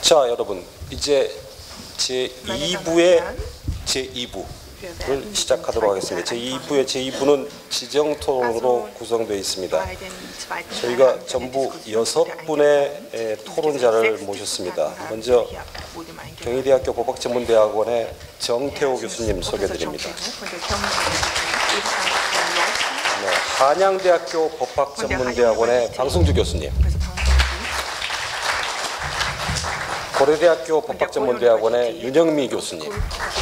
자, 여러분, 이제 제2부의 제2부를 시작하도록 하겠습니다. 제2부의 제2부는 지정토론으로 구성되어 있습니다. 저희가 전부 6분의 토론자를 모셨습니다. 먼저 경희대학교 법학전문대학원의 정태호 교수님 소개드립니다. 네, 한양대학교 법학전문대학원의 방승주 교수님, 고려대학교 법학전문대학원의 윤영미 교수님,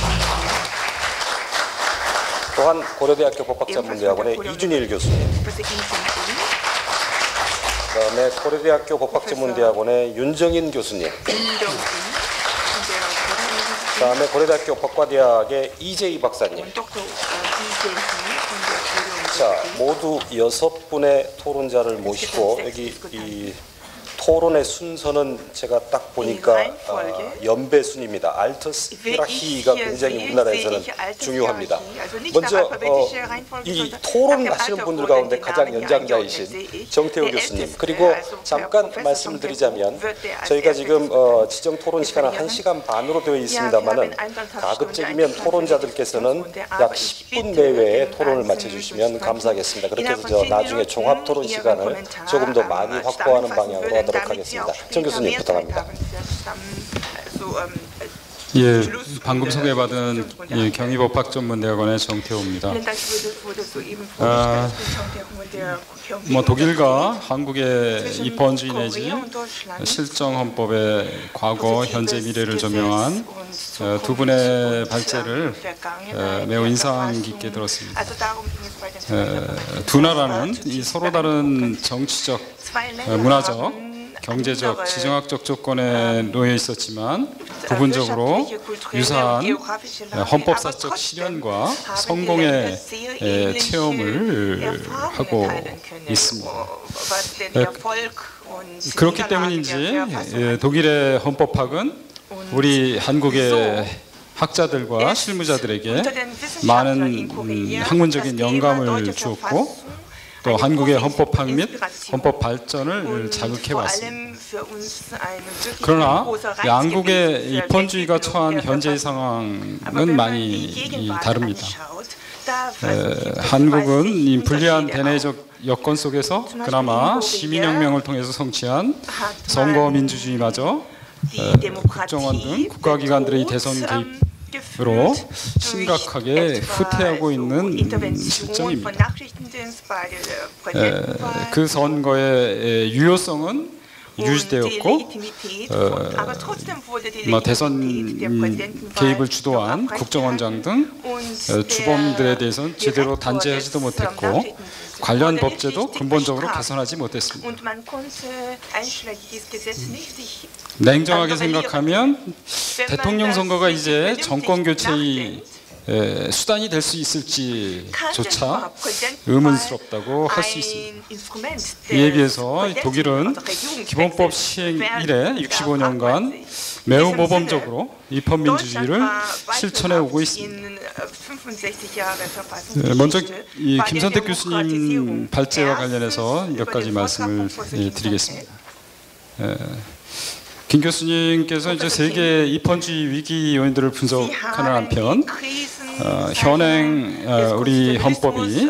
또한 고려대학교 법학전문대학원의 이준일 교수님, 그다음에 고려대학교 법학전문대학원의 윤정인 교수님, 그다음에 고려대학교 법과대학의 이재희 박사님. 자, 모두 6분의 토론자를 모시고 여기 이 토론의 순서는 제가 딱 보니까 연배순입니다. 알터스 히라히가 굉장히 우리나라에서는 중요합니다. 먼저 이 토론하시는 분들 가운데 가장 연장자이신 정태호 교수님, 그리고 잠깐 말씀을 드리자면 저희가 지금 지정 토론 시간은 1시간 반으로 되어 있습니다만은 가급적이면 토론자들께서는 약 10분 내외에 토론을 마쳐주시면 감사하겠습니다. 그렇게 해서 나중에 종합 토론 시간을 조금 더 많이 확보하는 방향으로 하도록 하겠습니다. 정 교수님 부탁합니다. 예, 방금 소개받은 경희법학전문대학원의 정태호입니다. 뭐 독일과 한국의 입헌주의 내지 실정헌법의 과거, 현재, 미래를 조명한 두 분의 발제를 매우 인상 깊게 들었습니다. 두 나라는 이 서로 다른 정치적, 문화적, 경제적, 지정학적 조건에 놓여 있었지만 부분적으로 유사한 헌법사적 실현과 성공의 체험을 하고 있습니다. 그렇기 때문인지 독일의 헌법학은 우리 한국의 학자들과 실무자들에게 많은 학문적인 영감을 주었고 또 한국의 헌법학 및 헌법 발전을 자극해 왔습니다. 그러나 양국의 입헌주의가 처한 현재의 상황은 많이 다릅니다. 한국은 이 불리한 대내적 여건 속에서 그나마 시민혁명을 통해서 성취한 선거민주주의마저 국정원 등 국가기관들의 대선 개입으로 심각하게 후퇴하고 있는 실정입니다. 그 선거의 유효성은 유지되었고 대선 개입을 주도한 국정원장 등 주범들에 대해서는 제대로 단죄하지도 못했고 관련 법제도 근본적으로 개선하지 못했습니다. 냉정하게 생각하면 대통령 선거가 이제 정권 교체의 수단이 될 수 있을지조차 의문스럽다고 할 수 있습니다. 이에 비해서 독일은 기본법 시행 이래 65년간 매우 모범적으로 입헌민주주의를 실천해 오고 있습니다. 먼저 이 김선택 교수님 발제와 관련해서 몇 가지 말씀을 드리겠습니다. 김 교수님께서 이제 세계 입헌주의 위기 요인들을 분석하는 한편 현행 우리 헌법이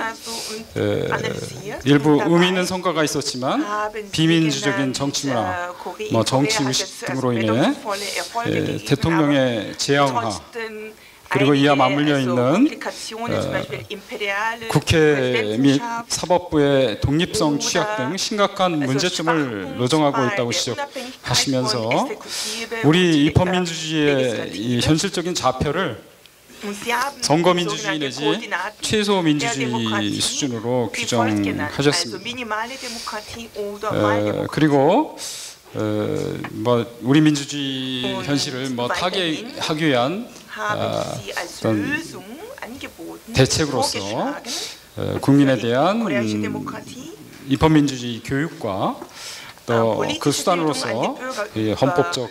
일부 의미 있는 성과가 있었지만 비민주적인 정치문화, 정치의식 등으로 인해 대통령의 제왕화 그리고 이와 맞물려 있는 국회 및 사법부의 독립성 취약 등 심각한 문제점을 노정하고 있다고 지적하시면서 우리 입헌민주주의의 이 현실적인 좌표를 선거민주주의 내지 최소민주주의 수준으로 규정하셨습니다. 그리고 우리 민주주의 현실을 타개하기 위한 어떤 대책으로서 국민에 대한 입헌민주주의 교육과 또 그 수단으로서 헌법적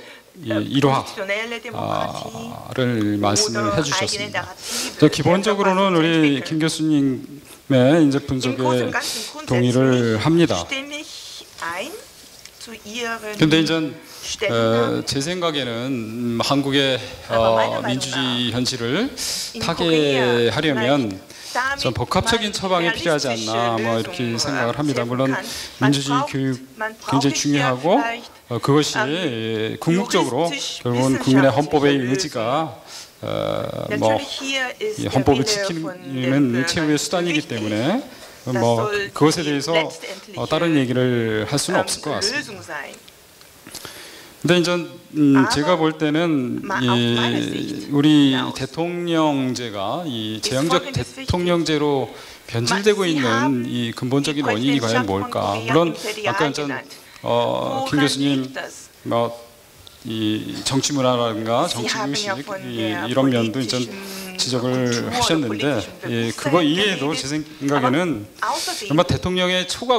일화를 말씀을 해주셨습니다. 기본적으로는 우리 김 교수님의 이제 분석에 동의를 합니다. 근데 이제 제 생각에는 한국의 민주주의 현실을 타개하려면 좀 복합적인 처방이 필요하지 않나 뭐 이렇게 생각을 합니다. 물론 민주주의 교육 굉장히 중요하고 그것이 궁극적으로 결국은 국민의 헌법의 의지가 뭐 이 헌법을 지키는 최후의 수단이기 때문에 뭐 그것에 대해서 다른 얘기를 할 수는 없을 것 같습니다. 근데 이제 제가 볼 때는 우리 대통령제가 이 제왕적 대통령제로 변질되고 있는 이 근본적인 원인이 과연 뭘까? 물론 아까 전 김 교수님 이 정치 문화라든가 정치 의식 이런 면도 이제 지적을 하셨는데 그거 이외에도 제 생각에는 아마 대통령의 초과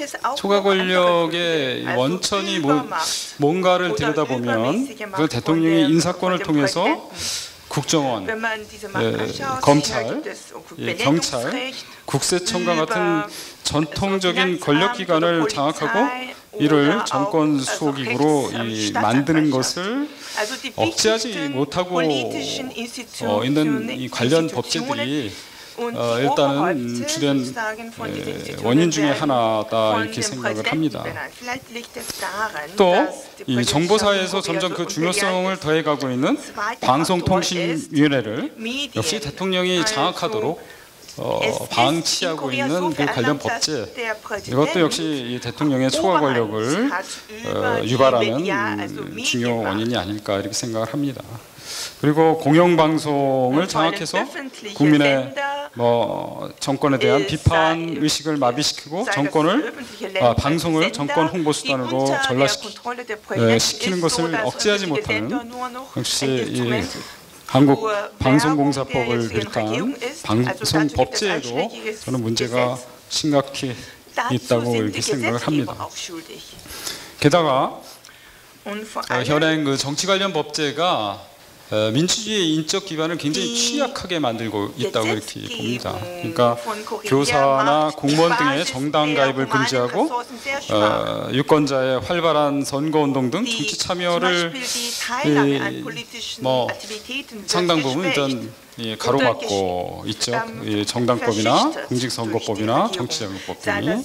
권력의 원천이 뭔가를 들여다보면 그 대통령의 인사권을 통해서 국정원, 검찰, 경찰, 국세청과 같은 전통적인 권력기관을 장악하고 이를 정권 수호기구로 만드는 것을 억제하지 못하고 있는 이 관련 법제들이 일단은 주된 원인 중에 하나다 이렇게 생각을 합니다. 또 이 정보사회에서 점점 그 중요성을 더해가고 있는 방송통신위원회를 역시 대통령이 장악하도록 방치하고 있는 그 관련 법제 이것도 역시 이 대통령의 초과 권력을 유발하는 중요 원인이 아닐까 이렇게 생각을 합니다. 그리고 공영방송을 장악해서 국민의 정권에 대한 비판 의식을 마비시키고 방송을 정권 홍보 수단으로 전락시키는 것을 억제하지 못하는 역시 이 한국 방송공사법을 비롯한 방송 법제에도 저는 문제가 심각히 있다고 이렇게 생각을 합니다. 게다가 현행 그 정치 관련 법제가 민주주의의 인적 기반을 굉장히 취약하게 만들고 있다고 이렇게 봅니다. 그러니까 교사나 공무원 등의 정당 가입을 금지하고 유권자의 활발한 선거운동 등 정치 참여를 상당 부분 일단 가로막고 있죠. 정당법이나 공직선거법이나 정치자금법 등이.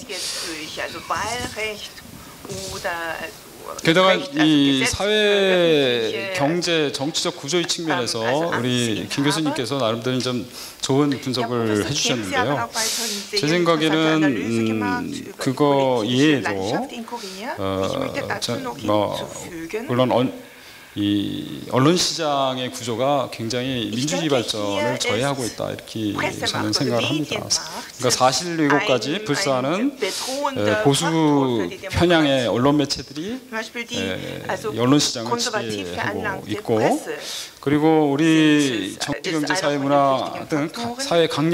게다가 이 사회, 경제, 정치적 구조의 측면에서 우리 김 교수님께서 나름대로 좀 좋은 분석을 해주셨는데요. 제 생각에는 그거 이외에도 물론 이 언론 시장의 구조가 굉장히 민주주의 발전을 저해하고 있다 이렇게 저는 생각을 합니다. 그러니까 사실 왜곡까지 불사하는 보수 편향의 언론 매체들이 언론 시장을 지배하고 있고, 그리고 우리 정치, 경제, 사회, 문화 등 사회 각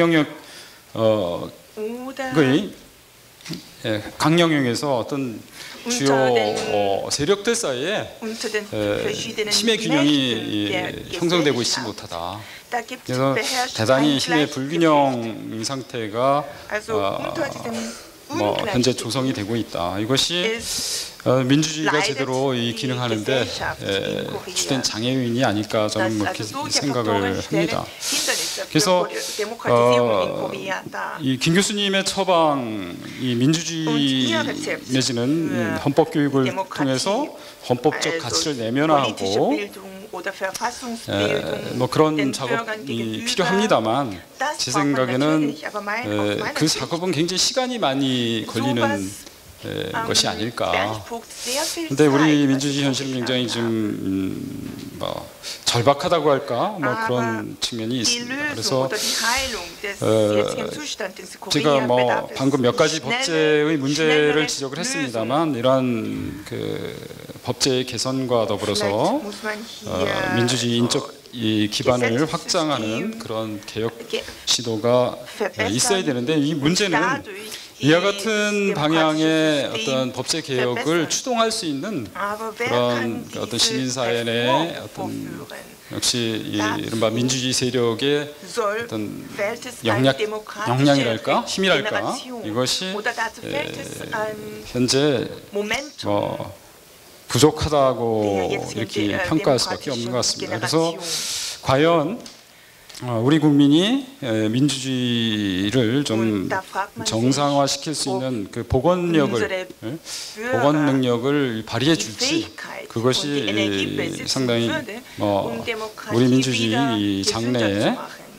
영역에서 어떤 주요 세력들 사이에 힘의 균형이 형성되고 있지 못하다. 그래서 대단히 힘의 불균형 상태가 현재 조성이 되고 있다. 이것이 민주주의가 제대로 기능하는데 주된 장애인이 아닐까 저는 그렇게 생각을 합니다. 그래서 이 김 교수님의 처방, 이 민주주의 내지는 헌법 교육을 통해서 헌법적 가치를 내면화하고 그런 작업이 필요합니다만 제 생각에는 그 작업은 굉장히 시간이 많이 걸리는 것이 아닐까. 그런데 우리 민주주의 현실은 굉장히 좀 절박하다고 할까, 그런 측면이 있습니다. 그래서 제가 방금 몇 가지 법제의 문제를 지적을 했습니다만 이러한 그 법제의 개선과 더불어서 민주주의 인적 이 기반을 확장하는 그런 개혁 시도가 있어야 되는데, 이 문제는 이와 같은 방향의 어떤 법제 개혁을 추동할 수 있는 그런 어떤 시민사회 내 어떤 역시 이른바 민주주의 세력의 어떤 역량이랄까 힘이랄까 이것이 현재 부족하다고 이렇게 평가할 수밖에 없는 것 같습니다. 그래서 과연 우리 국민이 민주주의를 좀 정상화시킬 수 있는 그 복원 능력을 발휘해 줄지 그것이 상당히 우리 민주주의 장래에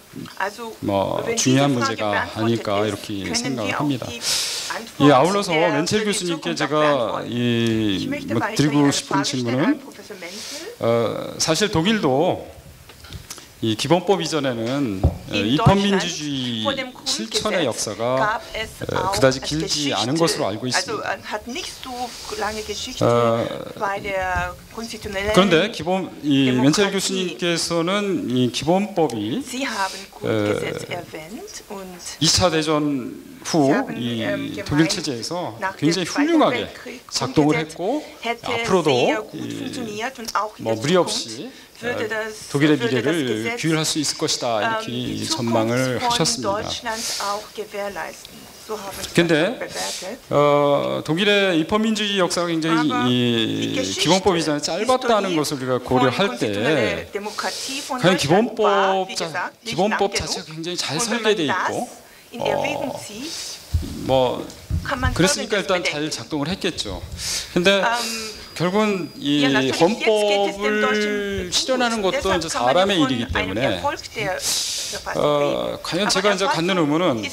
중요한 문제가 아닐까 이렇게 생각합니다. 아울러서 멘첼 교수님께 제가 드리고 싶은 질문은 사실 독일도 이 기본법 이전에는 입헌민주주의 실천의 역사가 그다지 길지 않은 것으로 알고 있습니다. 그런데 멘첼 교수님께서는 이 기본법이 2차 대전 후 이 독일 체제에서 굉장히 훌륭하게 작동을 했고 앞으로도 무리 없이 독일의 미래를 규율할 수 있을 것이다 이렇게 전망을 하셨습니다. 그런데 독일의 입헌민주주의 역사가 굉장히 기본법 이전에 짧았다는 것을 우리가 고려할 때 과연 기본법 자체가 굉장히 잘 설계되어 있고 그랬으니까 일단 잘 작동을 했겠죠. 근데 결국은 이 헌법을 실현하는 것도 이제 사람의 일이기 때문에 과연 제가 이제 갖는 의문은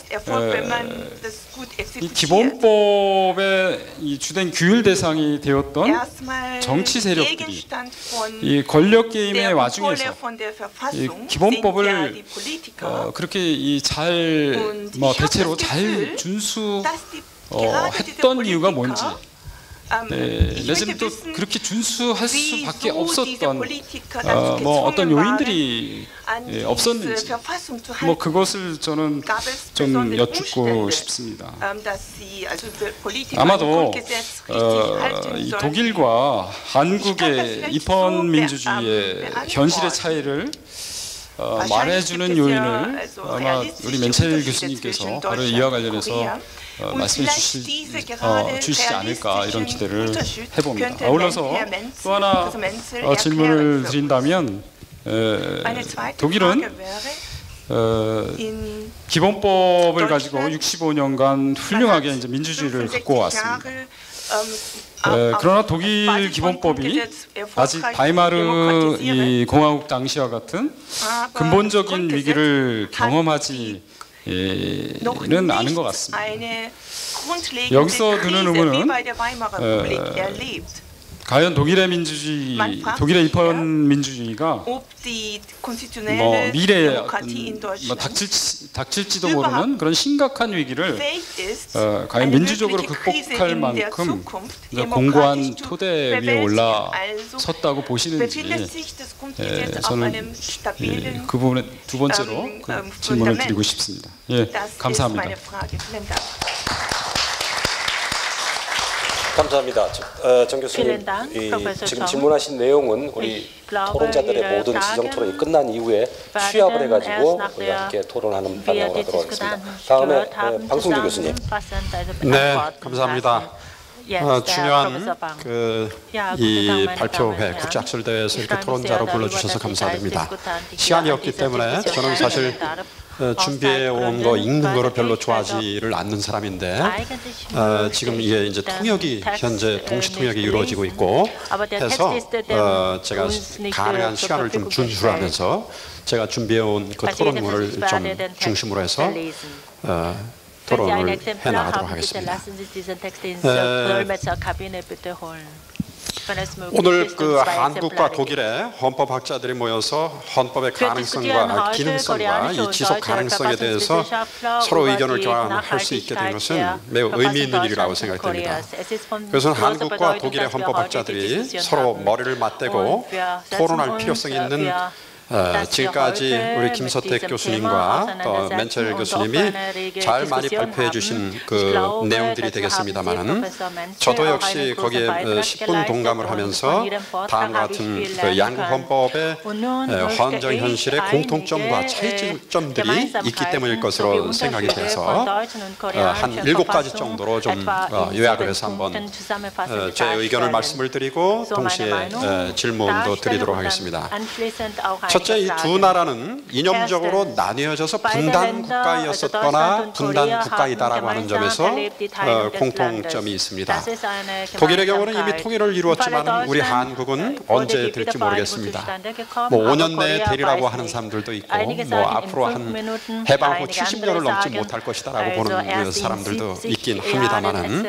이 기본법의 이 주된 규율 대상이 되었던 정치 세력들이 이 권력 게임의 와중에서 이 기본법을 그렇게 대체로 잘 준수했던 이유가 뭔지. 내지는 또 그렇게 준수할 수밖에 없었던 어떤 요인들이 없었는지 그것을 저는 좀 여쭙고 싶습니다. 아마도 이 독일과 한국의 입헌민주주의의 현실의 차이를 말해주는 요인을 아마 우리 멘첼 교수님께서 바로 이와 관련해서 말씀해 주시지 않을까 이런 기대를 해봅니다. 아울러서 또 하나 질문을 드린다면 독일은 기본법을 가지고 65년간 훌륭하게 이제 민주주의를 갖고 왔습니다. 그러나 독일 기본법이 아직 바이마르 이 공화국 당시와 같은 근본적인 위기를 경험하지 는 않은 것 같습니다. 여기서 드는 의문은 과연 독일의 입헌 민주주의가 미래에 닥칠지도 모르는 그런 심각한 위기를 과연 민주적으로 극복할 만큼 공고한 토대 위에 올라섰다고 보시는지 저는 그 부분에 두 번째로 그 질문을 드리고 싶습니다. 감사합니다. 감사합니다. 정 교수님, 지금 질문하신 내용은 우리 토론자들의 모든 지정 토론이 끝난 이후에 취합을 해가지고 우리가 함께 토론하는 방향으로 하도록 하겠습니다. 다음에 방승주 교수님. 네, 감사합니다. 중요한 이 발표회 국제학술대회에서 이렇게 토론자로 불러주셔서 감사드립니다. 시간이 없기 때문에 저는 사실 준비해 온 거 읽는 거를 별로 좋아하지를 않는 사람인데 지금 이게 이제 통역이 현재 동시 통역이 이루어지고 있고 해서 제가 가능한 시간을 좀 준수하면서 제가 준비해 온 그 토론문을 좀 중심으로 해서 토론을 해나가도록 하겠습니다. 오늘 그 한국과 독일의 헌법학자들이 모여서 헌법의 가능성과 기능성과 이 지속 가능성에 대해서 서로 의견을 교환할 수 있게 된 것은 매우 의미 있는 일이라고 생각됩니다. 그래서 한국과 독일의 헌법학자들이 서로 머리를 맞대고 토론할 필요성이 있는 지금까지 우리 김서택 교수님과 또 멘첼 교수님이 잘 많이 발표해 주신 그 내용들이 되겠습니다만은 저도 역시 거기에 10분 동감을 하면서 다음과 같은 그 양국 헌법의 헌정 현실의 공통점과 차이점들이 있기 때문일 것으로 생각이 돼서 한 7가지 정도로 좀 요약을 해서 한번 제 의견을 말씀을 드리고 동시에 질문도 드리도록 하겠습니다. 첫째, 이 두 나라는 이념적으로 나뉘어져서 분단 국가였었거나 분단 국가이다라고 하는 점에서 공통점이 있습니다. 독일의 경우는 이미 통일을 이루었지만 우리 한국은 언제 될지 모르겠습니다. 뭐 5년 내에 되리라고 하는 사람들도 있고 뭐 앞으로 한 해방 후 70년을 넘지 못할 것이다라고 보는 사람들도 있긴 합니다만은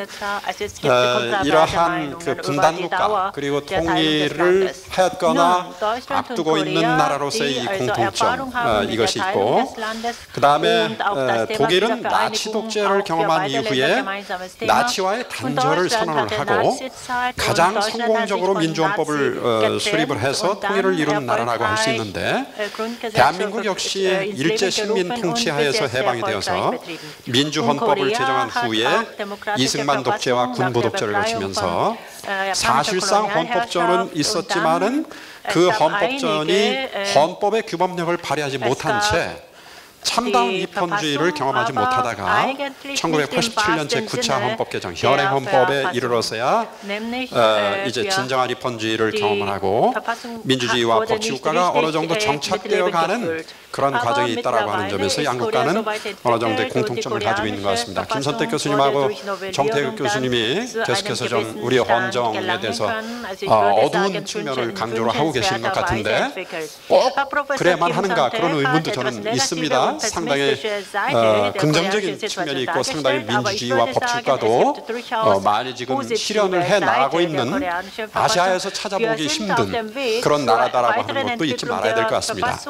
이러한 그 분단 국가 그리고 통일을 하였거나 앞두고 있는 나라로서의 이 공통점 이것이 있고, 그 다음에 독일은 나치 독재를 경험한 이후에 나치와의 단절을 선언을 하고 가장 성공적으로 민주헌법을 수립을 해서 통일을 이룬 나라라고 할 수 있는데, 대한민국 역시 일제 식민 통치하에서 해방이 되어서 민주헌법을 제정한 후에 이승만 독재와 군부 독재를 거치면서 사실상 헌법전은 있었지만은 그 헌법전이 헌법의 규범력을 발휘하지 못한 채 참다운 입헌주의를 경험하지 못하다가 1987년 제9차 헌법 개정 현행 헌법에 이르러서야 이제 진정한 입헌주의를 경험을 하고 민주주의와 법치국가가 어느 정도 정착되어 가는 그런 과정이 있다라고 하는 점에서 양국가는 어느 정도의 공통점을 가지고 있는 것 같습니다. 김선택 교수님하고 정태극 교수님이 계속해서 좀 우리 헌정에 대해서 어두운 측면을 강조를 하고 계시는 것 같은데 꼭 그래야만 하는가 그런 의문도 저는 있습니다. 상당히 긍정적인 측면이 있고 상당히 민주주의와 법치국가도 많이 지금 실현을 해 나가고 있는 아시아에서 찾아보기 힘든 그런 나라다라고 하는 것도 잊지 말아야 될 것 같습니다.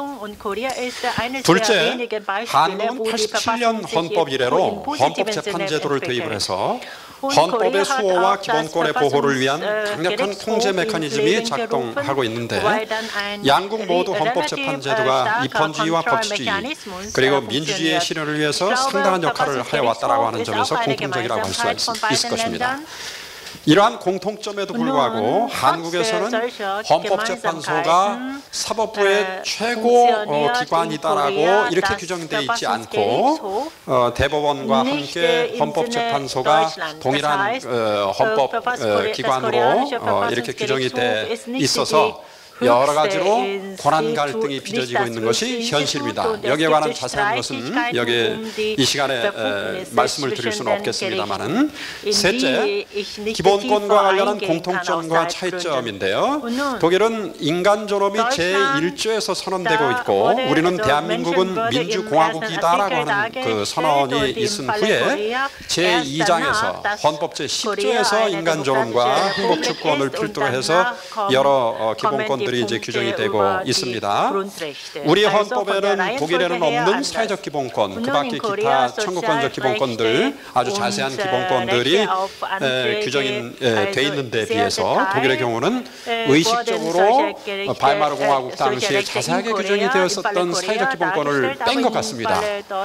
둘째, 한국은 87년 헌법 이래로 헌법재판제도를 도입을 해서 헌법의 수호와 기본권의 보호를 위한 강력한 통제 메커니즘이 작동하고 있는데, 양국 모두 헌법재판제도가 입헌주의와 법치주의 그리고 민주주의의 실현을 위해서 상당한 역할을 해왔다라고 하는 점에서 공통적이라고 할 수가 있을 것입니다. 이러한 공통점에도 불구하고 한국에서는 헌법재판소가 사법부의 최고 기관이다라고 이렇게 규정되어 있지 않고 대법원과 함께 헌법재판소가 동일한 헌법 기관으로 이렇게 규정이 돼 있어서 여러 가지로 권한 갈등이 빚어지고 있는 것이 현실입니다. 여기에 관한 자세한 것은 여기 이 시간에 말씀을 드릴 수는 없겠습니다만은, 셋째, 기본권과 관련한 공통점과 차이점인데요. 독일은 인간 존엄이 제1조에서 선언되고 있고 우리는 대한민국은 민주공화국이다라고 하는 그 선언이 있은 후에 제2장에서 헌법 제10조에서 인간 존엄과 행복 주권을 필두로 해서 여러 기본권 들이 이제 규정이 되고 있습니다. 우리 헌법에는 독일에는 없는 사회적 기본권, 그 밖에 기타 청구권적 기본권들, 아주 자세한 기본권들이 규정이 돼 있는 데 비해서 독일의 경우는 의식적으로 바이마르 공화국 당시에 자세하게 규정이 되었었던 사회적 기본권을 뺀 것 같습니다.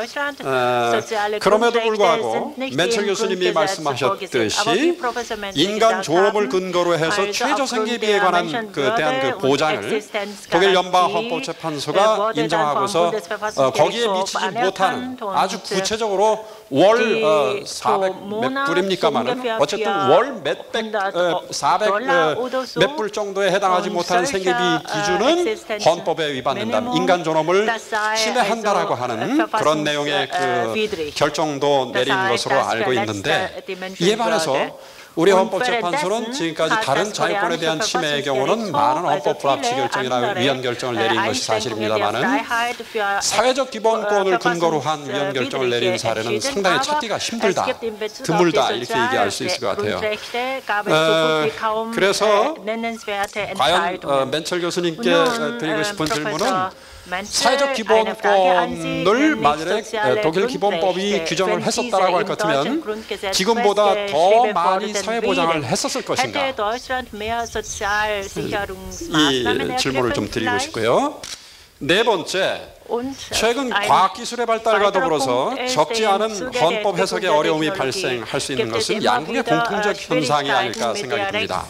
그럼에도 불구하고 멘첼 교수님이 말씀하셨듯이 인간 존엄을 근거로 해서 최저 생계비에 관한 그 대한 그 보장을 독일 연방 헌법재판소가 인정하고서 거기에 미치지 못하는 아주 구체적으로 월 400 몇 불입니까만은 어쨌든 월 몇백 400 몇 불 정도에 해당하지 못하는 생계비 기준은 헌법에 위반된다. 인간 존엄을 침해한다라고 하는 그런 내용의 그 결정도 내린 것으로 알고 있는데, 이에 반해서 우리 헌법재판소는 지금까지 다른 자유권에 대한 침해의 경우는 많은 헌법 불합치 결정이나 위헌 결정을 내린 것이 사실입니다만은 사회적 기본권을 근거로 한 위헌 결정을 내린 사례는 상당히 찾기가 힘들다, 드물다 이렇게 얘기할 수 있을 것 같아요. 그래서 과연 멘첼 교수님께 드리고 싶은 질문은, 사회적 기본권을 만약에 독일 기본법이 규정을 했었다라고 할 것 같으면 지금보다 더 많이 사회보장을 했었을 것인가? 이 질문을 좀 드리고 싶고요. 네 번째, 최근 과학기술의 발달과 더불어서 적지 않은 헌법 해석의 어려움이 발생할 수 있는 것은 양국의 공통적 현상이 아닐까 생각이 듭니다.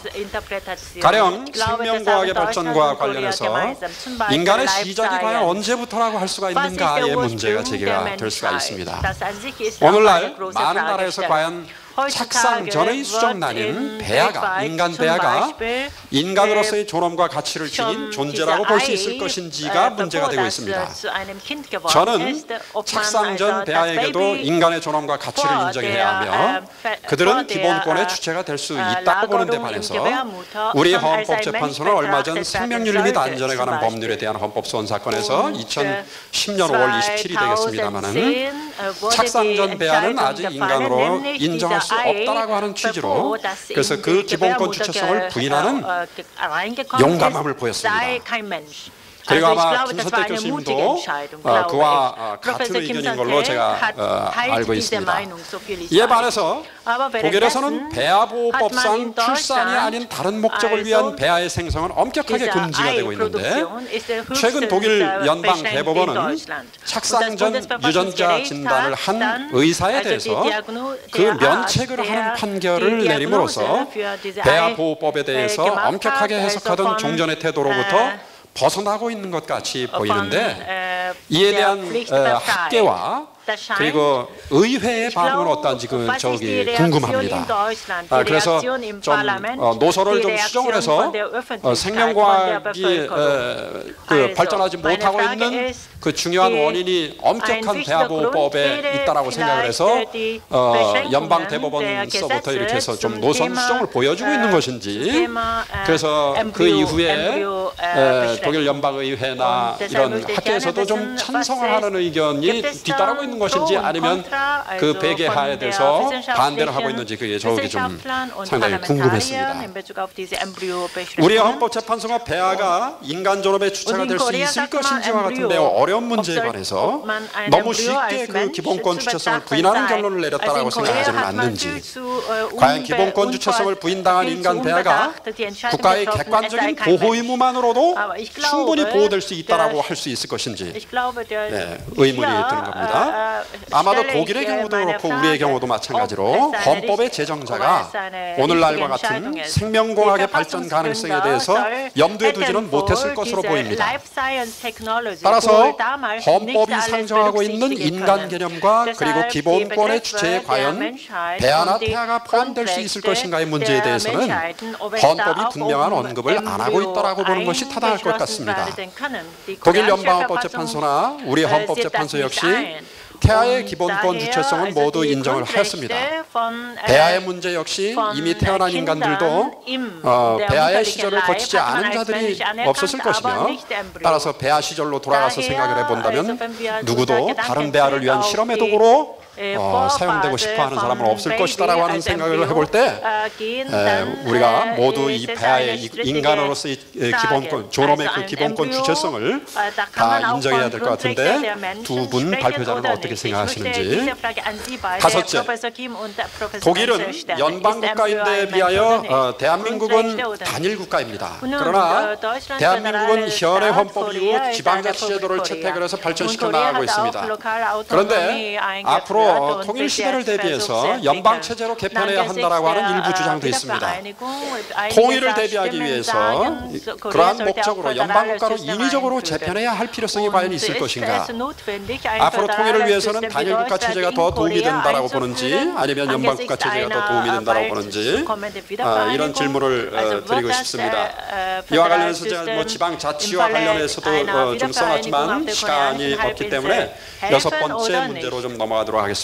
가령 생명과학의 발전과 관련해서 인간의 시작이 과연 언제부터라고 할 수가 있는가의 문제가 제기가 될 수가 있습니다. 오늘날 많은 나라에서 과연 착상 전의 수정란인 배아가, 인간 배아가 인간으로서의 존엄과 가치를 지닌 존재라고 볼 수 있을 것인지가 문제가 되고 있습니다. 저는 착상 전 배아에게도 인간의 존엄과 가치를 인정해야 하며 그들은 기본권의 주체가 될 수 있다고 보는 데 반해서 우리 헌법재판소는 얼마 전 생명윤리 및 안전에 관한 법률에 대한 헌법소원 사건에서 2010년 5월 27일이 되겠습니다마는 착상 전 배아는 아직 인간으로 인정할 수 없다라고 하는 취지로 그래서 그 기본권 주체성을 부인하는 용감함을 보였습니다. 그리고 아마 김선택 교수님도 그와 같은 의견인 걸로 제가 알고 있습니다. 이에 반해서 독일에서는 배아보호법상 출산이 아닌 다른 목적을 위한 배아의 생성은 엄격하게 금지가 되고 있는데 최근 독일 연방 대법원은 착상 전 유전자 진단을 한 의사에 대해서 그 면책을 하는 판결을 내림으로써 배아보호법에 대해서 엄격하게 해석하던 종전의 태도로부터 벗어나고 있는 것 같이 보이는데 이에 대한 학계와 그리고 의회의 반응은 어떤지 저기 궁금합니다. 그래서 좀 노선을 좀 수정을 해서 생명과학이 발전하지 못하고 있는 그 중요한 원인이 엄격한 배아보호법에 있다라고 생각을 해서 연방 대법원서부터 이렇게 해서 좀 노선 수정을 보여주고 있는 것인지 그래서 그 이후에 독일 연방의회나 이런 학계에서도 좀 찬성을 하는 의견이 뒤따르고 있는 것인지 아니면 그 배계하에 대해서 반대를 하고 있는지 그게 저게 좀 상당히 궁금했습니다. 우리의 헌법재판소가 배아가 인간 존엄의 주체가 될 수 있을 것인지와 같은 매우 어려운 문제에 관해서 너무 쉽게 그 기본권 주체성을 부인하는 결론을 내렸다고 생각하지는 않는지 과연 기본권 주체성을 부인당한 인간 배아가 국가의 객관적인 보호 의무만으로도 충분히 보호될 수 있다고 할 수 있을 것인지 의문이 드는 겁니다. 아마도 독일의 경우도 그렇고 우리의 경우도 마찬가지로 헌법의 제정자가 오늘날과 같은 생명공학의 발전 가능성에 대해서 염두에 두지는 못했을 것으로 보입니다. 따라서 헌법이 상정하고 있는 인간 개념과 그리고 기본권의 주체에 과연 배아나 태아가 포함될 수 있을 것인가의 문제에 대해서는 헌법이 분명한 언급을 안 하고 있다고 보는 것이 타당할 것 같습니다. 독일 연방헌법재판소나 우리 헌법재판소 역시 태아의 기본권 주체성은 모두 인정을 하였습니다. 배아의 문제 역시 이미 태어난 인간들도 배아의 시절을 거치지 않은 자들이 없었을 것이며 따라서 배아 시절로 돌아가서 생각을 해본다면 누구도 다른 배아를 위한 실험의 도구로 사용되고 싶어하는 사람은 없을 것이다라고 하는 생각을 해볼 때 우리가 모두 이 배아의 인간으로서의 기본권, 존엄의 그 기본권 주체성을 다 인정해야 될 것 같은데 두 분 발표자는 어떻게 생각하시는지. 다섯째, 독일은 연방국가인데 비하여 대한민국은 단일국가입니다. 그러나 대한민국은 현행 헌법 이후 지방자치제도를 채택을 해서 발전시켜 나가고 있습니다. 그런데 앞으로 통일 시대를 대비해서 연방체제로 개편해야 한다라고 하는 일부 주장도 있습니다. 통일을 대비하기 위해서 그러한 목적으로 연방국가로 인위적으로 재편해야 할 필요성이 과연 있을 것인가? 앞으로 통일을 위해서는 단일국가 체제가 더 도움이 된다라고 보는지 아니면 연방국가 체제가 더 도움이 된다라고 보는지 이런 질문을 드리고 싶습니다. 이와 관련해서 제가 지방자치와 관련해서도 좀 써놨지만 시간이 없기 때문에 6번째 문제로 좀 넘어가도록 하겠습니다.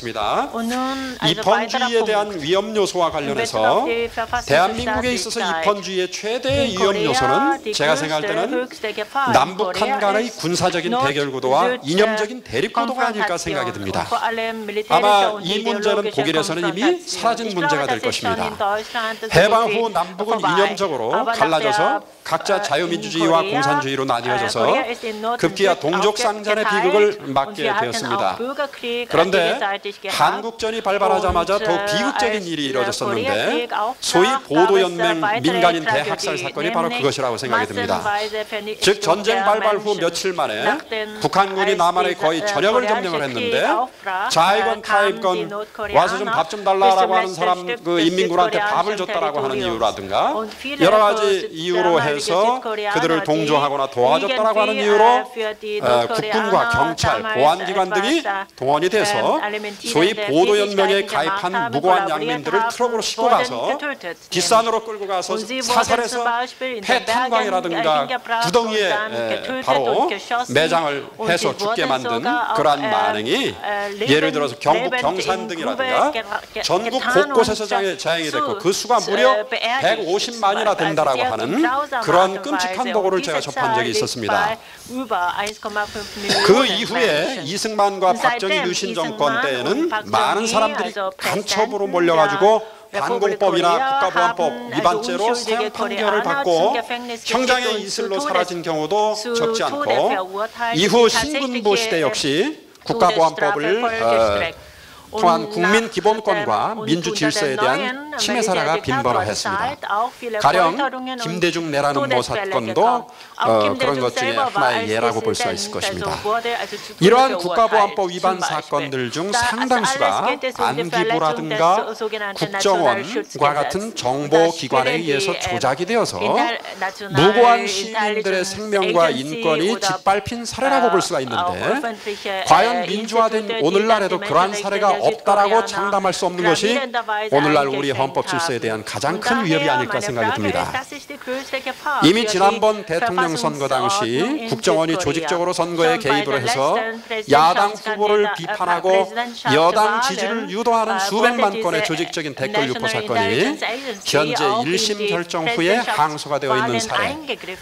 입헌주의에 대한 위험 요소와 관련해서 대한민국에 있어서 입헌주의의 최대 위험 요소는 제가 생각할 때는 남북한 간의 군사적인 대결 구도와 이념적인 대립 구도가 아닐까 생각이 듭니다. 아마 이 문제는 독일에서는 이미 사라진 문제가 될 것입니다. 해방 후 남북은 이념적으로 갈라져서 각자 자유민주주의와 공산주의로 나뉘어져서 급기야 동족상잔의 비극을 맞게 되었습니다. 그런데 한국전이 발발하자마자 더 비극적인 일이 이루어졌었는데 소위 보도연맹 민간인 대학살 사건이 바로 그것이라고 생각이 듭니다. 즉 전쟁 발발 후 며칠 만에 북한군이 남한의 거의 전역을 점령을 했는데 자위권 타입권 와서 좀 밥 좀 달라라고 하는 사람 그 인민군한테 밥을 줬다라고 하는 이유라든가 여러 가지 이유로 해서 그들을 동조하거나 도와줬다라고 하는 이유로 국군과 경찰, 보안기관 등이 동원이 돼서 소위 보도연맹에 가입한 무고한 양민들을 트럭으로 싣고 가서 뒷산으로 끌고 가서 사살해서 폐탄광이라든가 구덩이에 바로 매장을 해서 죽게 만든 그러한 만행이 예를 들어서 경북 경산등이라든가 전국 곳곳에서 자행이 됐고 그 수가 무려 150만이나 된다라고 하는 그런 끔찍한 보고를 제가 접한 적이 있었습니다. 그 이후에 이승만과 박정희 유신 정권 때에는 많은 사람들이 간첩으로 몰려가지고 반공법이나 국가보안법 위반죄로 사형 판결을 받고 형장의 이슬로 사라진 경우도 적지 않고 이후 신군부 시대 역시 국가보안법을 통한 국민 기본권과 민주 질서에 대한 침해 사례가 빈번했습니다. 가령 김대중 내란 음모 사건도 그런 것 중에 하나의 예라고 볼 수가 있을 것입니다. 이러한 국가보안법 위반 사건들 중 상당수가 안기부라든가 국정원과 같은 정보기관에 의해서 조작이 되어서 무고한 시민들의 생명과 인권이 짓밟힌 사례라고 볼 수가 있는데 과연 민주화된 오늘날에도 그러한 사례가 없다라고 장담할 수 없는 것이 오늘날 우리 헌법 질서에 대한 가장 큰 위협이 아닐까 생각이 듭니다. 이미 지난번 대통령 선거 당시 국정원이 조직적으로 선거에 개입을 해서 야당 후보를 비판하고 여당 지지를 유도하는 수백만 건의 조직적인 댓글 유포 사건이 현재 1심 결정 후에 항소가 되어 있는 사례,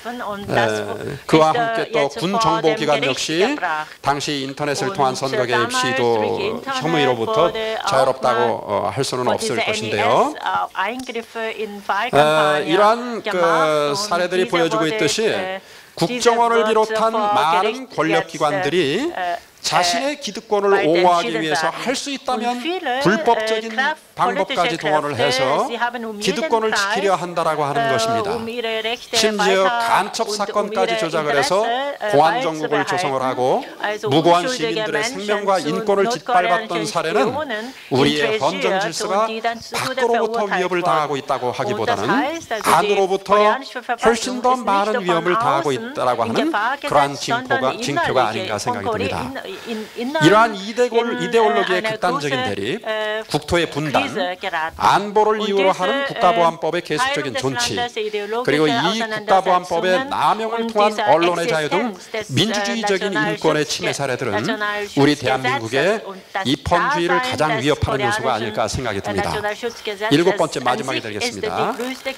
그와 함께 또 군 정보기관 역시 당시 인터넷을 통한 선거 개입 시도 혐의로부터 자유롭다고 할 수는 없을 것인데요. 이러한 그 사례들이 보여주고 있듯이 국정원을 비롯한 많은 권력기관들이 자신의 기득권을 옹호하기 위해서 할 수 있다면 불법적인 방법까지 동원을 해서 기득권을 지키려 한다라고 하는 것입니다. 심지어 간첩 사건까지 조작을 해서 공안 정국을 조성을 하고 무고한 시민들의 생명과 인권을 짓밟았던 사례는 우리의 헌정 질서가 밖으로부터 위협을 당하고 있다고 하기보다는 안으로부터 훨씬 더 많은 위험을 당하고 있다고 하는 그러한 징표가 아닌가 생각이 듭니다. 이러한 이데올로기의 극단적인 대립, 국토의 분단, 안보를 이유로 하는 국가보안법의 계속적인 존치, 그리고 이 국가보안법의 남용을 통한 언론의 자유 등 민주주의적인 인권의 침해 사례들은 우리 대한민국의 입헌주의를 가장 위협하는 요소가 아닐까 생각이 듭니다. 7번째 마지막이 되겠습니다.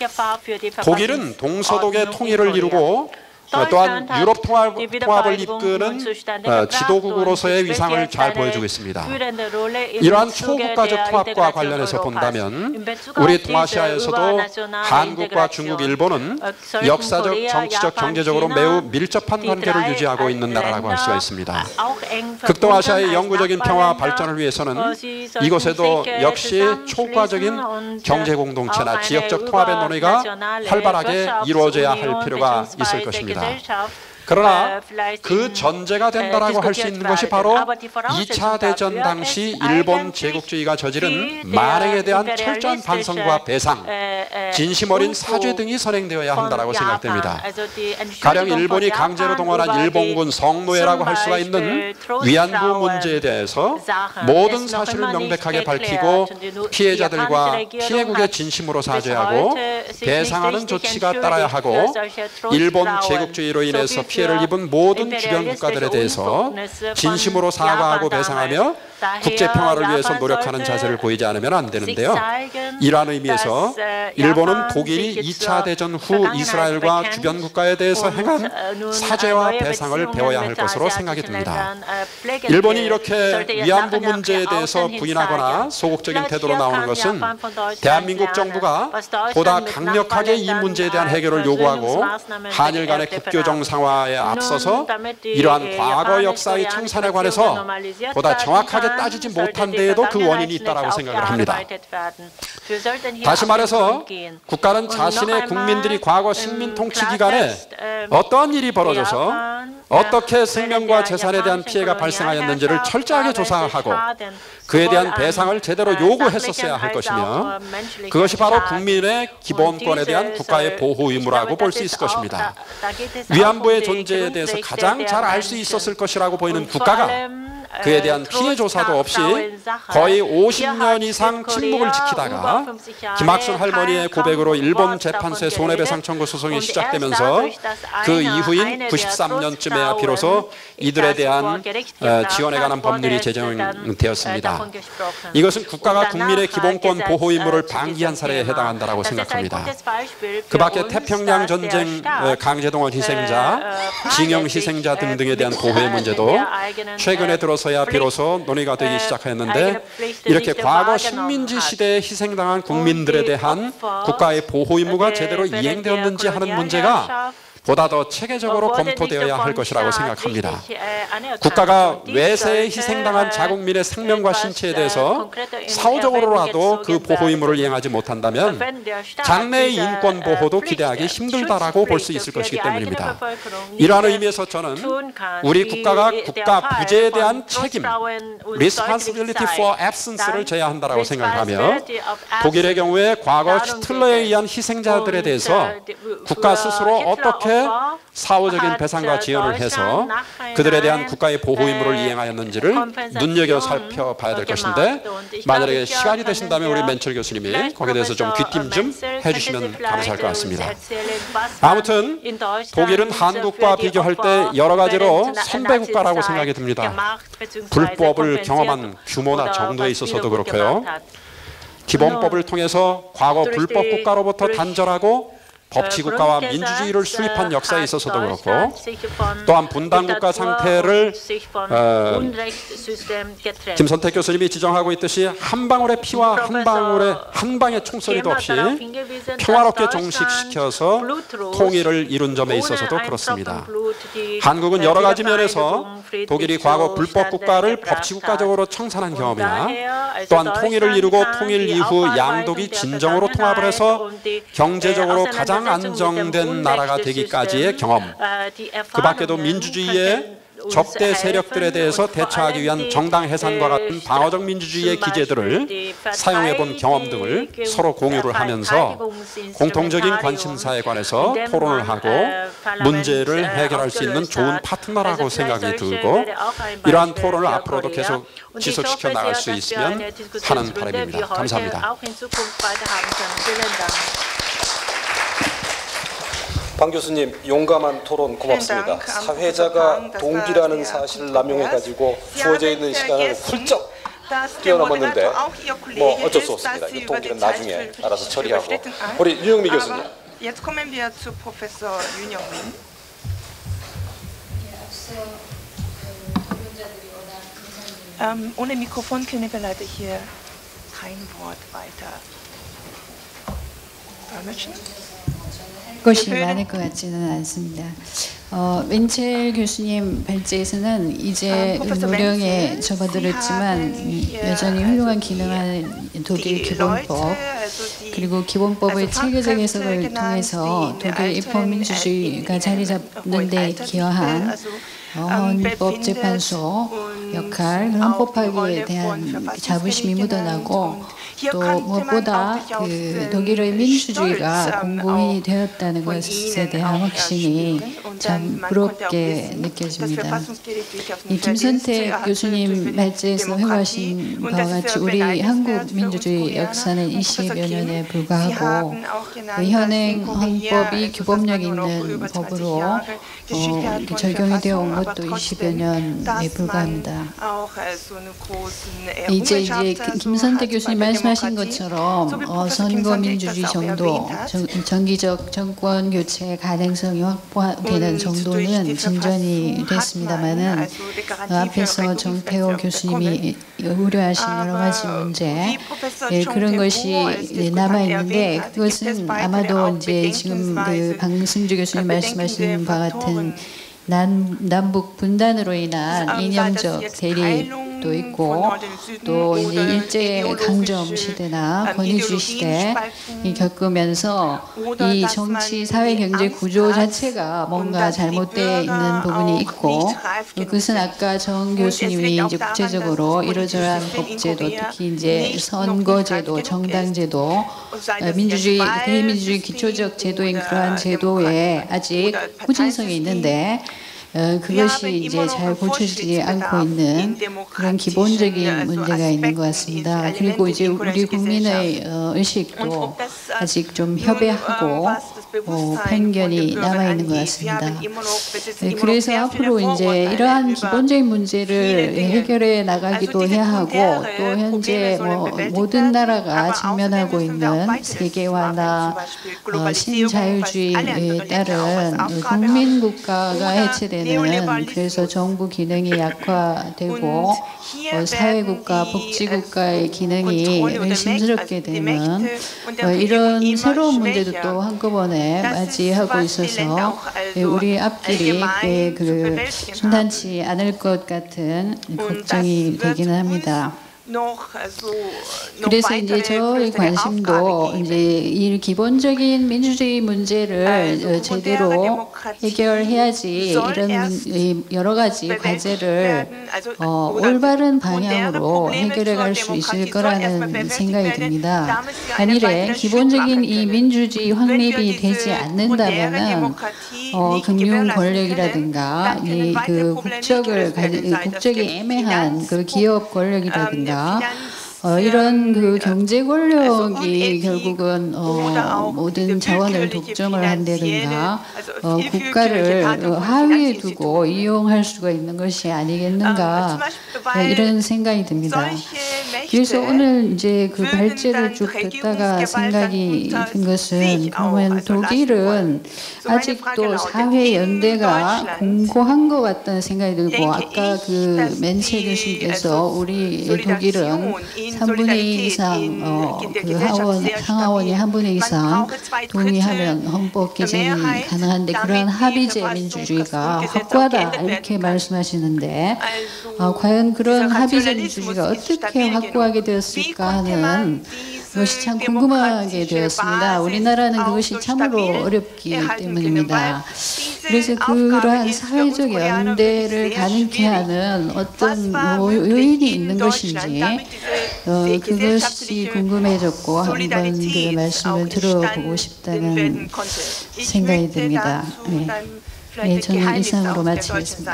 독일은 동서독의 통일을 이루고 또한 유럽 통합을 이끄는 지도국으로서의 위상을 잘 보여주고 있습니다. 이러한 초국가적 통합과 관련해서 본다면 우리 동아시아에서도 한국과 중국, 일본은 역사적, 정치적, 경제적으로 매우 밀접한 관계를 유지하고 있는 나라라고 할 수가 있습니다. 극동아시아의 영구적인 평화와 발전을 위해서는 이곳에도 역시 초국가적인 경제 공동체나 지역적 통합의 논의가 활발하게 이루어져야 할 필요가 있을 것입니다. 그러나 그 전제가 된다라고 할 수 있는 것이 바로 2차 대전 당시 일본 제국주의가 저지른 만행에 대한 철저한 반성과 배상, 진심 어린 사죄 등이 선행되어야 한다고 생각됩니다. 가령 일본이 강제로 동원한 일본군 성노예라고 할 수가 있는 위안부 문제에 대해서 모든 사실을 명백하게 밝히고 피해자들과 피해국의 진심으로 사죄하고 배상하는 조치가 따라야 하고 일본 제국주의로 인해서 피해를 입은 모든 주변 국가들에 대해서 진심으로 사과하고 배상하며 국제 평화를 위해서 노력하는 자세를 보이지 않으면 안 되는데요. 이러한 의미에서 일본은 독일이 2차 대전 후 이스라엘과 주변 국가에 대해서 행한 사죄와 배상을 배워야 할 것으로 생각이 듭니다. 일본이 이렇게 위안부 문제에 대해서 부인하거나 소극적인 태도로 나오는 것은 대한민국 정부가 보다 강력하게 이 문제에 대한 해결을 요구하고 한일 간의 국교 정상화에 앞서서 이러한 과거 역사의 청산에 관해서 보다 정확하게 따지지 못한 데에도 그 원인이 있다고 생각을 합니다. 다시 말해서 국가는 자신의 국민들이 과거 식민 통치 기간에 어떠한 일이 벌어져서 어떻게 생명과 재산에 대한 피해가 발생하였는지를 철저하게 조사하고 그에 대한 배상을 제대로 요구했었어야 할 것이며 그것이 바로 국민의 기본권에 대한 국가의 보호 의무라고 볼 수 있을 것입니다. 위안부의 존재에 대해서 가장 잘 알 수 있었을 것이라고 보이는 국가가 그에 대한 피해 조사도 없이 거의 50년 이상 침묵을 지키다가 김학순 할머니의 고백으로 일본 재판소의 손해배상 청구 소송이 시작되면서 그 이후인 93년쯤에야 비로소 이들에 대한 지원에 관한 법률이 제정되었습니다. 이것은 국가가 국민의 기본권 보호 의무를 방기한 사례에 해당한다고 생각합니다. 그 밖에 태평양 전쟁 강제동원 희생자, 징용 희생자 등등에 대한 보호의 문제도 최근에 들어서야 비로소 논의가 되기 시작했는데 이렇게 과거 식민지 시대에 희생당한 국민들에 대한 국가의 보호 의무가 제대로 이행되었는지 하는 문제가 보다 더 체계적으로 검토되어야 할 것이라고 생각합니다. 국가가 외세에 희생당한 자국민의 생명과 신체에 대해서 사후적으로라도 그 보호 의무를 이행하지 못한다면 장래의 인권 보호도 기대하기 힘들다라고 볼 수 있을 것이기 때문입니다. 이러한 의미에서 저는 우리 국가가 국가 부재에 대한 책임, responsibility for absence를 져야 한다고 생각하며 독일의 경우에 과거 히틀러에 의한 희생자들에 대해서 국가 스스로 어떻게 사후적인 배상과 지원을 해서 그들에 대한 국가의 보호 의무를 이행하였는지를 눈여겨 살펴봐야 될 것인데 만약에 시간이 되신다면 우리 멘철 교수님이 거기에 대해서 좀 귀띔 좀 해주시면 감사할 것 같습니다. 아무튼 독일은 한국과 비교할 때 여러 가지로 선배 국가라고 생각이 듭니다. 불법을 경험한 규모나 정도에 있어서도 그렇고요. 기본법을 통해서 과거 불법 국가로부터 단절하고 법치국가와 민주주의를 수립한 역사에 있어서도 그렇고 또한 분단국가 상태를 김선택 교수님이 지정하고 있듯이 한 방울의 피와 한 방의 총소리도 없이 평화롭게 종식시켜서 통일을 이룬 점에 있어서도 그렇습니다. 한국은 여러 가지 면에서 독일이 과거 불법 국가를 법치국가적으로 청산한 경험이나 또한 통일을 이루고 통일 이후 양독이 진정으로 통합을 해서 경제적으로 가장 안정된 나라가 되기까지의 경험, 그 밖에도 민주주의의 적대 세력들에 대해서 대처하기 위한 정당 해산과 같은 방어적 민주주의의 기제들을 사용해본 경험 등을 서로 공유를 하면서 공통적인 관심사에 관해서 토론을 하고 문제를 해결할 수 있는 좋은 파트너라고 생각이 들고 이러한 토론을 앞으로도 계속 지속시켜 나갈 수 있으면 하는 바람입니다. 감사합니다. 방 교수님, 용감한 토론 고맙습니다. 사회자가 동기라는 사실을 남용해가지고 주어져 있는 시간을 훌쩍 뛰어넘었는데 뭐 어쩔 수 없습니다. 이 동기는 나중에 알아서 처리하고. 우리 윤영미 교수님. Jetzt kommen wir zu Professor Yoon Young-min. Ohne Mikrofon können wir leider hier kein Wort weiter vermischen. 것이 많을 것 같지는 않습니다. 멘첼 교수님 발제에서는 이제 노령에 접어들었지만 여전히 훌륭한 기능하는 독일 기본법 그리고 기본법의 체계적 해석을 통해서 독일 입헌민주주의가 자리 잡는 데 기여한 헌법재판소 역할, 헌법 파기에 대한 자부심이 묻어나고 또 무엇보다 그 독일의 민주주의가 공고히 되었다는 것에 대한 확신이 참 부럽게 느껴집니다. 이 김선택 교수님 발제에서 회고하신 바와 같이 우리 한국 민주주의 역사는 20여 년에 불과하고 그 현행 헌법이 규범력 있는 법으로 적용이 되어 온 것도 20여 년에 불과합니다. 이제 김선택 교수님 말씀하신 것처럼 선거 민주주의 정도, 정기적 정권 교체 가능성이 확보되는 정도는 진전이 됐습니다만은 앞에서 정태호 교수님이 우려하신 여러 가지 문제 그런 것이 남아 있는데 그것은 아마도 이제 지금 그 방승주 교수님 말씀하신 바와 같은 남북 분단으로 인한 이념적 대립 것도 있고 또 이제 일제 강점 시대나 권위주의 시대 겪으면서 이 정치, 사회, 경제 구조 자체가 뭔가 잘못되어 있는 부분이 있고 그것은 아까 정 교수님이 이제 국제적으로 이러저러한 법제도 특히 이제 선거제도, 정당제도, 민주주의, 대민주주의 기초적 제도인 그러한 제도에 아직 후진성이 있는데 그것이 이제 잘 고쳐지지 않고 있는 그런 기본적인 문제가 있는 것 같습니다. 그리고 이제 우리 국민의 의식도 아직 좀 협약하고 편견이 남아 있는 것 같습니다. 그래서 앞으로 이제 이러한 기본적인 문제를 해결해 나가기도 해야 하고 또 현재 모든 나라가 직면하고 있는 세계화나 신자유주의에 따른 국민국가가 해체되는 그래서 정부 기능이 약화되고 사회국가, 복지국가의 기능이 의심스럽게 되는 이런 새로운 문제도 또 한꺼번에 맞이하고 있어서 우리 앞길이 순탄치 않을 것 같은 걱정이 되기는 합니다. 그래서 이제 저의 관심도 이제 이 기본적인 민주주의 문제를 제대로 해결해야지 이런 여러 가지 과제를 올바른 방향으로 해결해 갈 수 있을 거라는 생각이 듭니다. 만일에 기본적인 이 민주주의 확립이 되지 않는다면은 금융 권력이라든가 그 국적이 애매한 그 기업 권력이라든가 이런 그 경제 권력이 결국은 모든 자원을 독점을 한다든가 국가를 하위에 두고 이용할 수가 있는 것이 아니겠는가 이런 생각이 듭니다. 그래서 오늘 이제 그 발제를 쭉 듣다가 생각이 든 것은 그러면 독일은 아직도 사회 연대가 공고한 것 같다는 생각이 들고 아까 그 멘체 교수님께서 우리 독일은 3분의 2 이상 그 상하원이 1분의 2 이상 동의하면 헌법 개정이 가능한데 그러한 합의제 민주주의가 확고하다 이렇게 말씀하시는데 과연 그런 합의제 민주주의가 어떻게 확고하게 되었을까 하는 그것이 참 궁금하게 되었습니다. 우리나라는 그것이 참으로 어렵기 때문입니다. 그래서 그러한 사회적 연대를 가능케 하는 어떤 요인이 있는 것인지 그것이 궁금해졌고 한번 그 말씀을 들어보고 싶다는 생각이 듭니다. 네, 저는 이상으로 마치겠습니다.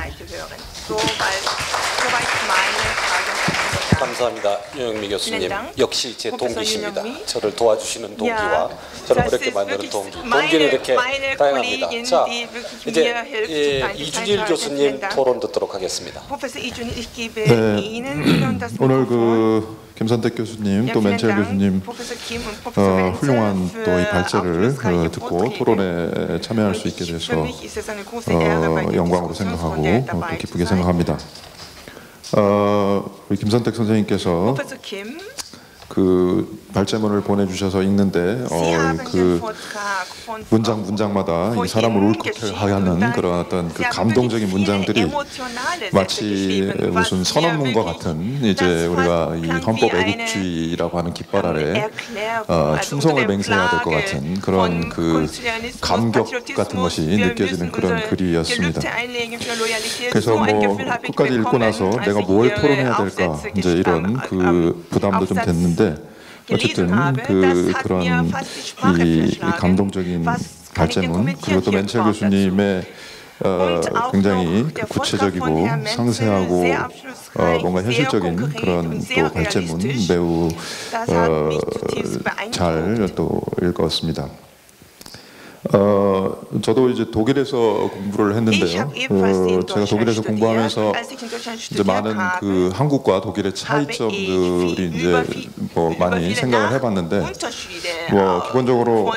감사합니다. 유영미 교수님. 역시 제 동기십니다. 저를 도와주시는 동기와 저를 그렇게 만드는 동기는 이렇게 다양합니다. 자, 이제 이준일 교수님 토론 듣도록 하겠습니다. 네, 오늘 그 김선택 교수님 또 멘첼 교수님 훌륭한 또 이 발제를 듣고 토론에 참여할 수 있게 돼서 영광으로 생각하고 또 기쁘게 생각합니다. 우리 김선택 선생님께서 그 발제문을 보내주셔서 읽는데 그 문장마다 이 사람을 울컥하게 하는 그런 어떤 그 감동적인 문장들이 마치 무슨 선언문과 같은 이제 우리가 이 헌법 애국주의라고 하는 깃발 아래 충성을 맹세해야 될 것 같은 그런 그 감격 같은 것이 느껴지는 그런 글이었습니다. 그래서 뭐 끝까지 읽고 나서 내가 뭘 토론해야 될까 이제 이런 그 부담도 좀 됐는데 어쨌든 그런 이 감동적인 발제문 그리고 또 멘첼 교수님의 굉장히 구체적이고 상세하고 뭔가 현실적인 그런 또 발제문 매우 잘 또 읽었습니다. 저도 이제 독일에서 공부를 했는데요. 제가 독일에서 공부하면서 이제 많은 그 한국과 독일의 차이점들이 이제 뭐 많이 생각을 해봤는데 뭐 기본적으로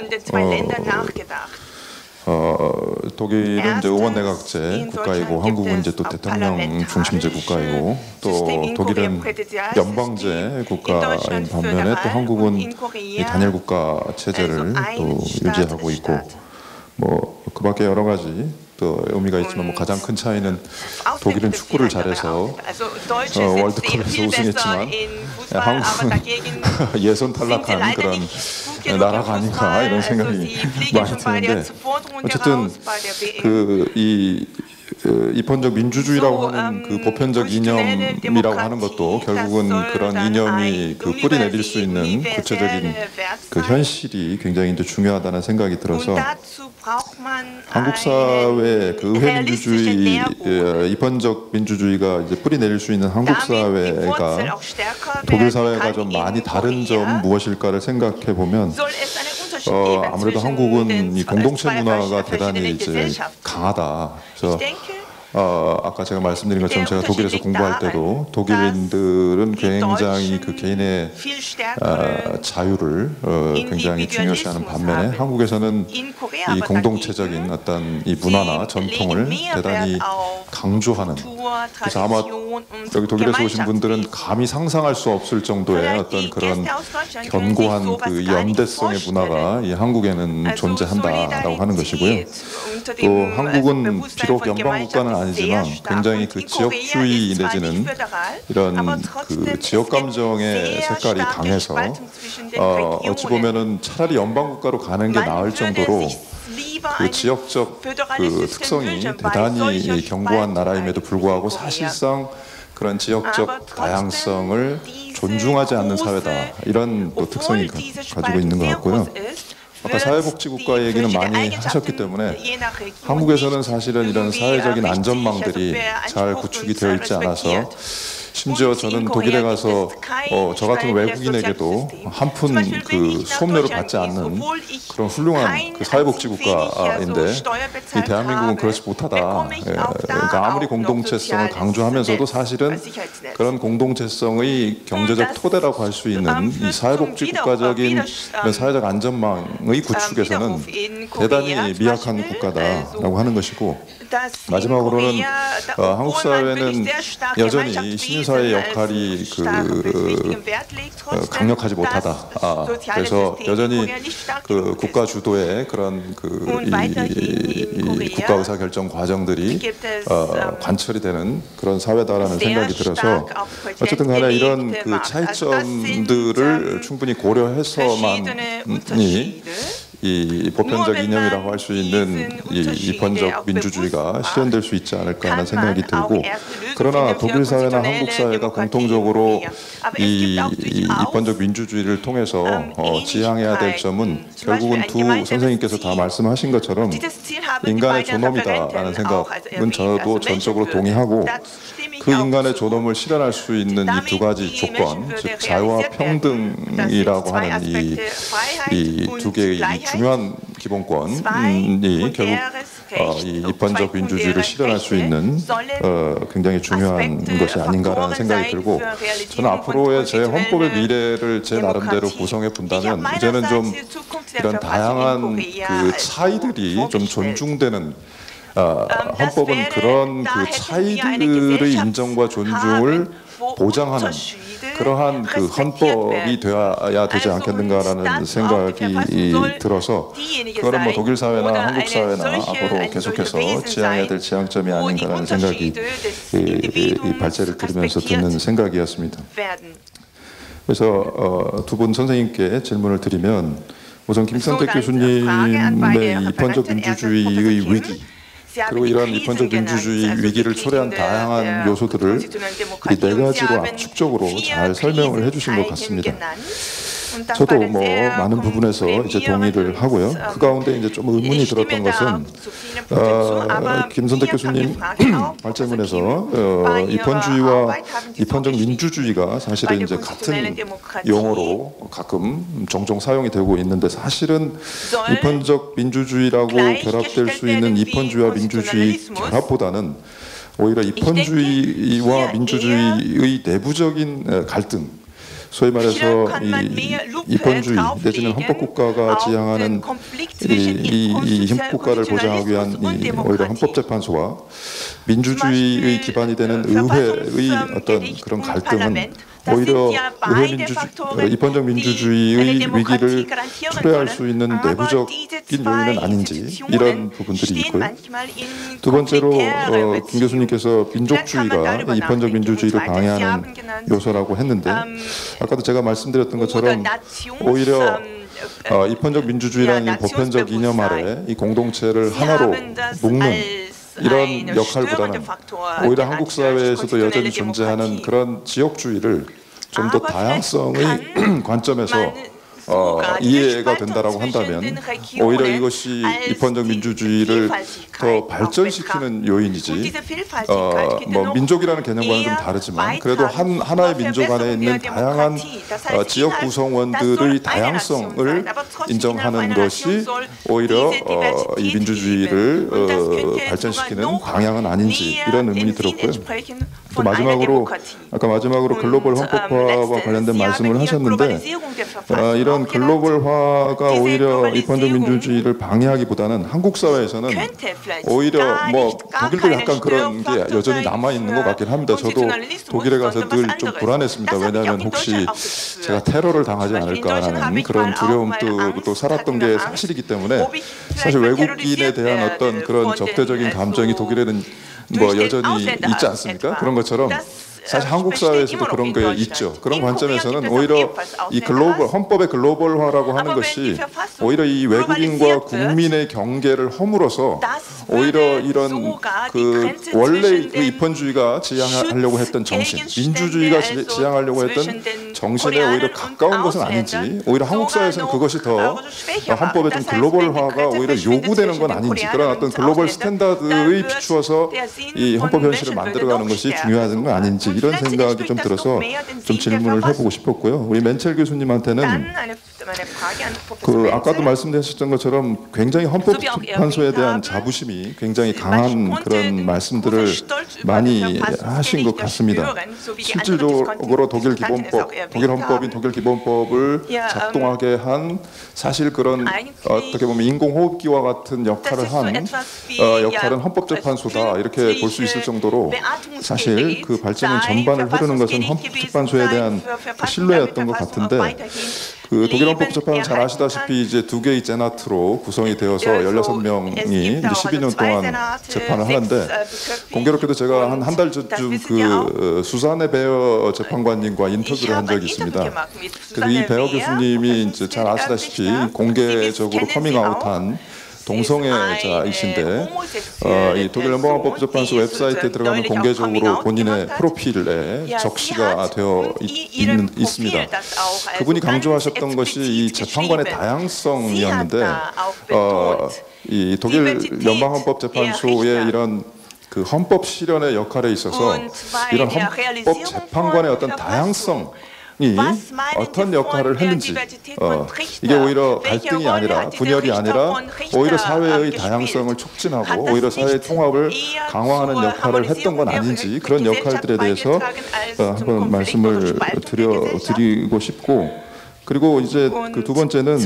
독일은 이제 의원내각제 국가이고 한국은 이제 또 대통령 중심제 국가이고 또 독일은 연방제 국가인 반면에 또 한국은 이 단일 국가 체제를 또 유지하고 있고 뭐 그밖에 여러 가지 또 의미가 있지만 뭐 가장 큰 차이는 독일은 축구를 잘해서 월드컵에서 우승했지만 한국은 예선 탈락한 그런 나라가 아닌가 이런 생각이 많이 드는데 어쨌든 입헌적 민주주의라고 하는 그 보편적 이념이라고 하는 것도 결국은 그런 이념이 그 뿌리 내릴 수 있는 구체적인 그 현실이 굉장히 이제 중요하다는 생각이 들어서 한국 사회 그 의회 민주주의, 입헌적 민주주의가 이제 뿌리 내릴 수 있는 한국 사회가 독일 사회가 좀 많이 다른 점 무엇일까를 생각해 보면 아무래도 한국은 이 공동체 문화가 대단히 이제 강하다. 그래서 아까 제가 말씀드린 것처럼 제가 독일에서 공부할 때도 독일인들은 굉장히 그 개인의 자유를 굉장히 중요시하는 반면에 한국에서는 이 공동체적인 어떤 이 문화나 전통을 대단히 강조하는, 그래서 아마 여기 독일에서 오신 분들은 감히 상상할 수 없을 정도의 어떤 그런 견고한 그 연대성의 문화가 이 한국에는 존재한다라고 하는 것이고요. 또 한국은 비록 연방국가는 아니지만 굉장히 그 지역주의 내지는 이런 그 지역 감정의 색깔이 강해서 어찌 보면은 차라리 연방국가로 가는 게 나을 정도로 그 지역적 그 특성이 대단히 견고한 나라임에도 불구하고 사실상 그런 지역적 다양성을 존중하지 않는 사회다, 이런 또 특성이 가지고 있는 것 같고요. 아까 사회복지국가 얘기는 많이 하셨기 때문에 한국에서는 사실은 이런 사회적인 안전망들이 잘 구축이 되어 있지 않아서, 심지어 저는 독일에 가서 저 같은 외국인에게도 한 푼 그 수업료를 받지 않는 그런 훌륭한 그 사회복지국가인데 이 대한민국은 그렇지 못하다. 그러니까 아무리 공동체성을 강조하면서도 사실은 그런 공동체성의 경제적 토대라고 할 수 있는 이 사회복지국가적인 사회적 안전망의 구축에서는 대단히 미약한 국가다라고 하는 것이고, 마지막으로는 한국 사회는 여전히 시민사회의 역할이 강력하지 못하다. 그래서 여전히 그 국가 주도의 그런 이 국가 의사 결정 과정들이 관철이 되는 그런 사회다라는 생각이 들어서, 어쨌든 간에 이런 그 차이점들을 충분히 고려해서만이 이 보편적 이념이라고 할 수 있는 이 입헌적 민주주의가 실현될 수 있지 않을까 하는 생각이 들고, 그러나 독일 사회나 한국 사회가 공통적으로 이 입헌적 민주주의를 통해서 지향해야 될 점은 결국은 두 선생님께서 다 말씀하신 것처럼 인간의 존엄이다라는 생각은 저도 전적으로 동의하고, 그 인간의 존엄을 실현할 수 있는 이 두 가지 조건, 즉 자유와 평등이라고 하는 이 두 개의 중요한 기본권이 결국 이 입헌적 민주주의를 실현할 수 있는 굉장히 중요한 것이 아닌가라는 생각이 들고, 저는 앞으로의 제 헌법의 미래를 제 나름대로 구성해 본다면 이제는 좀 이런 다양한 그 차이들이 좀 존중되는, 헌법은 그런 그 차이들의 인정과 존중을 보장하는 그러한 그 헌법이 되어야 되지 않겠는가라는 생각이 들어서, 그거는 뭐 독일 사회나 한국 사회나 앞으로 계속해서 지향해야 될 지향점이 아닌가라는 생각이 이 발제를 들으면서 듣는 생각이었습니다. 그래서 두 분 선생님께 질문을 드리면, 우선 김선택 교수님의 입헌적 민주주의의 위기, 그리고 이러한 입헌적 민주주의 위기를 초래한 다양한 요소들을 이 네 가지로 압축적으로 잘 설명을 해주신 것 같습니다. 저도 뭐 많은 부분에서 이제 동의를 하고요. 그 가운데 이제 좀 의문이 들었던 것은 김선택 교수님 발제문에서 입헌주의와 입헌적 민주주의가 사실은 이제 같은 용어로 가끔 종종 사용이 되고 있는데, 사실은 입헌적 민주주의라고 결합될 수 있는 입헌주의와 민주주의 결합보다는 오히려 입헌주의와 민주주의의 내부적인 갈등, 소위 말해서 이 입헌주의 내지는 헌법국가가 지향하는 이 헌법국가를 보장하기 위한 오히려 헌법재판소와 민주주의의 기반이 되는 의회의 어떤 그런 갈등은 오히려 입헌적 민주주의의 위기를 초래할 수 있는 내부적 요인은 아닌지 이런 부분들이 있고요. 두 번째로 김 교수님께서 민족주의가 입헌적 민주주의를 방해하는 요소라고 했는데 아까도 제가 말씀드렸던 것처럼 오히려 입헌적 민주주의라는 이 보편적 이념 아래 이 공동체를 하나로 묶는 이런 역할보다는 오히려 한국 사회에서도 여전히 존재하는 그런 지역주의를 좀 더 다양성의 관점에서 이해가 된다라고 한다면 오히려 이것이 입헌적 민주주의를 더 발전시키는 요인이지 뭐 민족이라는 개념과는 좀 다르지만 그래도 하나의 민족 안에 있는 다양한 지역 구성원들의 다양성을 인정하는 것이 오히려 이 민주주의를 발전시키는 방향은 아닌지 이런 의문이 들었고요. 또 마지막으로 아까 마지막으로 글로벌 헌법화와 관련된 말씀을 하셨는데 이런 글로벌화가 오히려 입헌적 민주주의를 방해하기보다는 한국 사회에서는 오히려 뭐 독일도 약간 그런 게 여전히 남아 있는 것 같긴 합니다. 저도 독일에 가서 늘 좀 불안했습니다. 왜냐하면 혹시 제가 테러를 당하지 않을까라는 그런 두려움도 또 살았던 게 사실이기 때문에 사실 외국인에 대한 어떤 그런 적대적인 감정이 독일에는 뭐 여전히 있지 않습니까? 그런 것처럼 사실 한국 사회에서도 그런 게 있죠. 그런 관점에서는 오히려 이 글로벌 헌법의 글로벌화라고 하는 것이 오히려 이 외국인과 국민의 경계를 허물어서 오히려 이런 그 원래 그 입헌주의가 지향하려고 했던 정신, 민주주의가 지향하려고 했던 정신에 오히려 가까운 것은 아닌지, 오히려 한국 사회에서는 그것이 더 헌법의 좀 글로벌화가 오히려 요구되는 건 아닌지, 그런 어떤 글로벌 스탠다드에 비추어서 이 헌법 현실을 만들어가는 것이 중요한 건 아닌지 이런 생각이 좀 들어서 좀 질문을 해보고 싶었고요. 우리 멘첼 교수님한테는 그 아까도 말씀드렸던 것처럼 굉장히 헌법재판소에 대한 자부심이 굉장히 강한 그런 말씀들을 많이 하신 것 같습니다. 실질적으로 독일 기본법, 독일 헌법인 독일 기본법을 작동하게 한 사실 그런 어떻게 보면 인공호흡기와 같은 역할을 한 역할은 헌법재판소다 이렇게 볼 수 있을 정도로 사실 그 발전은 전반을 흐르는 것은 헌법재판소에 대한 신뢰였던 것 같은데 그 독일 헌법재판은 잘 아시다시피 이제 두 개의 제나트로 구성이 되어서 16명이 이제 12년 동안 재판을 하는데 공교롭게도 제가 한 달 전쯤 그 수산의 베어 재판관님과 인터뷰를 한 적이 있습니다. 그래서 이 베어 교수님이 이제 잘 아시다시피 공개적으로 커밍아웃한 동성애자이신데 이 독일 연방헌법재판소 웹사이트에 들어가면 공개적으로 본인의 프로필에 적시가 되어 있습니다. 그분이 강조하셨던 것이 이 재판관의 다양성이었는데 이 독일 연방헌법재판소의 이런 그 헌법 실현의 역할에 있어서 이런 헌법 재판관의 어떤 다양성 이 어떤 역할을 했는지 이게 오히려 갈등이 아니라 분열이 아니라 오히려 사회의 다양성을 촉진하고 오히려 사회의 통합을 강화하는 역할을 했던 건 아닌지 그런 역할들에 대해서 한번 말씀을 드리고 싶고 그리고 이제 그 두 번째는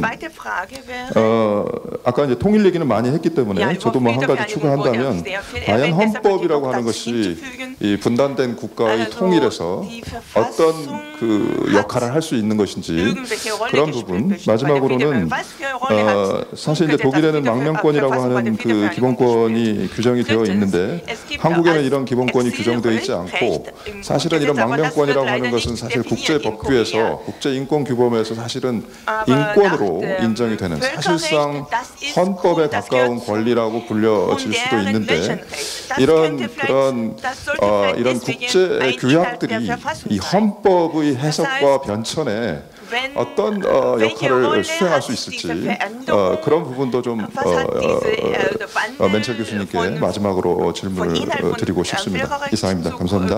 아까 이제 통일 얘기는 많이 했기 때문에 저도 뭐 한 가지 추가한다면 과연 헌법이라고 하는 것이 이 분단된 국가의 통일에서 어떤 그 역할을 할 수 있는 것인지 그런 부분 마지막으로는 사실 이제 독일에는 망명권이라고 하는 그 기본권이 규정이 되어 있는데 한국에는 이런 기본권이 규정되어 있지 않고 사실은 이런 망명권이라고 하는 것은 사실 국제법규에서 국제인권규범에서 사실은 인권으로 인정이 되는 사실상 헌법에 가까운 권리라고 불려질 수도 있는데 이런 국제 규약들이 이 헌법의 해석과 변천에 어떤 역할을 수행할 수 있을지 그런 부분도 좀 멘첼 교수님께 마지막으로 질문을 드리고 싶습니다. 이상입니다. 감사합니다.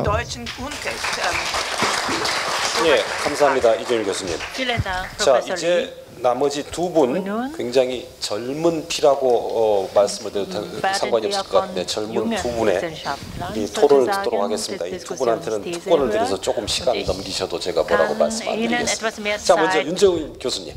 네, 감사합니다. 이정일 교수님. 자, 이제 나머지 두 분 굉장히 젊은 피라고 말씀을 드려도 상관이 없을 것 같은데 젊은 두 분의 이 토론을 듣도록 하겠습니다. 이 두 분한테는 특권을 드려서 조금 시간 넘기셔도 제가 뭐라고 말씀 안 드리겠습니다. 자, 먼저 윤정일 교수님.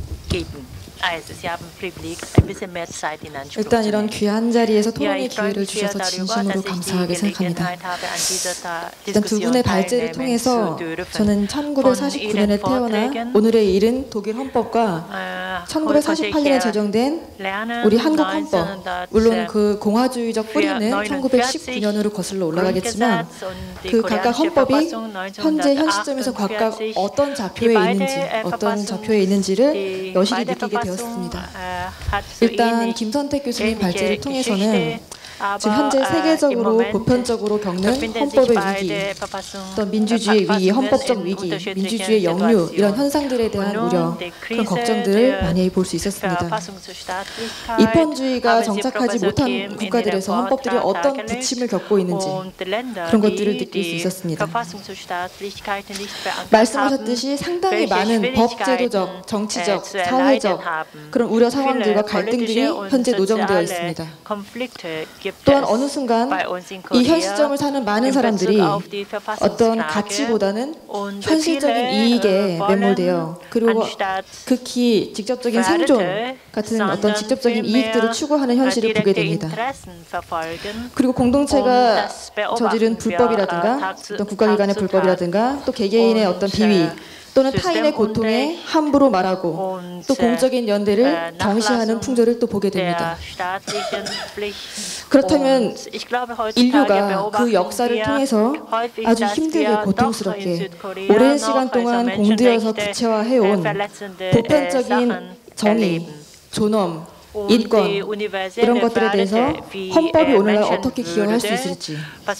일단 이런 귀한 자리에서 토론의 기회를 주셔서 진심으로 감사하게 생각합니다. 일단 두 분의 발제를 통해서 저는 1949년에 태어나 오늘에 이른 독일 헌법과 1948년에 제정된 우리 한국 헌법, 물론 그 공화주의적 뿌리는 1919년으로 거슬러 올라가겠지만 그 각각 헌법이 현재 현 시점에서 각각 어떤 좌표에 있는지를 여실히 느끼게 되었습니다. 일단 김선택 교수님 발제를 통해서는 지금 현재 세계적으로 보편적으로 겪는 헌법의 위기, 어떤 민주주의 위기, 헌법적 위기, 민주주의 역류 이런 현상들에 대한 우려, 그런 걱정들을 많이 볼 수 있었습니다. 입헌주의가 정착하지 못한 국가들에서 헌법들이 어떤 부침을 겪고 있는지 그런 것들을 느낄 수 있었습니다. 말씀하셨듯이 상당히 많은 법제도적, 정치적, 사회적 그런 우려 상황들과 갈등들이 현재 노정되어 있습니다. 또한 어느 순간 이 현 시점을 사는 많은 사람들이 어떤 가치보다는 현실적인 이익에 매몰되어 그리고 극히 직접적인 생존 같은 어떤 직접적인 이익들을 추구하는 현실을 보게 됩니다. 그리고 공동체가 저지른 불법이라든가 어떤 국가기관의 불법이라든가 또 개개인의 어떤 비위 또는 타인의 고통에 함부로 말하고 또 공적인 연대를 경시하는 풍조를 또 보게 됩니다. 그렇다면 인류가 그 역사를 통해서 아주 힘들게 고통스럽게 오랜 시간 동안 공들여서 구체화해온 보편적인 정의, 존엄, 인권 이런 것들에 대해서 헌법이 오늘날 어떻게 기여할 수 있을지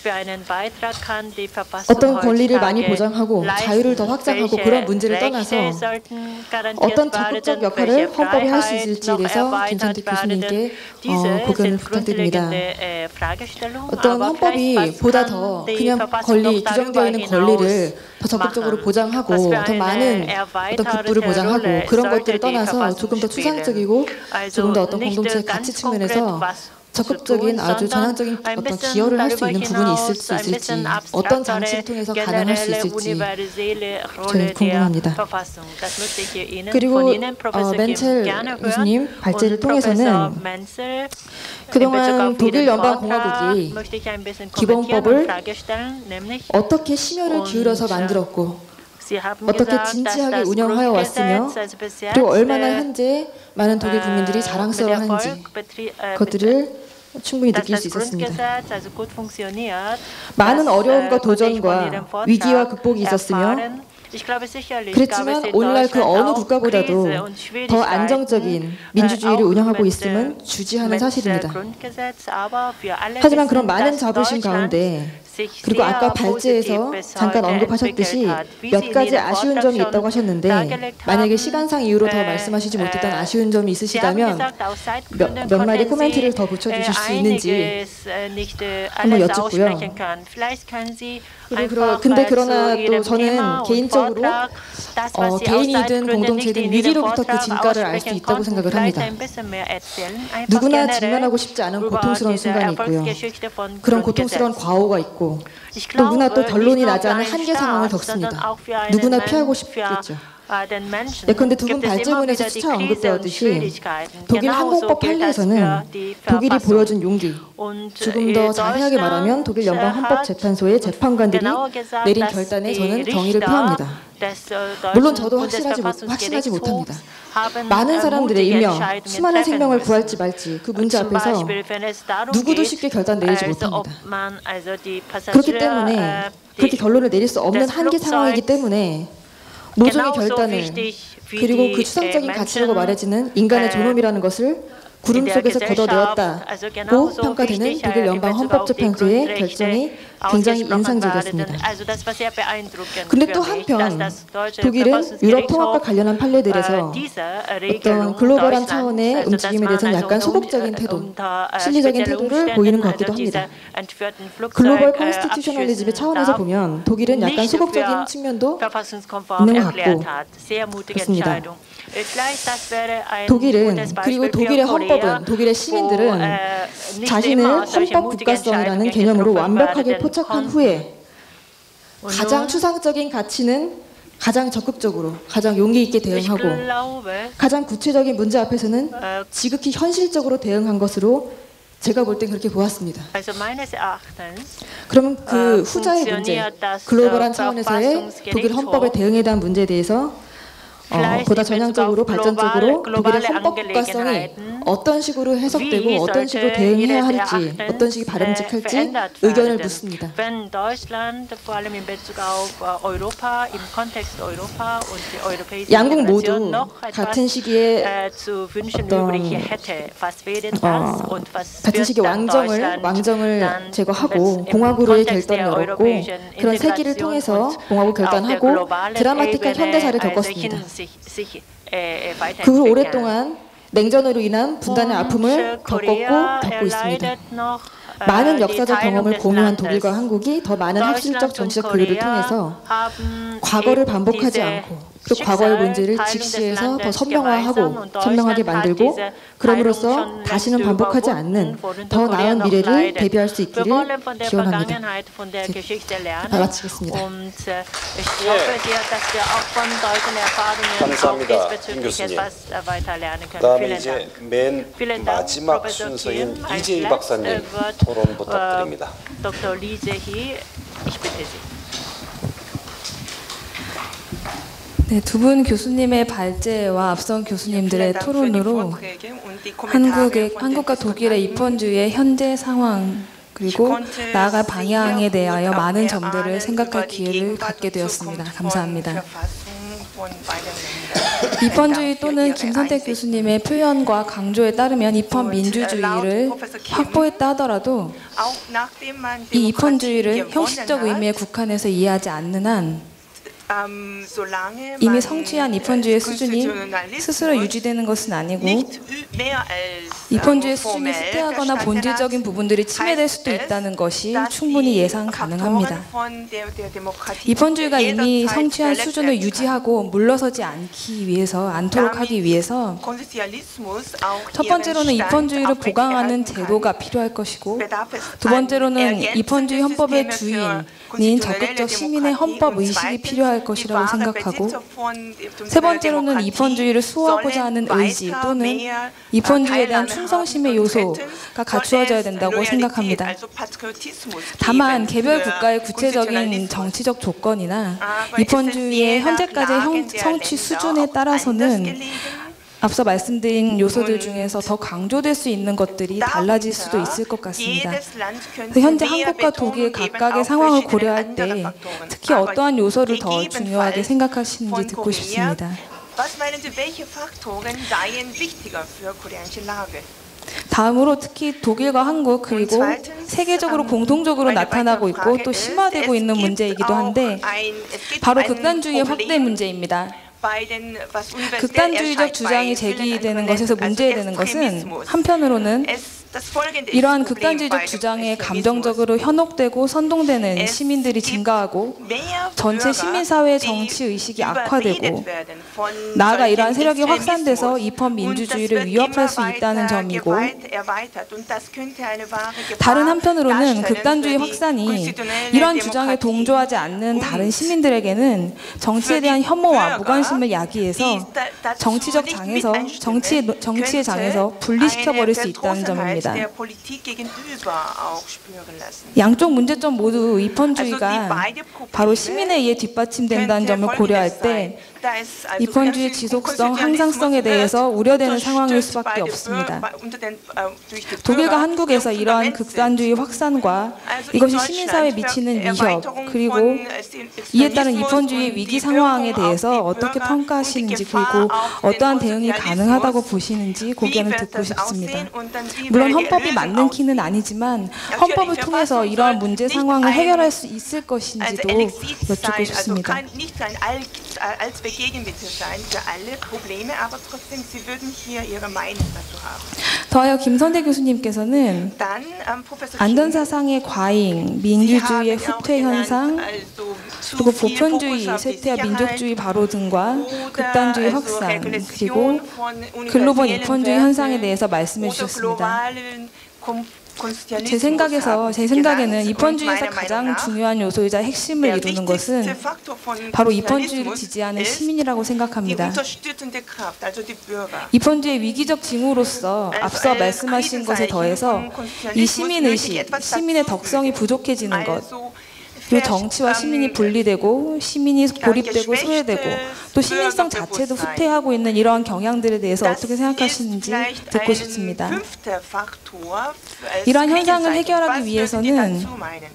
어떤 권리를 많이 보장하고 자유를 더 확장하고 그런 문제를 떠나서 어떤 적극적 역할을 헌법이 할 수 있을지에 대해서 김선택 교수님께 고견을 부탁드립니다. 어떤 헌법이 보다 더 그냥 규정되어 있는 권리를 더 적극적으로 보장하고 더 많은 어떤 급부를 보장하고 그런 것들을 떠나서 조금 더 추상적이고 조금 더 어떤 공동체 가치 측면에서 적극적인 아주 전향적인 어떤 기여를 할 수 있는 부분이 있을 수 있을지 어떤 장치를 통해서 가능할 수 있을지 저는 궁금합니다. 그리고 멘첼 교수님 발제를 통해서는 그동안 독일 연방공화국이 기본법을 어떻게 심혈을 기울여서 만들었고 어떻게 진지하게 운영하여 왔으며 그리고 얼마나 현재 많은 독일 국민들이 자랑스러워하는지 그것들을 충분히 느낄 수 있었습니다. 많은 어려움과 도전과 위기와 극복이 있었으며 그렇지만 오늘날 그 어느 국가보다도 더 안정적인 민주주의를 운영하고 있음은 주지하는 사실입니다. 하지만 그런 많은 자부심 가운데 그리고 아까 발제에서 잠깐 언급하셨듯이 몇 가지 아쉬운 점이 있다고 하셨는데 만약에 시간상 이유로 더 말씀하시지 못했던 아쉬운 점이 있으시다면 몇 마디 코멘트를 더 붙여주실 수 있는지 한번 여쭙고요. 근데 그러나 또 저는 개인적으로 개인이든 공동체든 위기로부터 그 진가를 알 수 있다고 생각을 합니다. 누구나 직면하고 싶지 않은 고통스러운 순간이 있고요. 그런 고통스러운 과오가 있고 또 누구나 또 결론이 나지 않은 한계 상황을 겪습니다. 누구나 피하고 싶겠죠. 예컨대 두 분 발제문에서 수차 언급되었듯이 독일 항공법 판례에서는 독일이 보여준 용기, 조금 더 자세하게 말하면 독일 연방헌법재판소의 재판관들이 내린 결단에 저는 경의를 표합니다. 물론 저도 확신하지 못합니다. 많은 사람들의 일명, 수많은 생명을 구할지 말지 그 문제 앞에서 누구도 쉽게 결단 내리지 못합니다. 그렇기 때문에 그렇게 결론을 내릴 수 없는 한계 상황이기 때문에 모종의 결단을 그리고 그 추상적인 가치라고 말해지는 인간의 존엄이라는 것을 구름 속에서 걷어내었다고 평가되는 독일 연방헌법재판소의 결정이 굉장히 인상적이었습니다. 그런데 또 한편 독일은 유럽 통합과 관련한 판례들에서 어떤 글로벌한 차원의 움직임에 대해서는 약간 소극적인 태도, 실리적인 태도를 보이는 것 같기도 합니다. 글로벌 컨스티튜셔널리즘의 차원에서 보면 독일은 약간 소극적인 측면도 있는 것 같고 그렇습니다. 독일은 그리고 독일의 헌법은 독일의 시민들은 자신을 헌법 국가성이라는 개념으로 완벽하게 포착한 후에 가장 추상적인 가치는 가장 적극적으로 가장 용기 있게 대응하고 가장 구체적인 문제 앞에서는 지극히 현실적으로 대응한 것으로 제가 볼 땐 그렇게 보았습니다. 그러면 그 후자의 문제, 글로벌한 차원에서의 독일 헌법의 대응에 대한 문제에 대해서 보다 전향적으로 발전적으로 독일의 헌법 국가성이 어떤 식으로 해석되고 어떤 식으로 대응해야 할지 어떤 식이 바람직할지 의견을 묻습니다. 양국 모두 같은 시기에 같은 시기에 왕정을 제거하고 공화국을 결단을 얻었고 그런 세기를 통해서 공화국 결단하고 드라마틱한 현대사를 겪었습니다. 그 후 오랫동안 냉전으로 인한 분단의 아픔을 겪고 있습니다. 많은 역사적 경험을 공유한 독일과 한국이 더 많은 학술적 정치적 교류를 통해서 과거를 반복하지 않고 그리고 과거의 문제를 직시해서 더 선명화하고 선명하게 만들고 그럼으로써 다시는 반복하지 않는 더 나은 미래를 대비할 수 있기를 기원합니다. 마치겠습니다. 감사합니다, 김 교수님. 그다음에 이제 맨 마지막 순서인 이재희 박사님 토론 부탁드립니다. 네, 두 분 교수님의 발제와 앞선 교수님들의 토론으로 한국과 독일의 입헌주의의 현재 상황 그리고 나아갈 방향에 대하여 많은 점들을 생각할 기회를 갖게 되었습니다. 감사합니다. 입헌주의 또는 김선택 교수님의 표현과 강조에 따르면 입헌 민주주의를 확보했다 하더라도 이 입헌주의를 형식적 의미에 국한해서 이해하지 않는 한 이미 성취한 입헌주의 수준이 스스로 유지되는 것은 아니고 입헌주의 수준이 쇠퇴하거나 본질적인 부분들이 침해될 수도 있다는 것이 충분히 예상 가능합니다. 입헌주의가 이미 성취한 수준을 유지하고 물러서지 않도록 하기 위해서 첫 번째로는 입헌주의를 보강하는 제도가 필요할 것이고 두 번째로는 입헌주의 헌법의 주인인 적극적 시민의 헌법 의식이 필요할 것이라고 생각하고 세 번째로는 입헌주의를 수호하고자 하는 의지 또는 입헌주의에 대한 충성심의 요소가 갖추어져야 된다고 생각합니다. 다만 개별 국가의 구체적인 정치적 조건이나 입헌주의의 현재까지의 성취 수준에 따라서는 앞서 말씀드린 요소들 중에서 더 강조될 수 있는 것들이 달라질 수도 있을 것 같습니다. 현재 한국과 독일 각각의 상황을 고려할 때 특히 어떠한 요소를 더 중요하게 생각하시는지 듣고 싶습니다. 다음으로 특히 독일과 한국 그리고 세계적으로 공통적으로 나타나고 있고 또 심화되고 있는 문제이기도 한데 바로 극단주의의 확대 문제입니다. 극단주의적 주장이 제기되는 것에서 문제되는 것은 한편으로는 이러한 극단주의적 주장에 감정적으로 현혹되고 선동되는 시민들이 증가하고 전체 시민사회의 정치의식이 악화되고 나아가 이러한 세력이 확산돼서 입헌 민주주의를 위협할 수 있다는 점이고 다른 한편으로는 극단주의 확산이 이러한 주장에 동조하지 않는 다른 시민들에게는 정치에 대한 혐오와 무관심을 야기해서 정치의 장에서 분리시켜버릴 수 있다는 점입니다. 양쪽 문제점 모두 입헌주의가 바로 시민에 의해 뒷받침된다는 점을 고려할 때 입헌주의 지속성, 항상성에 대해서 우려되는 상황일 수밖에 없습니다. 독일과 한국에서 이러한 극단주의 확산과 이것이 시민사회에 미치는 위협 그리고 이에 따른 입헌주의 위기 상황에 대해서 어떻게 평가하시는지 그리고 어떠한 대응이 가능하다고 보시는지 고견을 듣고 싶습니다. 물론 헌법이 맞는 키는 아니지만 헌법을 통해서 이러한 문제 상황을 해결할 수 있을 것인지도 여쭙고 싶습니다. 더하여 김선택 교수님께서는 안전사상의 과잉, 민주주의의 후퇴 현상, 그리고 보편주의, 쇠퇴와 민족주의 발호 등과 극단주의 확산, 그리고 글로벌 입헌주의 현상에 대해서 말씀해 주셨습니다. 제 생각에는 입헌주의에서 가장 중요한 요소이자 핵심을 이루는 것은 바로 입헌주의를 지지하는 시민이라고 생각합니다. 입헌주의의 위기적 징후로서 앞서 말씀하신 것에 더해서 이 시민의식, 시민의 덕성이 부족해지는 것, 그리고 정치와 시민이 분리되고 시민이 고립되고 소외되고 또 시민성 자체도 후퇴하고 있는 이러한 경향들에 대해서 어떻게 생각하시는지 듣고 싶습니다. 이러한 현상을 해결하기 위해서는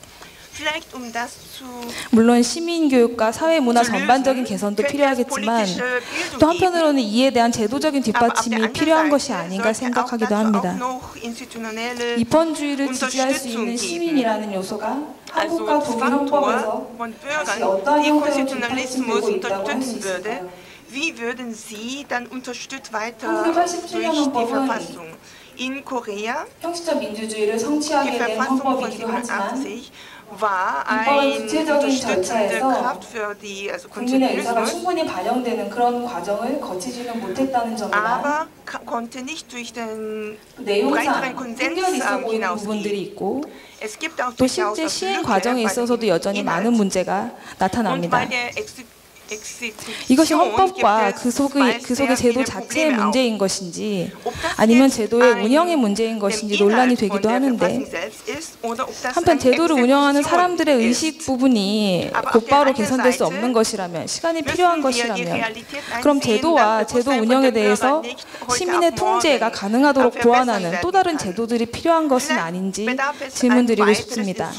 물론 시민교육과 사회문화 전반적인 개선도 필요하겠지만 또 한편으로는 이에 대한 제도적인 뒷받침이 필요한 것이 아닌가 생각하기도 합니다. 입헌주의를 지지할 수 있는 시민이라는 요소가 한국과 독일 헌법에서 다시 어떠한 형태로 뒷받침되고 있다고 할 수 있을까요? Wie würden Sie dann unterstützt weiter 1987년 durch die 헌법은 Verfassung? In Korea, 형식적 민주주의를 성취하게 die 된 Verfassung von 헌법이기도 하지만 87 war 이법의 eine 구체적인 unterstützende 절차에서 Kraft für die 국민의 의사가 Kontinuismus, 충분히 반영되는 그런 과정을 거치지는 못했다는 점이나 aber konnte nicht durch den 내용상 breiteren Konsens 한결 있어 보이는 부분들이 hinausgehen. 있고 Es gibt auch 또 durchaus 실제 das 시행 Lücke 과정에 bei dem 있어서도 여전히 많은 Inhalt. 문제가 Und 나타납니다. bei der 이것이 Exekution 헌법과 gibt 그 es 속의 sehr 제도 viele 자체의 Probleme auch. 문제인 것인지 아니면 제도의 운영의 문제인 것인지 논란이 되기도 하는데 한편 제도를 운영하는 사람들의 의식 부분이 곧바로 개선될 수 없는 것이라면 시간이 필요한 것이라면 그럼 제도와 제도 운영에 대해서 시민의 통제가 가능하도록 보완하는 또 다른 제도들이 필요한 것은 아닌지 질문드리고 싶습니다.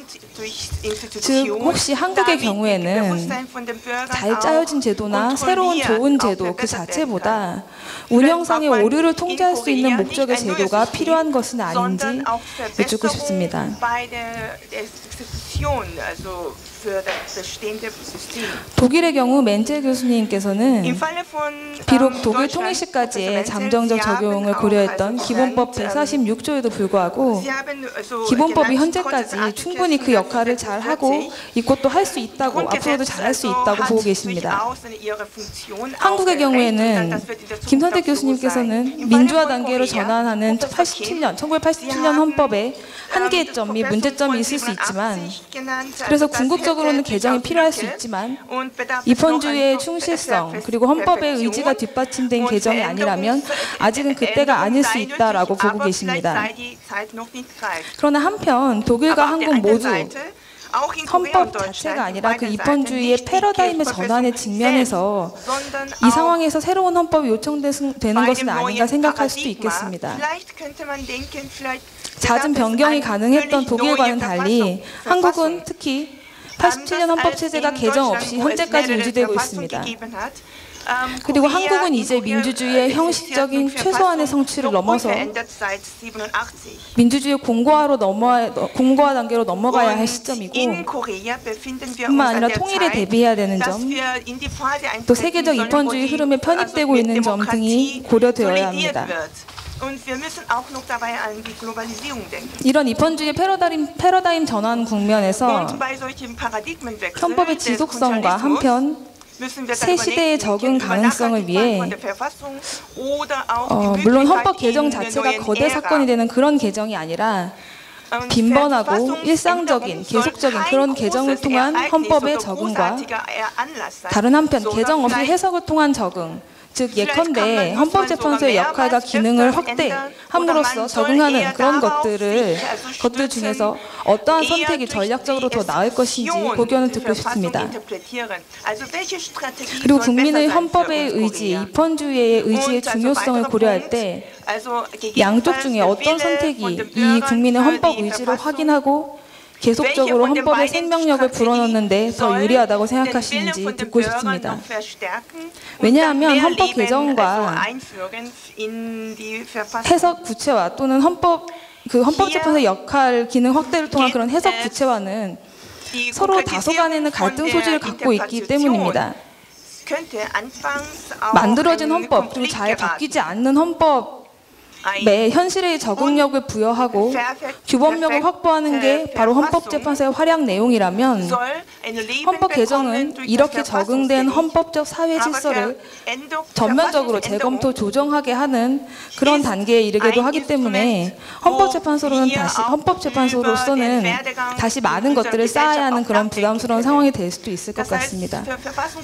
즉 혹시 한국의 경우에는 잘 짜여진 제도나 새로운 좋은 제도 그 자체보다 운영상의 오류를 통제할 수 있는 목적의 제도가 필요한 것은 아닌지 여쭙고 싶습니다. 독일의 경우 멘젤 교수님께서는 비록 독일 통일 시까지의 잠정적 적용을 고려했던 기본법 146조에도 불구하고 기본법이 현재까지 충분히 그 역할을 잘 하고 있고 또 할 수 있다고 앞으로도 잘할 수 있다고 보고 계십니다. 한국의 경우에는 김선택 교수님께서는 민주화 단계로 전환하는 1987년 헌법에 한계점이 문제점이 있을 수 있지만 그래서 궁극적으로는 개정이 필요할 수 있지만 입헌주의의 충실성 그리고 헌법의 의지가 뒷받침된 개정이 아니라면 아직은 그때가 아닐 수 있다라고 보고 계십니다. 그러나 한편 독일과 한국 모두 헌법 자체가 아니라 그 입헌주의의 패러다임의 전환의 측면에서 이 상황에서 새로운 헌법이 요청되는 것은 아닌가 생각할 수도 있겠습니다. 잦은 변경이 가능했던 독일과는 달리 한국은 특히 87년 헌법 체제가 개정 없이 현재까지 유지되고 있습니다. 그리고 한국은 이제 민주주의의 형식적인 최소한의 성취를 넘어서 민주주의 공고화 단계로 넘어가야 할 시점이고 뿐만 아니라 통일에 대비해야 되는 점, 또 세계적 입헌주의 흐름에 편입되고 있는 점 등이 고려되어야 합니다. 이런 입헌주의 패러다임 전환 국면에서 헌법의 지속성과 한편 새 시대의 적응 가능성을 위해 물론 헌법 개정 자체가 거대 사건이 되는 그런 개정이 아니라 빈번하고 일상적인 계속적인 그런 개정을 통한 헌법의 적응과 다른 한편 개정 없이 해석을 통한 적응 즉 예컨대 헌법재판소의 역할과 기능을 확대함으로써 적응하는 그런 것들 중에서 어떠한 선택이 전략적으로 더 나을 것인지 고견을 듣고 싶습니다. 그리고 국민의 헌법의 의지, 입헌주의의 의지의 중요성을 고려할 때 양쪽 중에 어떤 선택이 이 국민의 헌법 의지를 확인하고 계속적으로 헌법의 생명력을 불어넣는 데 더 유리하다고 생각하시는지 듣고 싶습니다. 왜냐하면 헌법 개정과 해석 구체화 또는 헌법재판소의 역할, 기능 확대를 통한 그런 해석 구체화는 서로 다소간에는 갈등 소지를 갖고 있기 때문입니다. 만들어진 헌법, 그리고 잘 바뀌지 않는 헌법 매 현실의 적응력을 부여하고 규범력을 확보하는 게 바로 헌법재판소의 활약 내용이라면 헌법 개정은 이렇게 적응된 헌법적 사회 질서를 전면적으로 재검토 조정하게 하는 그런 단계에 이르게도 하기 때문에 헌법재판소로서는 다시 많은 것들을 쌓아야 하는 그런 부담스러운 상황이 될 수도 있을 것 같습니다.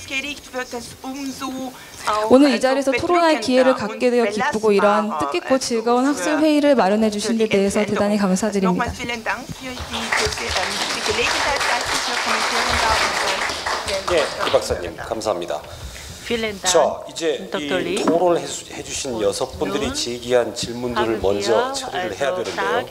오늘 이 자리에서 토론할 기회를 갖게 되어 기쁘고 이러한 뜻깊고 즐거운 학술 회의를 마련해 주신 데 대해서 대단히 감사드립니다. Nochmals vielen Dank für die Gelegenheit, dass ich hier kommentieren darf. 예, 이 박사님 감사합니다. 자, 이제 이 토론을 해주신 6분들이 제기한 질문들을 먼저 처리를 해야 되는데요.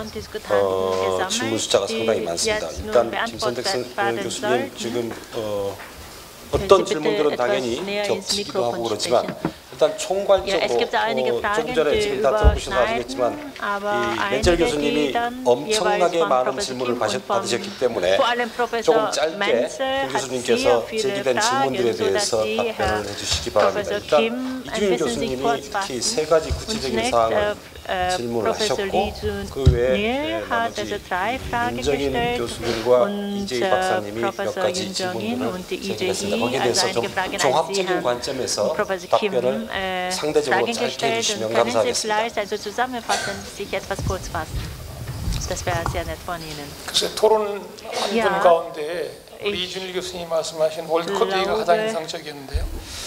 질문 숫자가 상당히 많습니다. 일단 김선택 교수님 지금 어떤 질문들은 당연히 겹치기도 하고 그렇지만 일단 총괄적으로 조금 전에 지금 다 들어보셔서 아시겠지만 이 멘젤 교수님이 엄청나게 많은 질문을 받으셨기 때문에 조금 짧게 김 교수님께서 제기된 질문들에 대해서 답변을 해주시기 바랍니다. 일단 이준일 교수님이 특히 3가지 구체적인 사항을 질문을 하셨고 그 외에 나머지 윤정인 교수님과 이재희 박사님이 몇 가지 질문들을 제기했습니다. 거기에 대해서 좀 종합적인 관점에서 답변을 상대적으로 짧게 해주시면 감사하겠습니다. 글쎄 토론하는 분 가운데 우리 이준일 교수님이 말씀하신 월드컵 얘기가 가장 인상적이었는데요.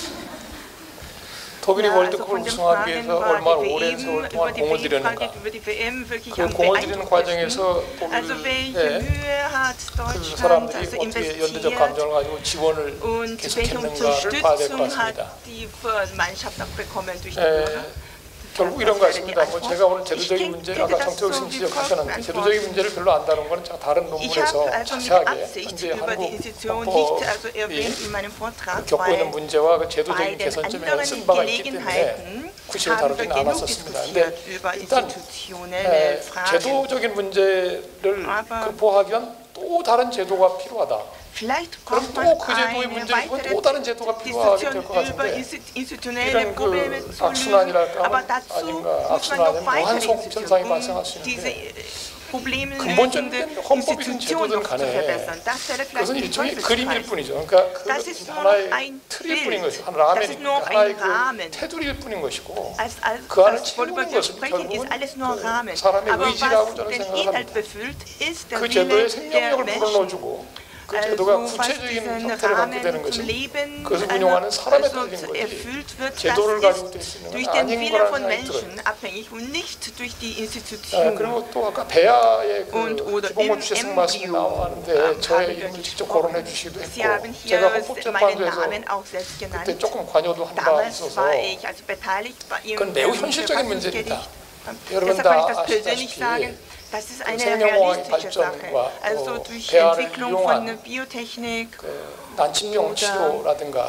독일이 월드컵을 우승하기 위해서 얼마나 오랜 세월 동안 공을 들였는가. 그 공을 들이는 과정에서 독일의 그 사람들이 어떻게 연대적 감정을 가지고 지원을 계속했는가를 봐야 될 것 같습니다. 결국 이런 것 같습니다. 뭐 제가 오늘 제도적인 문제, 아까 정태욱 선생님 지적하셨는데 제도적인 문제를 별로 안 다룬 건 제가 다른 논문에서 자세하게 현재 한국 헌법이 겪고 있는 문제와 그 제도적인 개선점에 쓴 바가 있기 때문에 구체적으로 다루지는 않았었습니다. 그런데 일단 제도적인 문제를 극복하기 위한 또 다른 제도가 필요하다. 그럼 또 그 제도의 문제이고 또 다른 제도가 필요하게 될 것 같은데 이런 그 악순환이랄까 아닌가 악순환은 무한속 현상이 발생할 수 있는데 근본적인 헌법이든 제도든 간에 그것은 일종의 그림일 뿐이죠. 그러니까 그 하나의 틀일 뿐인 것이고 하나의 그 테두리일 뿐인 것이고 그 안을 채우는 것은 결국은 그 사람의 의지라고 저는 생각합니다. 그 제도의 생명력을 불어넣어주고 그 제도가 구체적인 형태를 갖게 되는 것은 그것을 운영하는 사람에 따른 거지 제도를 가지고 될 수 있는 건 아닌 거라는 생각이 들어요. 그리고 또 아까 배아의 그 기본권 주체성 말씀이 나오는데 저의 이름을 직접 거론해 주시기도 했고 제가 헌법재판소에서 그때 조금 관여도 한 바 있어서 그건 매우 현실적인 문제입니다. 여러분 다 아시다시피 생명공학의 발전과 배아를 이용한 난치병 치료라든가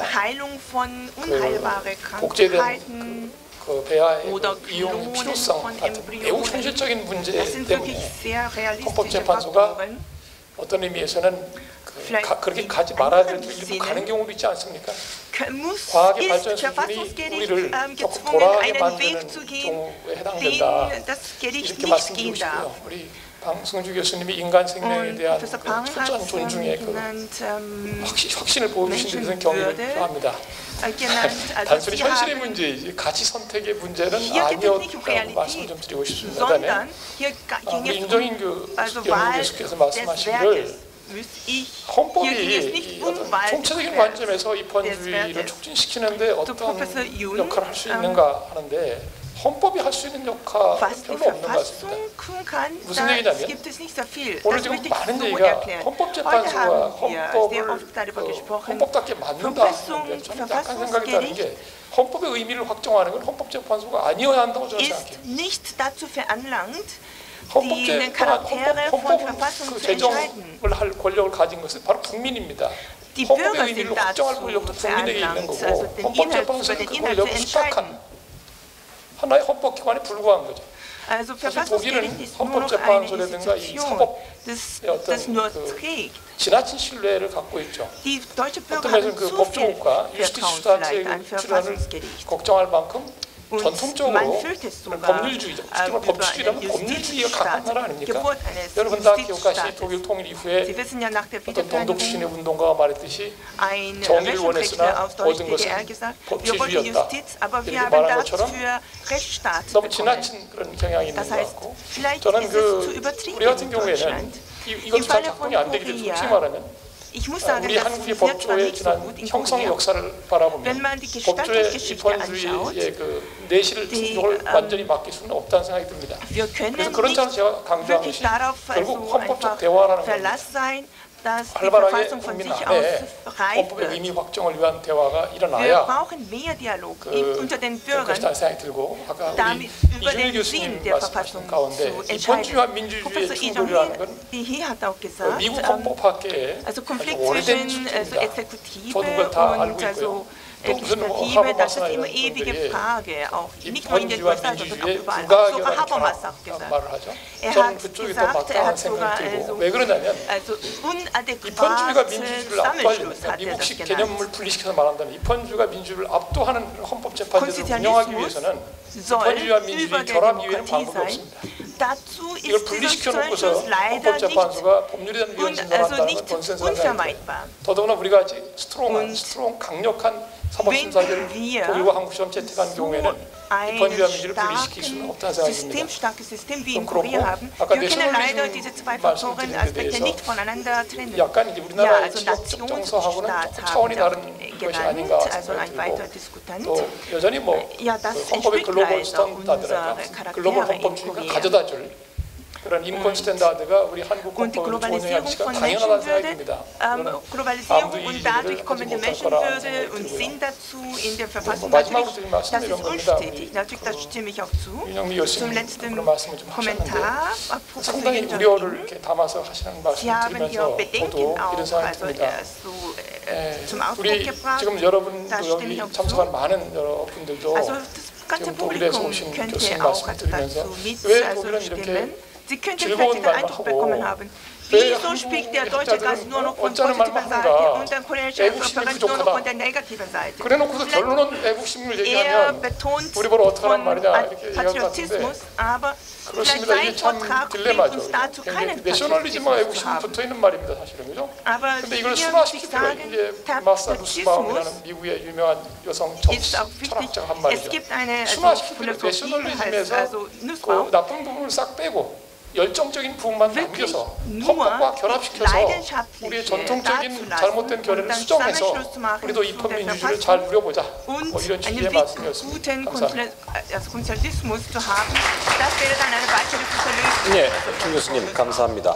복제된 그 배아의 이용 필요성 같은 매우 현실적인 문제 때문에 헌법재판소가 어떤 의미에서는 그렇게 가지 말아야 될 일부 가는 경우도 있지 않습니까? 과학의 발전 수준이 우리를 조금 돌아가게 만드는 경우에 해당된다. 이렇게 말씀드리고 싶고요. 우리 방승주 교수님이 인간 생명에 대한 그 철저한 존중의 그 확신을 보여주신 데 대해서는 경의를 표합니다. 단순히 현실의 문제이지 가치 선택의 문제는 아니었다고 말씀을 좀 드리고 싶습니다. 그다음에 우리 윤정인 교수께서 말씀하시기를 헌법이 총체적인 관점에서 입헌주의를 촉진시키는데 어떤 역할을 할 수 있는가 하는데 헌법이 할 수 있는 역할은 별로 없는 것 같습니다. 무슨 얘기냐면 오늘 지금 많은 얘기가 헌법재판소가 헌법답게 맞는다 하는데 저는 약간 생각이 다른 게 헌법의 의미를 확정하는 건 헌법재판소가 아니어야 한다고 저는 생각해요. 헌법은 그 제정을 할 권력을 가진 것은 바로 국민입니다. 헌법의 의미를 확정할 권력도 국민에게 있는 거고 헌법재판소는 그 권력을 수탁한 하나의 헌법기관에 불과한 거죠. 사실 독일은 헌법재판소라든가 이 사법의 어떤 그 지나친 신뢰를 갖고 있죠. 어떤 면에서는 그 법조국과 유스티스슈타트의 출현을 걱정할 만큼 전통적으로 법률주의죠. 특히 법치주의라면 법률주의가 강한 나라 아닙니까? 여러분 다 기억하시 독일 통일 이후에 어떤 동독 출신의 운동가가 말했듯이 정의를 원했으나 얻은 것은 법치주의였다. 이렇게 말한 것처럼 너무 지나친 그런 경향이 있는 것 같고 저는 그 우리 같은 경우에는 이것도 잘 작동이 안 되기 때문에 솔직히 말하면 우리 한국의 법조의 지난 형성 역사를 바라보면 법조의 입헌주의의 그 내실을 충족을 완전히 맡길 수는 없다는 생각이 듭니다. 그래서 그런 점에서 제가 강조한 것이 결국 헌법적 대화라는 겁니다. 활발하게 국민 안에 헌법의 의미 확정을 위한 대화가 일어나야 그것이라는 생각이 들고 아까 우리 이준일 교수님 말씀하신 가운데 입헌주의와 민주주의의 충돌이라는 건 미국 헌법학계의 아주 오래된 추측입니다. 저도 그걸 다 알고 있고요. 또 무슨 하버 말씀하는 분들이 입헌주의와 민주주의의 불가결한 결합 말을 하죠. 저는 그쪽이 더 맞다는 생각이 들고 왜 그러냐면 입헌주의가 민주주의를 압도하려면 미국식 개념을 분리시켜서 말한다면 입헌주의가 민주주의를 압도하는 헌법재판제를 운영하기 위해서는 입헌주의와 민주주의 결합 이외에는 방법이 없습니다. 이걸 분리시켜 놓고서 헌법재판소가 법률에 대한 위헌 진단을 한다는 건 넌센스라는 생각이 들어요. 더더구나 우리가 스트롱 강력한 사법심사를 독일과 한국처럼 채택한 경우에는 입헌주의와 민주주의를 분리시킬 수는 없다는 생각이 듭니다. 그럼 그렇고 아까 내셔널리즘 말씀드린 데 대해서 약간 이제 우리나라의 지역적 정서하고는 조금 차원이 다른 것이 아닌가 생각이 들고 또 여전히 뭐 헌법의 글로벌 스탠다드랄까 글로벌 헌법주의가 가져다줄 그런 인권 스탠다드가 우리 한국 헌법을 좋은 영향치가 당연하다는 생각이 듭니다. 아무도 이 일을 하지 못할 거라는 생각이 들고요. 마지막으로 드린 말씀은 이런 겁니다. 윤영미 교수님 그런 말씀을 좀 하셨는데 상당히 우려를 이렇게 담아서 하시는 말씀을 들으면서 저도 이런 생각이 듭니다. 우리 지금 여러분도 여기 참석한 많은 여러분들도 지금 독일에서 오신 교수님 말씀을 들으면서 왜 독일은 이렇게 즐거운 말만 하고 왜 한국학자들은 어쩌는 말만 하는가 애국심이 부족하다 그래놓고서 결론은 애국심을 얘기하면 우리 보러 어떡하란 말이냐 이렇게 얘기할 것 같은데 그렇습니다. 이게 참 딜레마죠. 내셔널리즘과 애국심이 붙어있는 말입니다. 사실은 그죠? 근데 이걸 순화시킬 때가 이제 마사 누스바움이라는 미국의 유명한 여성 철학자가 한 말이죠. 순화시킬 때 내셔널리즘에서 그 나쁜 부분을 싹 빼고 열정적인 부분만 남겨서 헌법과 결합시켜서 우리의 전통적인 잘못된 견해를 수정해서 우리도 입헌민주주의를 잘 누려보자 뭐 이런 취지의 말씀이었습니다. 감사합니다. 네, 김 교수님 감사합니다.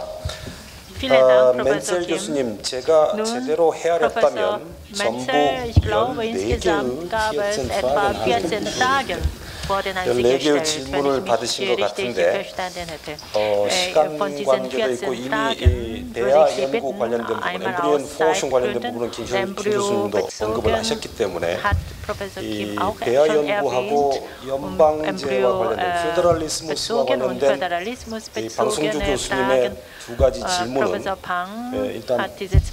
멘셀 교수님, 제가 제대로 헤아렸다면 전부 14개의 질문을 받으신 것 같은데 시간 관계도 있고 이미 대화 연구 관련된 부분, 엠브리온 포션 관련된 부분은 김 교수님도 언급을 하셨기 때문에 이 대화 연구하고 연방제와 관련된 페더럴리스무스와 관련된 이 방송주 교수님의 두 가지 질문은 일단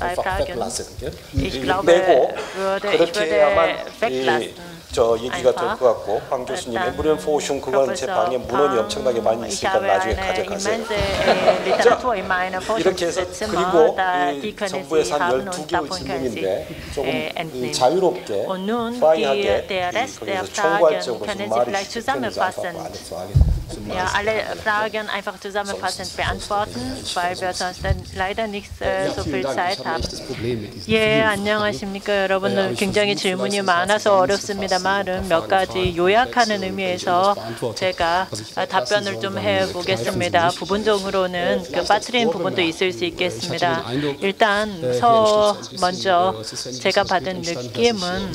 빼고 그렇게 해야만 저 얘기가 될 것 같고 황 교수님 엠브리온 포션 그건 제 방에 문헌이 엄청나게 많이 있으니까 나중에 가져가세요. 자, 이렇게 해서 그리고 이 정부에서 한 12개의 질문인데 조금 자유롭게 프라이하게 거기서 총괄적으로 좀 말이 시키는지 않고 Ja, alle Fragen einfach zusammenfassend beantworten, weil wir sonst dann leider nicht so viel Zeit haben. 예, 안녕하십니까 여러분들. 굉장히 질문이 많아서 어렵습니다만 몇 가지 요약하는 의미에서 제가 답변을 좀 해보겠습니다. 부분적으로는 그 빠뜨린 부분도 있을 수 있겠습니다. 일단 먼저 제가 받은 느낌은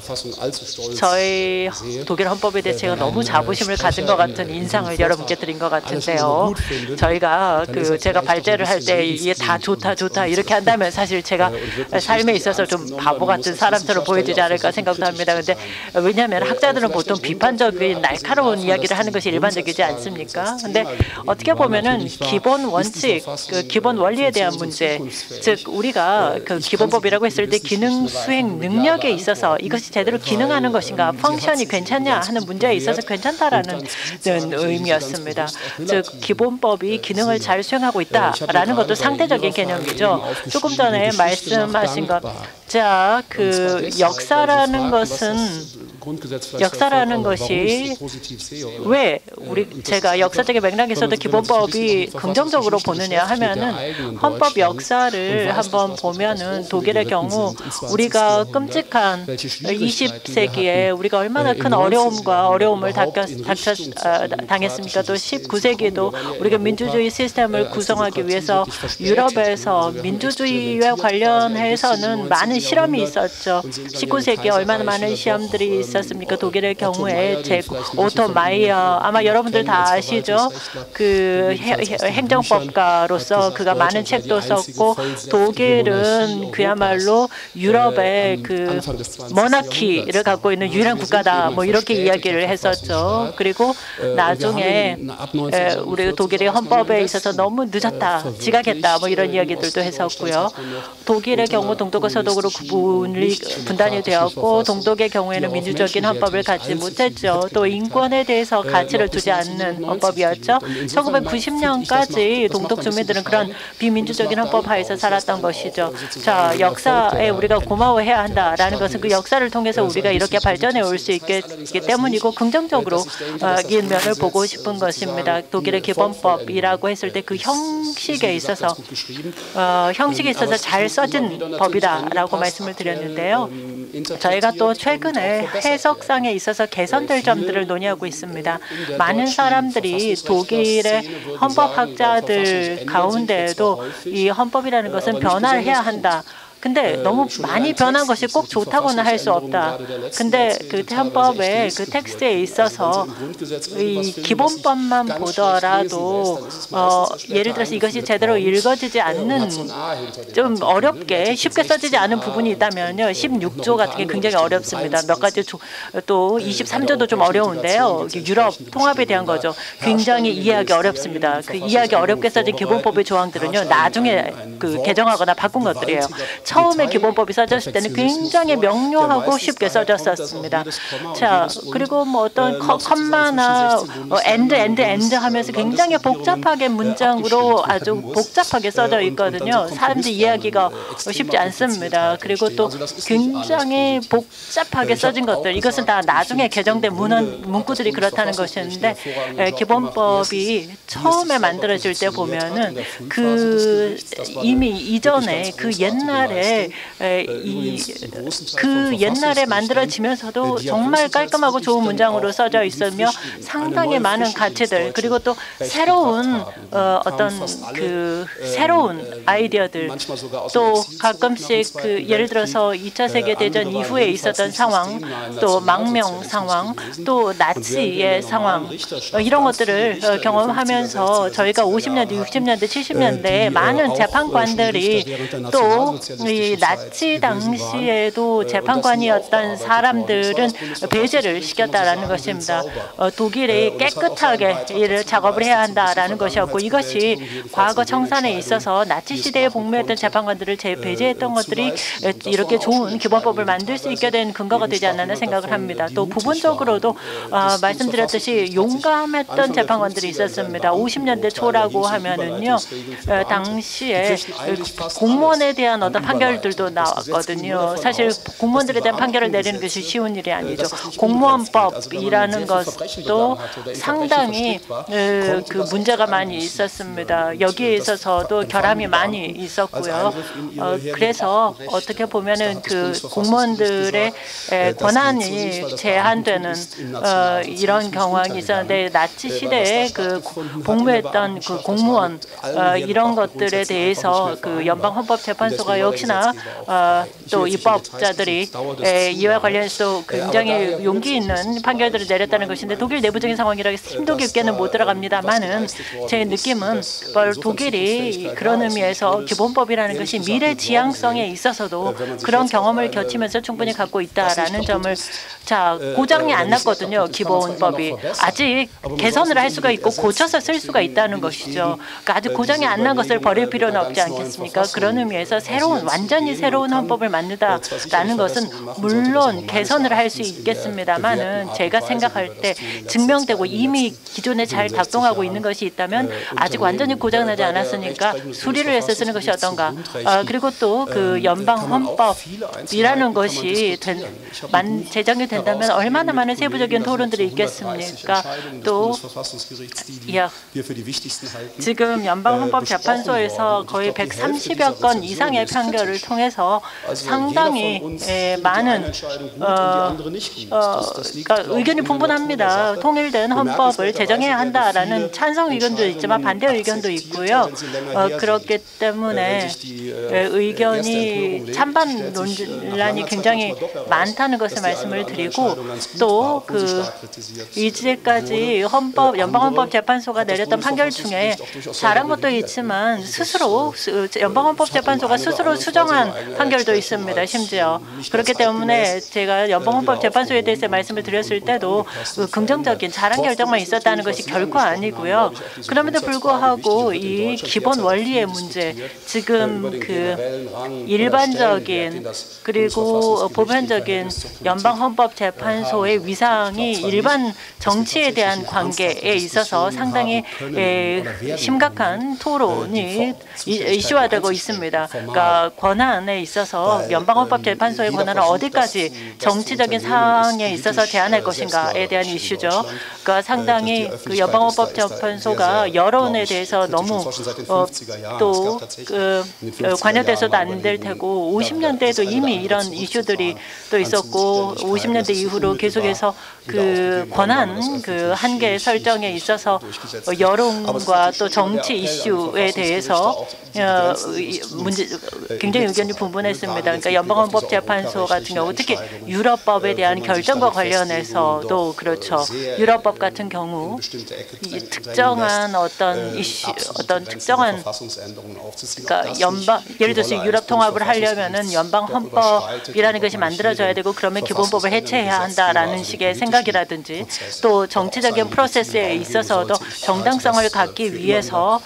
저희 독일 헌법에 대해 제가 너무 자부심을 가진 것 같은 인상을 여러분께 드린 것 같은데요. 저희가 제가 발제를 할 때 이게 다 좋다 이렇게 한다면 사실 제가 삶에 있어서 좀 바보 같은 사람처럼 보여지지 않을까 생각도 합니다. 그런데 왜냐하면 학자들은 보통 비판적인 날카로운 이야기를 하는 것이 일반적이지 않습니까? 그런데 어떻게 보면은 기본 원칙, 그 기본 원리에 대한 문제, 즉 우리가 그 기본법이라고 했을 때 기능 수행 능력에 있어서 이것이 제대로 기능하는 것인가, 펑션이 괜찮냐 하는 문제에 있어서 괜찮다라는 의미였습니다. 즉 기본법이 기능을 잘 수행하고 있다라는 것도 상대적인 개념이죠. 조금 전에 말씀하신 것, 자, 그 역사라는 것은 역사라는 것이 왜 제가 역사적인 맥락에서도 기본법이 긍정적으로 보느냐 하면은 헌법 역사를 한번 보면은 독일의 경우 우리가 끔찍한 20세기에 우리가 얼마나 큰 어려움을 당했습니까? 또 19세기에도 우리가 민주주의 시스템을 구성하기 위해서 유럽에서 민주주의와 관련해서는 많은 실험이 있었죠. 19세기에 얼마나 많은 시험들이 있었습니까? 독일의 경우에 오토 마이어 아마 여러분들 다 아시죠? 그 행정법가로서 그가 많은 책도 썼고 독일은 그야말로 유럽의 그 모나키를 갖고 있는 유일한 국가다. 뭐 이렇게 이야기를 했었죠. 그리고 나중에 우리 독일의 헌법에 있어서 너무 늦었다, 지각했다, 뭐 이런 이야기들도 했었고요. 독일의 경우 동독과 서독으로 분단이 되었고 동독의 경우에는 민주적인 헌법을 갖지 못했죠. 또 인권에 대해서 가치를 두지 않는 헌법이었죠. 1990년까지 동독 주민들은 그런 비민주적인 헌법 하에서 살았던 것이죠. 자, 역사에 우리가 고마워해야 한다라는 것은 그 역사를 통해서 우리가 이렇게 발전해 올 수 있기 때문이고 긍정적으로 이 면을 보고 싶은 것입니다. 독일의 기본법이라고 했을 때 그 형식에 있어서 잘 써진 법이다라고 말씀을 드렸는데요. 저희가 또 최근에 해석상에 있어서 개선될 점들을 논의하고 있습니다. 많은 사람들이 독일의 헌법학자들 가운데에도 이 헌법이라는 것은 변화를 해야 한다. 근데 너무 많이 변한 것이 꼭 좋다고는 할 수 없다. 근데 그 헌법의 그 텍스트에 있어서 이 기본법만 보더라도 예를 들어서 이것이 제대로 읽어지지 않는 좀 어렵게 쉽게 써지지 않은 부분이 있다면요. 16조 같은 게 굉장히 어렵습니다. 몇 가지 또 23조도 좀 어려운데요. 유럽 통합에 대한 거죠. 굉장히 이해하기 어렵습니다. 그 이해하기 어렵게 써진 기본법의 조항들은요. 나중에 그 개정하거나 바꾼 것들이에요. 처음에 기본법이 써졌을 때는 굉장히 명료하고 쉽게 써졌었습니다. 자, 그리고 뭐 어떤 컴마나 엔드 하면서 굉장히 복잡하게 문장으로 아주 복잡하게 써져 있거든요. 사람들이 이해하기가 쉽지 않습니다. 그리고 또 굉장히 복잡하게 써진 것들, 이것은 다 나중에 개정된 문구들이 그렇다는 것이었는데 기본법이 처음에 만들어질 때 보면은 그 이미 이전에 그 옛날에 그 옛날에 만들어지면서도 정말 깔끔하고 좋은 문장으로 써져 있으며 상당히 많은 가치들 그리고 또 새로운 새로운 아이디어들 또 가끔씩 그 예를 들어서 2차 세계대전 이후에 있었던 상황 또 망명 상황 또 나치의 상황 이런 것들을 경험하면서 저희가 50년대, 60년대, 70년대에 많은 재판관들이 또 이 나치 당시에도 재판관이었던 사람들은 배제를 시켰다라는 것입니다. 독일이 깨끗하게 작업을 해야 한다라는 것이었고 이것이 과거 청산에 있어서 나치 시대에 복무했던 재판관들을 배제했던 것들이 이렇게 좋은 기본법을 만들 수 있게 된 근거가 되지 않나 생각을 합니다. 또 부분적으로도 말씀드렸듯이 용감했던 재판관들이 있었습니다. 50년대 초라고 하면은요, 당시에 공무원에 대한 어떤 판결들도 나왔거든요. 사실 공무원들에 대한 판결을 내리는 것이 쉬운 일이 아니죠. 공무원법이라는 것도 상당히 그 문제가 많이 있었습니다. 여기에 있어서도 결함이 많이 있었고요. 그래서 어떻게 보면은 그 공무원들의 권한이 제한되는 이런 경황이 있었는데 나치 시대에 그 복무했던 그 공무원 이런 것들에 대해서 그 연방헌법재판소가 역시나 또 입법자들이 이와 관련해서 굉장히 용기 있는 판결들을 내렸다는 것인데 독일 내부적인 상황이라 심도 깊게는 못 들어갑니다만은 제 느낌은 독일이 그런 의미에서 기본법이라는 것이 미래 지향성에 있어서도 그런 경험을 겪으면서 충분히 갖고 있다라는 점을 고장이 안 났거든요. 기본법이 아직 개선을 할 수가 있고 고쳐서 쓸 수가 있다는 것이죠. 그러니까 아직 고장이 안 난 것을 버릴 필요는 없지 않겠습니까? 그런 의미에서 완전히 새로운 헌법을 만든다라는 것은 물론 개선을 할 수 있겠습니다만은 제가 생각할 때 증명되고 이미 기존에 잘 작동하고 있는 것이 있다면 아직 완전히 고장나지 않았으니까 수리를 해서 쓰는 것이 어떤가. 그리고 또 그 연방 헌법이라는 것이 제정이 된다면 얼마나 많은 세부적인 토론들이 있겠습니까? 또 지금 연방헌법재판소에서 거의 130여 건 이상의 판결을 통해서 상당히 많은 그러니까 의견이 분분합니다. 통일된 헌법을 제정해야 한다라는 찬성 의견도 있지만 반대 의견도 있고요. 그렇기 때문에 의견이 찬반 논란이 굉장히 많다는 것을 말씀을 드리고 또 이제까지 연방헌법재판소가 내렸던 판결 중에 잘한 것도 있지만 스스로 연방헌법재판소가 스스로 수정한 판결도 있습니다. 심지어 그렇기 때문에 제가 연방헌법재판소에 대해서 말씀을 드렸을 때도 긍정적인 잘한 결정만 있었다는 것이 결코 아니고요. 그럼에도 불구하고 이 기본 원리의 문제, 지금 일반적인 그리고 보편적인 연방헌법재판소의 위상이 일반 정치에 대한 관계에 있어서 상당히 심각한 토론이 이슈화되고 있습니다. 그러니까 권한에 있어서 연방헌법재판소의 권한을 어디까지 정치적인 사항에 있어서 제한할 것인가에 대한 이슈죠. 그러니까 상당히 연방헌법재판소가 여론에 대해서 너무 또 관여돼서도 안 될 테고 50년대에도 이미 이런 이슈들이 또 있었고 50년대 이후로 계속해서 권한 한계 설정에 있어서 여론과 또 정치 이슈에 대해서 굉장히 의견이 분분했습니다. 그러니까 연방헌법재판소 같은 경우 특히 유럽법에 대한 결정과 관련해서도 그렇죠. 유럽법 같은 경우 특정한 어떤 이슈, 특정한 그러니까 예를 들어서 유럽 통합을 하려면은 연방헌법이라는 것이 만들어져야 되고 그러면 기본법을 해체해야 한다라는 식의 생각이라든지 또 정치적인 프로세스에 있어서도 정당성을 갖기 위해서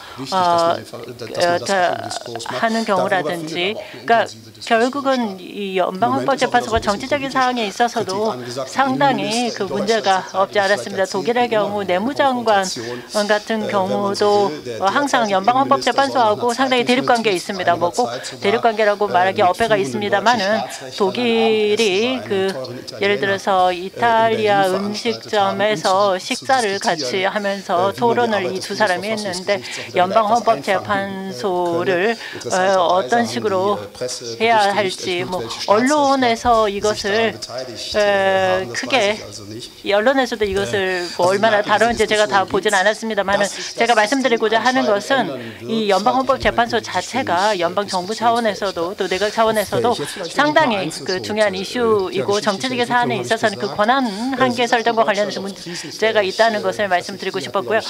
하는 경우라든지 그러니까 결국은 이 연방헌법재판소가 정치적인 사항에 있어서도 상당히 문제가 없지 않았습니다. 독일의 경우 내무장관 같은 경우도 항상 연방헌법재판소하고 상당히 대립관계에 있습니다. 뭐 꼭 대립관계라고 말하기 어폐가 있습니다만은 독일이 예를 들어서 이탈리아 음식점에서 식사를 같이 하면서 토론을 이 두 사람이 했는데 연방헌법재판소를 어떤 식으로 해야 할지 언론에서 이것을 크게 언론에서도 이것을 얼마나 다루는지 제가 다 보진 않았습니다만은 제가 말씀드리고자 하는 것은 이 연방헌법재판소 자체가 연방정부 차원에서도 또 내각 차원에서도 상당히 중요한 이슈이고 정치적인 사안에 있어서는 권한 한계 설정과 관련해서 문제가 있다는 것을 말씀드리고 싶었고요.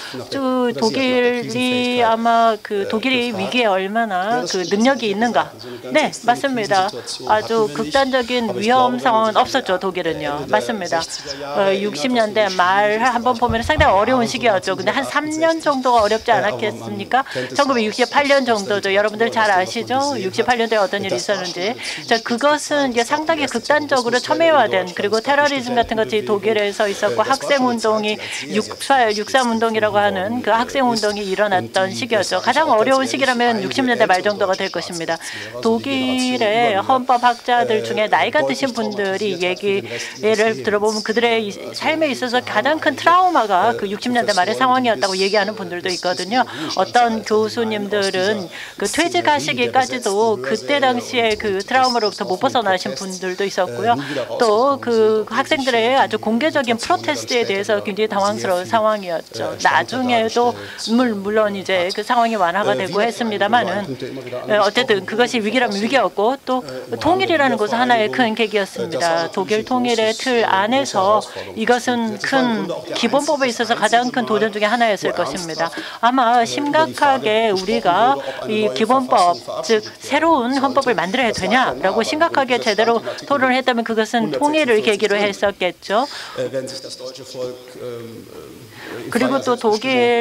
독일이 아마 독일이 위기에 얼마나 능력이 있는가? 네, 맞습니다. 아주 극단적인 위험 상황은 없었죠. 독일은요. 맞습니다. 60년대 말 한번 보면 상당히 어려운 시기였죠. 근데 한 3년 정도가 어렵지 않았겠습니까? 1968년 정도죠. 여러분들 잘 아시죠? 68년도에 어떤 일이 있었는지. 그것은 이제 상당히 극단적으로 첨예화된 그리고 테러리즘 같은 것이 독일에서 있었고 학생운동이 6.3운동이라고 하는 학생운동이 일어났던 시기였죠. 가장 어려운 시기라면 60년대 말 정도가 될 것입니다. 독일의 헌법학자들 중에 나이가 드신 분들이 얘기를 들어보면 그들의 삶에 있어서 가장 큰 트라우마가 60년대 말의 상황이었다고 얘기하는 분들도 있거든요. 어떤 교수님들은 퇴직하시기까지도 그때 당시에 트라우마로부터 못 벗어나신 분들도 있었고요. 또 학생들의 아주 공개적인 프로테스트에 대해서 굉장히 당황스러운 상황이었죠. 나중에도 물론 이제 상황이 완화가 되고 했습니다만은 어쨌든 그것이 위기라면 위기였고 또 통일이라는 것은 하나의 큰 계기였습니다. 독일 통일의 틀 안에서 이것은 큰 기본법에 있어서 가장 큰 도전 중에 하나였을 것입니다. 아마 심각하게 우리가 이 기본법, 즉 새로운 헌법을 만들어야 되냐라고 심각하게 제대로 토론을 했다면 그것은 통일을 계기로 했었겠죠. 그리고 또 독일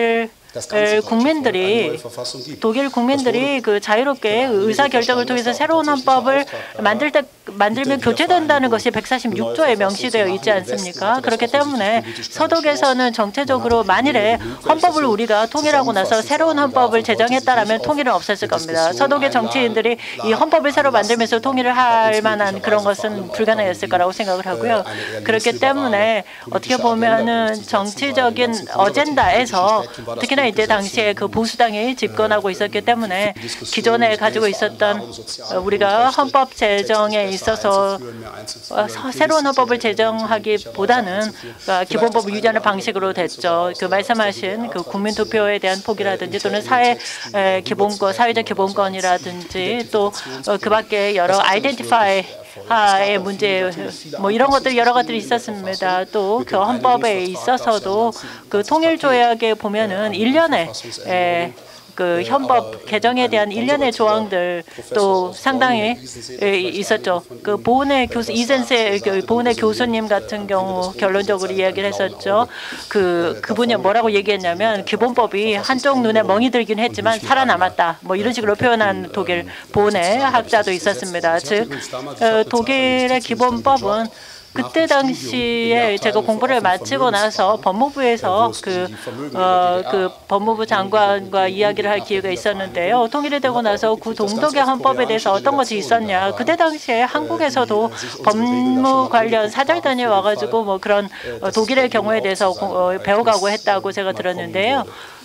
국민들이 독일 국민들이 그 자유롭게 의사 결정을 통해서 새로운 헌법을 만들면 교체된다는 것이 146조에 명시되어 있지 않습니까? 그렇기 때문에 서독에서는 정체적으로 만일에 헌법을 우리가 통일하고 나서 새로운 헌법을 제정했다라면 통일은 없었을 겁니다. 서독의 정치인들이 이 헌법을 새로 만들면서 통일을 할 만한 그런 것은 불가능했을 거라고 생각을 하고요. 그렇기 때문에 어떻게 보면은 정치적인 어젠다에서 특히나 이제 당시에 그 보수당이 집권하고 있었기 때문에 기존에 가지고 있었던 우리가 헌법 제정에 있어서 새로운 헌법을 제정하기보다는 기본법을 유지하는 방식으로 됐죠. 그 말씀하신 그 국민투표에 대한 포기라든지 또는 사회적 기본권이라든지 또 그밖에 여러 아이덴티파이의 문제 뭐 이런 것들 여러 가지들이 있었습니다. 또 그 헌법에 있어서도 그 통일 조약에 보면은 1년에 그 헌법 개정에 대한 일련의 조항들 또 상당히 있었죠. 그 보은의 교수 이센세 보은의 교수님 같은 경우 결론적으로 이야기를 했었죠. 그분이 뭐라고 얘기했냐면 기본법이 한쪽 눈에 멍이 들긴 했지만 살아남았다. 뭐 이런 식으로 표현한 독일 보은의 학자도 있었습니다. 즉 독일의 기본법은 그때 당시에 제가 공부를 마치고 나서 법무부에서 그 법무부 장관과 이야기를 할 기회가 있었는데요. 통일이 되고 나서 그 동독의 헌법에 대해서 어떤 것이 있었냐. 그때 당시에 한국에서도 법무 관련 사절단이 와가지고 뭐 그런 독일의 경우에 대해서 배워가고 했다고 제가 들었는데요.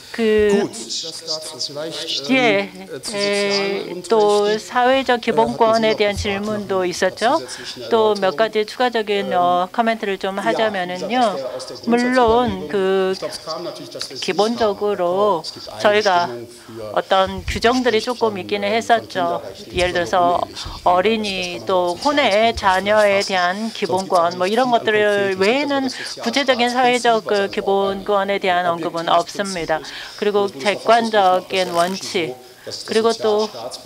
또 사회적 기본권에 대한 질문도 있었죠. 또 몇 가지 추가적인 코멘트를 좀 하자면은요. 물론 그 기본적으로 저희가 어떤 규정들이 조금 있기는 했었죠. 예를 들어서 어린이 또 혼외 자녀에 대한 기본권 뭐 이런 것들 외에는 구체적인 사회적 그 기본권에 대한 언급은 없습니다. 그리고 객관적인 원칙 그리고 또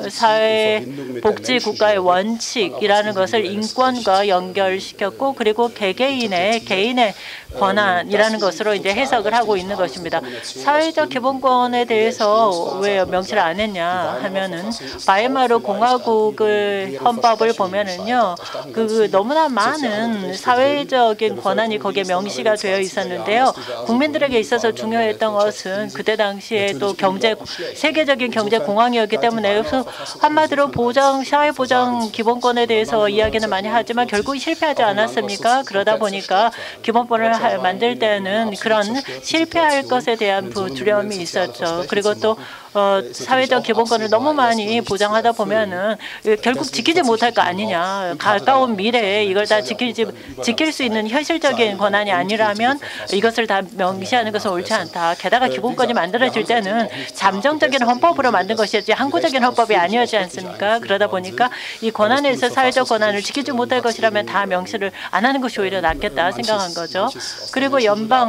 사회복지국가의 원칙이라는 것을 인권과 연결시켰고 그리고 개개인의 권한이라는 것으로 이제 해석을 하고 있는 것입니다. 사회적 기본권에 대해서 왜 명시를 안 했냐 하면은 바이마르 공화국의 헌법을 보면은요 그 너무나 많은 사회적인 권한이 거기에 명시가 되어 있었는데요. 국민들에게 있어서 중요했던 것은 그때 당시에 또 세계적인 경제 공황이었기 때문에 그래서 한마디로 사회 보장 기본권에 대해서 이야기는 많이 하지만 결국 실패하지 않았습니까? 그러다 보니까 기본권을 만들 때는 그런 실패할 것에 대한 두려움이 있었죠. 그리고 또 사회적 기본권을 너무 많이 보장하다 보면은 결국 지키지 못할 거 아니냐. 가까운 미래에 이걸 다 지킬 수 있는 현실적인 권한이 아니라면 이것을 다 명시하는 것은 옳지 않다. 게다가 기본권이 만들어질 때는 잠정적인 헌법으로 만든 것이었지 항구적인 헌법이 아니었지 않습니까? 그러다 보니까 이 권한에서 사회적 권한을 지키지 못할 것이라면 다 명시를 안 하는 것이 오히려 낫겠다 생각한 거죠. 그리고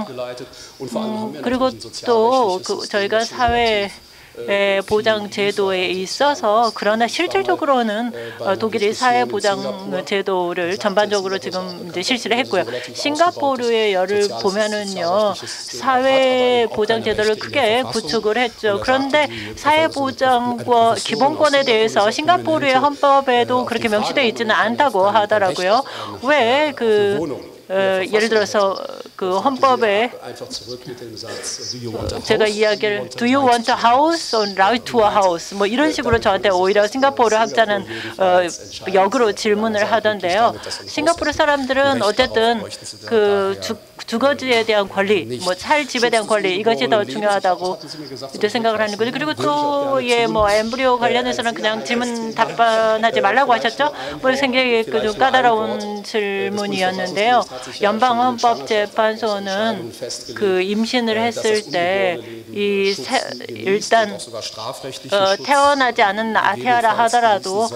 그리고 또 저희가 사회 보장 제도에 있어서 그러나 실질적으로는 독일이 사회 보장 제도를 전반적으로 지금 이제 실시를 했고요. 싱가포르의 예를 보면은요 사회 보장 제도를 크게 구축을 했죠. 그런데 사회 보장과 기본권에 대해서 싱가포르의 헌법에도 그렇게 명시되어 있지는 않다고 하더라고요. 왜 예를 들어서 그 헌법에 제가 이야기를 Do you want a house or right to a house? 뭐 이런 식으로 저한테 오히려 싱가포르 학자는 역으로 질문을 하던데요. 싱가포르 사람들은 어쨌든 그 주거지에 대한 권리, 뭐 살 집에 대한 권리 이것이 더 중요하다고 이제 생각을 하는 거죠. 그리고 또 뭐 엠브리오 관련해서는 그냥 질문 답변하지 말라고 하셨죠. 뭐 생각이 좀 까다로운 질문이었는데요. 연방헌법재판소는 그 임신을 했을 때 일단 태어나지 않은 아태아라 하더라도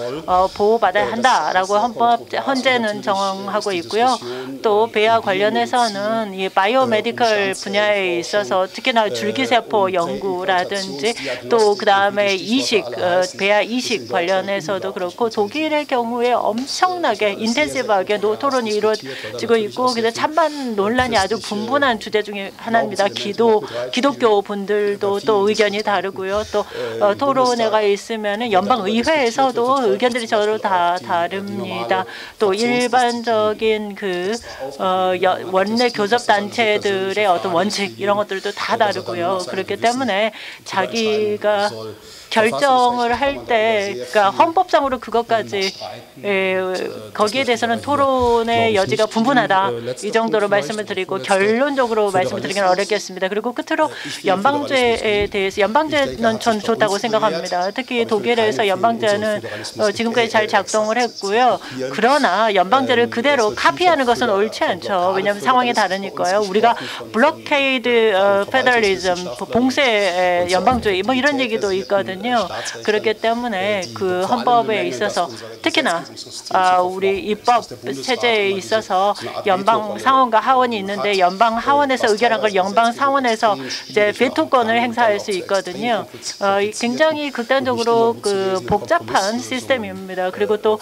보호받아야 한다라고 헌재는 정하고 있고요. 또 배아 관련해서는 토론은 이 바이오메디컬 분야에 있어서 특히나 줄기세포 연구라든지 또 그다음에 이식, 배아 이식 관련해서도 그렇고 독일의 경우에 엄청나게 인텐시브하게 토론이 이루어지고 있고 그래서 찬반 논란이 아주 분분한 주제 중에 하나입니다. 기독교 분들도 또 의견이 다르고요. 또 토론회가 있으면 연방의회에서도 의견들이 서로 다 다릅니다. 또 일반적인 그 원내 교섭 단체들의 어떤 원칙 이런 것들도 다 다르고요. 그렇기 때문에 자기가 결정을 할 때, 그러니까 헌법상으로 그것까지 거기에 대해서는 토론의 여지가 분분하다 이 정도로 말씀을 드리고 결론적으로 말씀을 드리기는 어렵겠습니다. 그리고 끝으로 연방제에 대해서 연방제는 전 좋다고 생각합니다. 특히 독일에서 연방제는 지금까지 잘 작동을 했고요. 그러나 연방제를 그대로 카피하는 것은 옳지 않죠. 왜냐하면 상황이 다르니까요. 우리가 블록케이드 페더럴리즘, 봉쇄 연방주의 뭐 이런 얘기도 있거든요. 그렇기 때문에 그 헌법에 있어서 특히나 우리 입법 체제에 있어서 연방 상원과 하원이 있는데 연방 하원에서 의결한 걸 연방 상원에서 이제 베토권을 행사할 수 있거든요. 굉장히 극단적으로 그 복잡한 시스템입니다. 그리고 또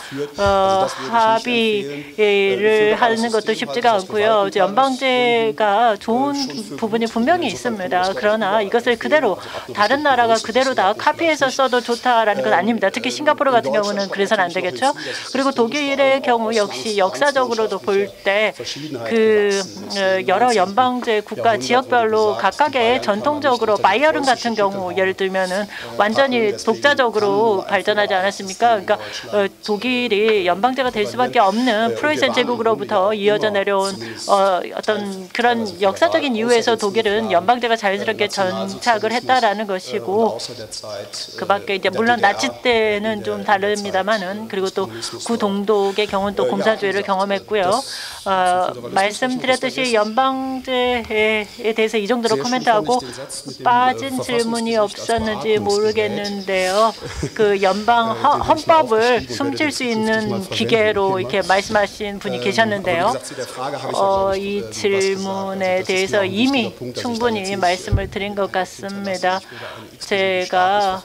합의를 하는 것도 쉽지가 않고요. 연방제가 좋은 부분이 분명히 있습니다. 그러나 이것을 그대로 다른 나라가 그대로 다 카피해서 써도 좋다라는 건 아닙니다. 특히 싱가포르 같은 경우는 그래서는 안 되겠죠. 그리고 독일의 경우 역시 역사적으로도 볼 때 그 여러 연방제 국가 지역별로 각각의 전통적으로 바이에른 같은 경우 예를 들면은 완전히 독자적으로 발전하지 않았습니까? 그러니까 독일이 연방제가 될 수밖에 없는 프로이센 제국으로부터 이어져 내려온 어떤 그런 역사적인 이유에서 독일은 연방제가 자연스럽게 정착을 했다라는 것이고 그밖에 이제 물론 나치 때는 좀 다릅니다만은 그리고 또 구동독의 경우는 또 공산주의를 경험했고요. 말씀드렸듯이 연방제에 대해서 이 정도로 코멘트하고 빠진 질문이 없었는지 모르겠는데요. 그 연방 헌법을 숨길 수 있는 기계로 이렇게 말씀하신 분이 계셨는데요. 이 질문에 대해서 이미 충분히 말씀을 드린 것 같습니다. 제가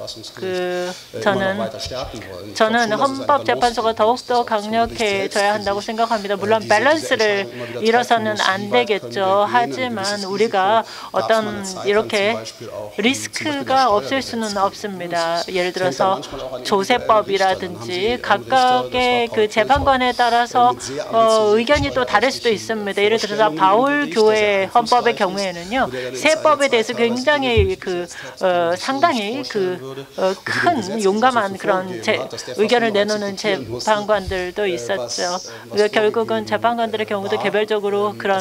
저는 헌법재판소가 더욱더 강력해져야 한다고 생각합니다. 물론 밸런스를 잃어서는 안 되겠죠. 하지만 우리가 어떤 이렇게 리스크가 없을 수는 없습니다. 예를 들어서 조세법이라든지 각각의 그 재판관에 따라서 의견이 또 다를 수도 있습니다. 예를 들어서 바울 교회 헌법의 경우에는요, 세법에 대해서 굉장히 상당히 큰 용감한 그런 의견을 내놓는 재판관들도 있었죠. 결국은 재판관들의 경우도 개별적으로 그런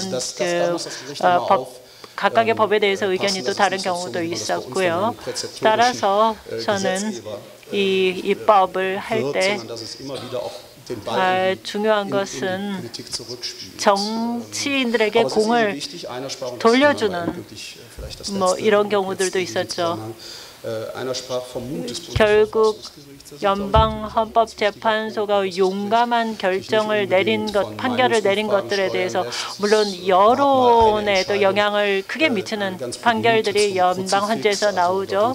각각의 법에 대해서 의견이 또 다른 경우도 있었고요. 따라서 저는 이 입법을 할 때 중요한 것은 정치인들에게 공을 돌려주는 뭐 이런 경우들도 있었죠. 결국 연방헌법재판소가 용감한 결정을 내린 판결을 내린 것들에 대해서 물론 여론에도 영향을 크게 미치는 판결들이 연방헌재에서 나오죠.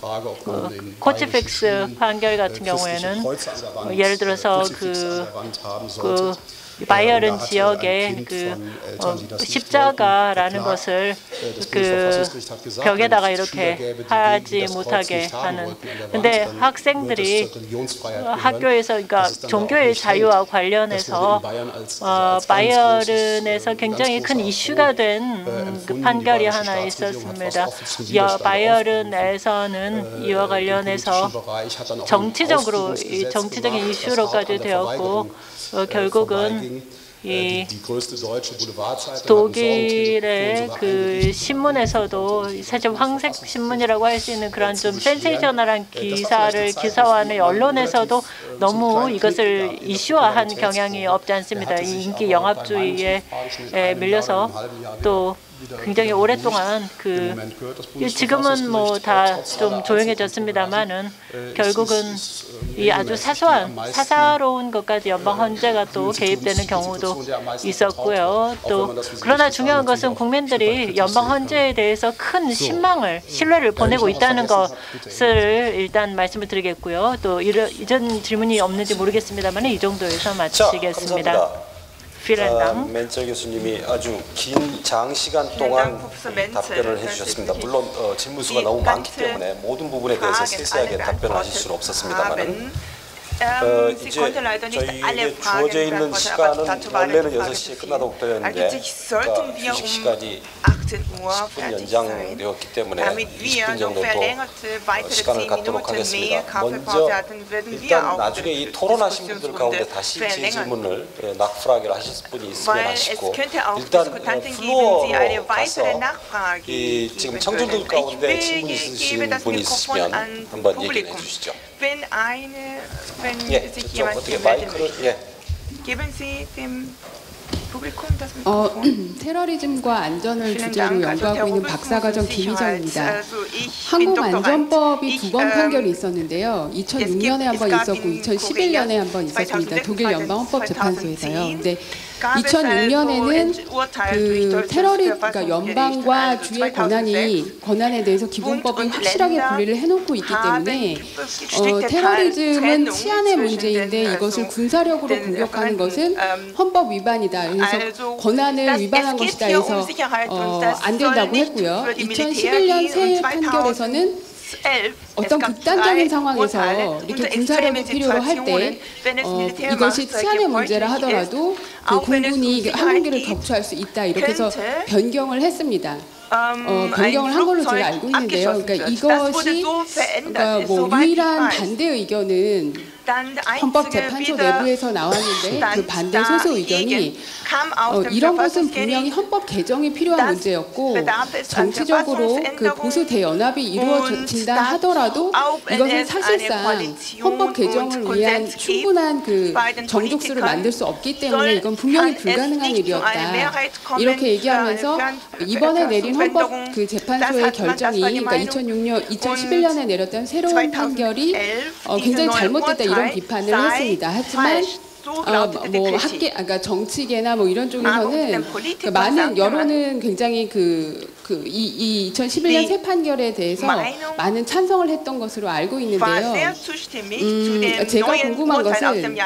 코치픽스 판결 같은 경우에는 예를 들어서 바이에른 지역의 십자가라는 것을 벽에다가 이렇게 하지 못하게 하는. 근데 학생들이 학교에서 그러니까 종교의 자유와 관련해서 바이에른에서 굉장히 큰 이슈가 된 그 판결이 하나 있었습니다. 바이에른에서는 이와 관련해서 정치적인 이슈로까지 되었고 결국은 이 독일의 그 신문에서도 사실 황색 신문이라고 할 수 있는 그런 좀 센세이셔널한 기사를 기사화하는 언론에서도 너무 이것을 이슈화한 경향이 없지 않습니다. 이 인기 영합주의에 밀려서 또 굉장히 오랫동안 지금은 뭐 다 좀 조용해졌습니다만은 결국은 이 아주 사사로운 것까지 연방 헌재가 또 개입되는 경우도 있었고요. 또 그러나 중요한 것은 국민들이 연방 헌재에 대해서 큰 신뢰를 보내고 있다는 것을 일단 말씀을 드리겠고요. 또 이전 질문이 없는지 모르겠습니다만 이 정도에서 마치겠습니다. 멘철 교수님이 아주 긴 장시간 동안 답변을 해주셨습니다. 물론 질문 수가 너무 많기 때문에 모든 부분에 대해서 세세하게 답변을 하실 수는 없었습니다만 이제 저희에게 주어져 있는 시간은 원래는 6시에 끝나도록 되었는데 휴식 시간이 10분 연장되었기 때문에 20분 정도 더 시간을 갖도록 하겠습니다. 먼저 일단 나중에 이 토론하신 분들 가운데 다시 제 질문을 낙프라기를 하실 분이 있으면 하시고 일단 플로어로 가서 지금 청중들 가운데 질문 있으신 분이 있으시면 한번 얘기를 해주시죠. 예, 저쪽 어떻게 마이크를 테러리즘과 안전을 주제로 연구하고 있는 박사과정 김희정입니다. 항공안전법이 2번 판결이 있었는데요. 2006년에 한 번 있었고 2011년에 한 번 있었습니다. 독일 연방헌법재판소에서요. 근데 2006년에는 그 그러니까 연방과 주의 권한에 대해서 기본법이 확실하게 분리를 해놓고 있기 때문에 테러리즘은 치안의 문제인데 이것을 군사력으로 공격하는 것은 헌법 위반이다. 그래서 권한을 위반한 것이다 해서 안 된다고 했고요. 2011년 새 판결에서는 어떤 극단적인 상황에서 이렇게 군사력이 필요로 할 때 이것이 치안의 문제라 하더라도 그 공군이 항공기를 격추할 수 있다 이렇게 해서 변경을 했습니다. 변경을 한 걸로 제가 알고 있는데요. 그러니까 이것이 뭐 유일한 반대 의견은 헌법재판소 내부에서 나왔는데 그 반대 소수 의견이 이런 것은 분명히 헌법 개정이 필요한 문제였고 정치적으로 그 보수 대연합이 이루어진다 하더라도 이것은 사실상 헌법 개정을 위한 충분한 그 정족수를 만들 수 없기 때문에 이건 분명히 불가능한 일이었다. 이렇게 얘기하면서 이번에 내린 헌법 그 재판소의 결정이 그러니까 2011년에 내렸던 새로운 판결이 굉장히 잘못됐다. 이런 비판을 했습니다. 하지만 뭐 그러니까 정치계나 뭐 이런 쪽에서는 그 많은 여론은 굉장히 이 2011년 새 판결에 대해서 많은 찬성을 했던 것으로 알고 있는데요. 제가 궁금한 것은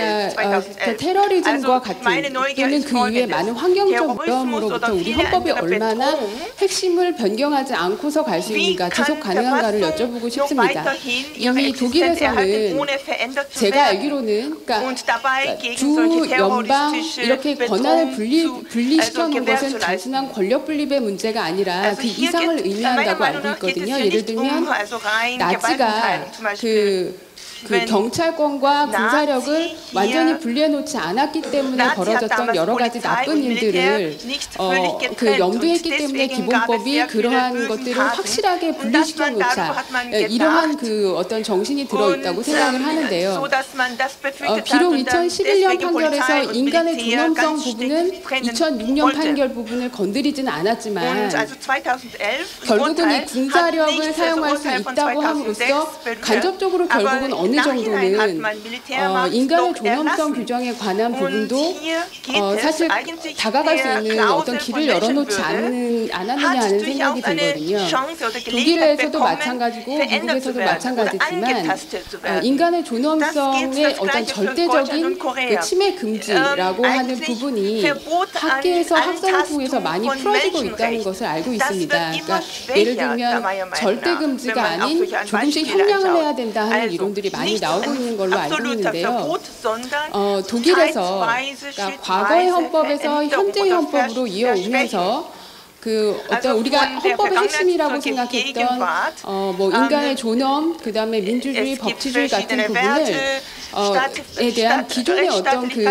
테러리즘과 같은 또는 그 이외에 많은 환경적 위험으로부터 우리 헌법이 얼마나 핵심을 변경하지 않고서 갈 수 있는가, 지속 가능한가를 여쭤보고 싶습니다. 이미 독일에서는 제가 알기로는 주, 연방 이렇게 권한을 분리시켜 놓은 것은 단순한 권력 분립의 문제가 아니라 그 이상을 의미한다고 알고 있거든요. 예를 들면 나치가 그 경찰권과 군사력을 완전히 분리해놓지 않았기 때문에 벌어졌던 여러 가지 나쁜 일들을 염두했기 때문에 기본법이 그러한 것들을 확실하게 분리시켜 놓자 이러한 어떤 정신이 들어있다고 생각을 하는데요. 비록 2011년 판결에서 인간의 존엄성 부분은 2006년 판결 부분을 건드리지는 않았지만 결국은 이 군사력을 사용할 수 있다고 함으로써 간접적으로 결국은 어느 정도는 인간의 존엄성 규정에 관한 부분도 사실 다가갈 수 있는 어떤 길을 열어놓지 않았느냐 하는 생각이 들거든요. 독일에서도 마찬가지고 미국에서도 마찬가지지만 인간의 존엄성의 어떤 절대적인 그 침해 금지라고 하는 부분이 학계에서 학설 통해서 많이 풀어지고 있다는 것을 알고 있습니다. 그러니까 예를 들면 절대 금지가 아닌 조금씩 형량을 해야 된다 하는 이론들이 많이 나오고 있는 걸로 알고 있는데요. 독일에서 그러니까 과거의 헌법에서 현재의 헌법으로 이어오면서 어떤 우리가 헌법의 핵심이라고 생각했던 뭐 인간의 존엄, 그다음에 민주주의, 법치주의 같은 부분을 에 대한 기존의 어떤 그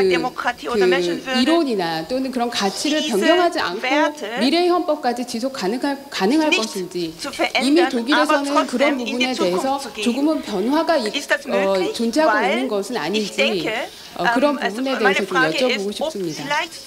이론이나 또는 그런 가치를 변경하지 않고 미래의 헌법까지 지속 가능할 것인지 이미 독일에서는 그런 부분에 대해서 조금은 변화가 존재하고 있는 것은 아닌지 그런 부분에 대해서 좀 여쭤보고 싶습니다.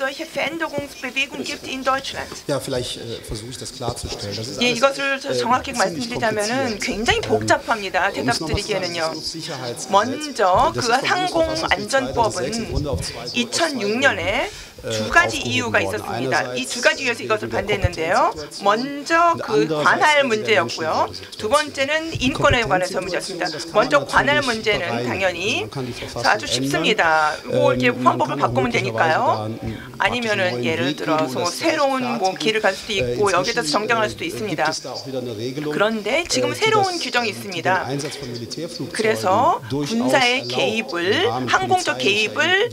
예, 이것을 정확히 말씀드리자면은 굉장히 복잡합니다. 대답드리기에는요. 먼저 그 항공안전법은 2006년에 두 가지 이유가 있었습니다. 이 두 가지 이유에서 이것을 반대했는데요. 먼저 그 관할 문제였고요. 두 번째는 인권에 관해서 문제였습니다. 먼저 관할 문제는 당연히 아주 쉽습니다. 뭐 이렇게 헌법을 바꾸면 되니까요. 아니면은 예를 들어서 새로운 뭐 길을 갈 수도 있고 여기에 대해서 정정할 수도 있습니다. 그런데 지금 새로운 규정이 있습니다. 그래서 군사의 개입을 항공적 개입을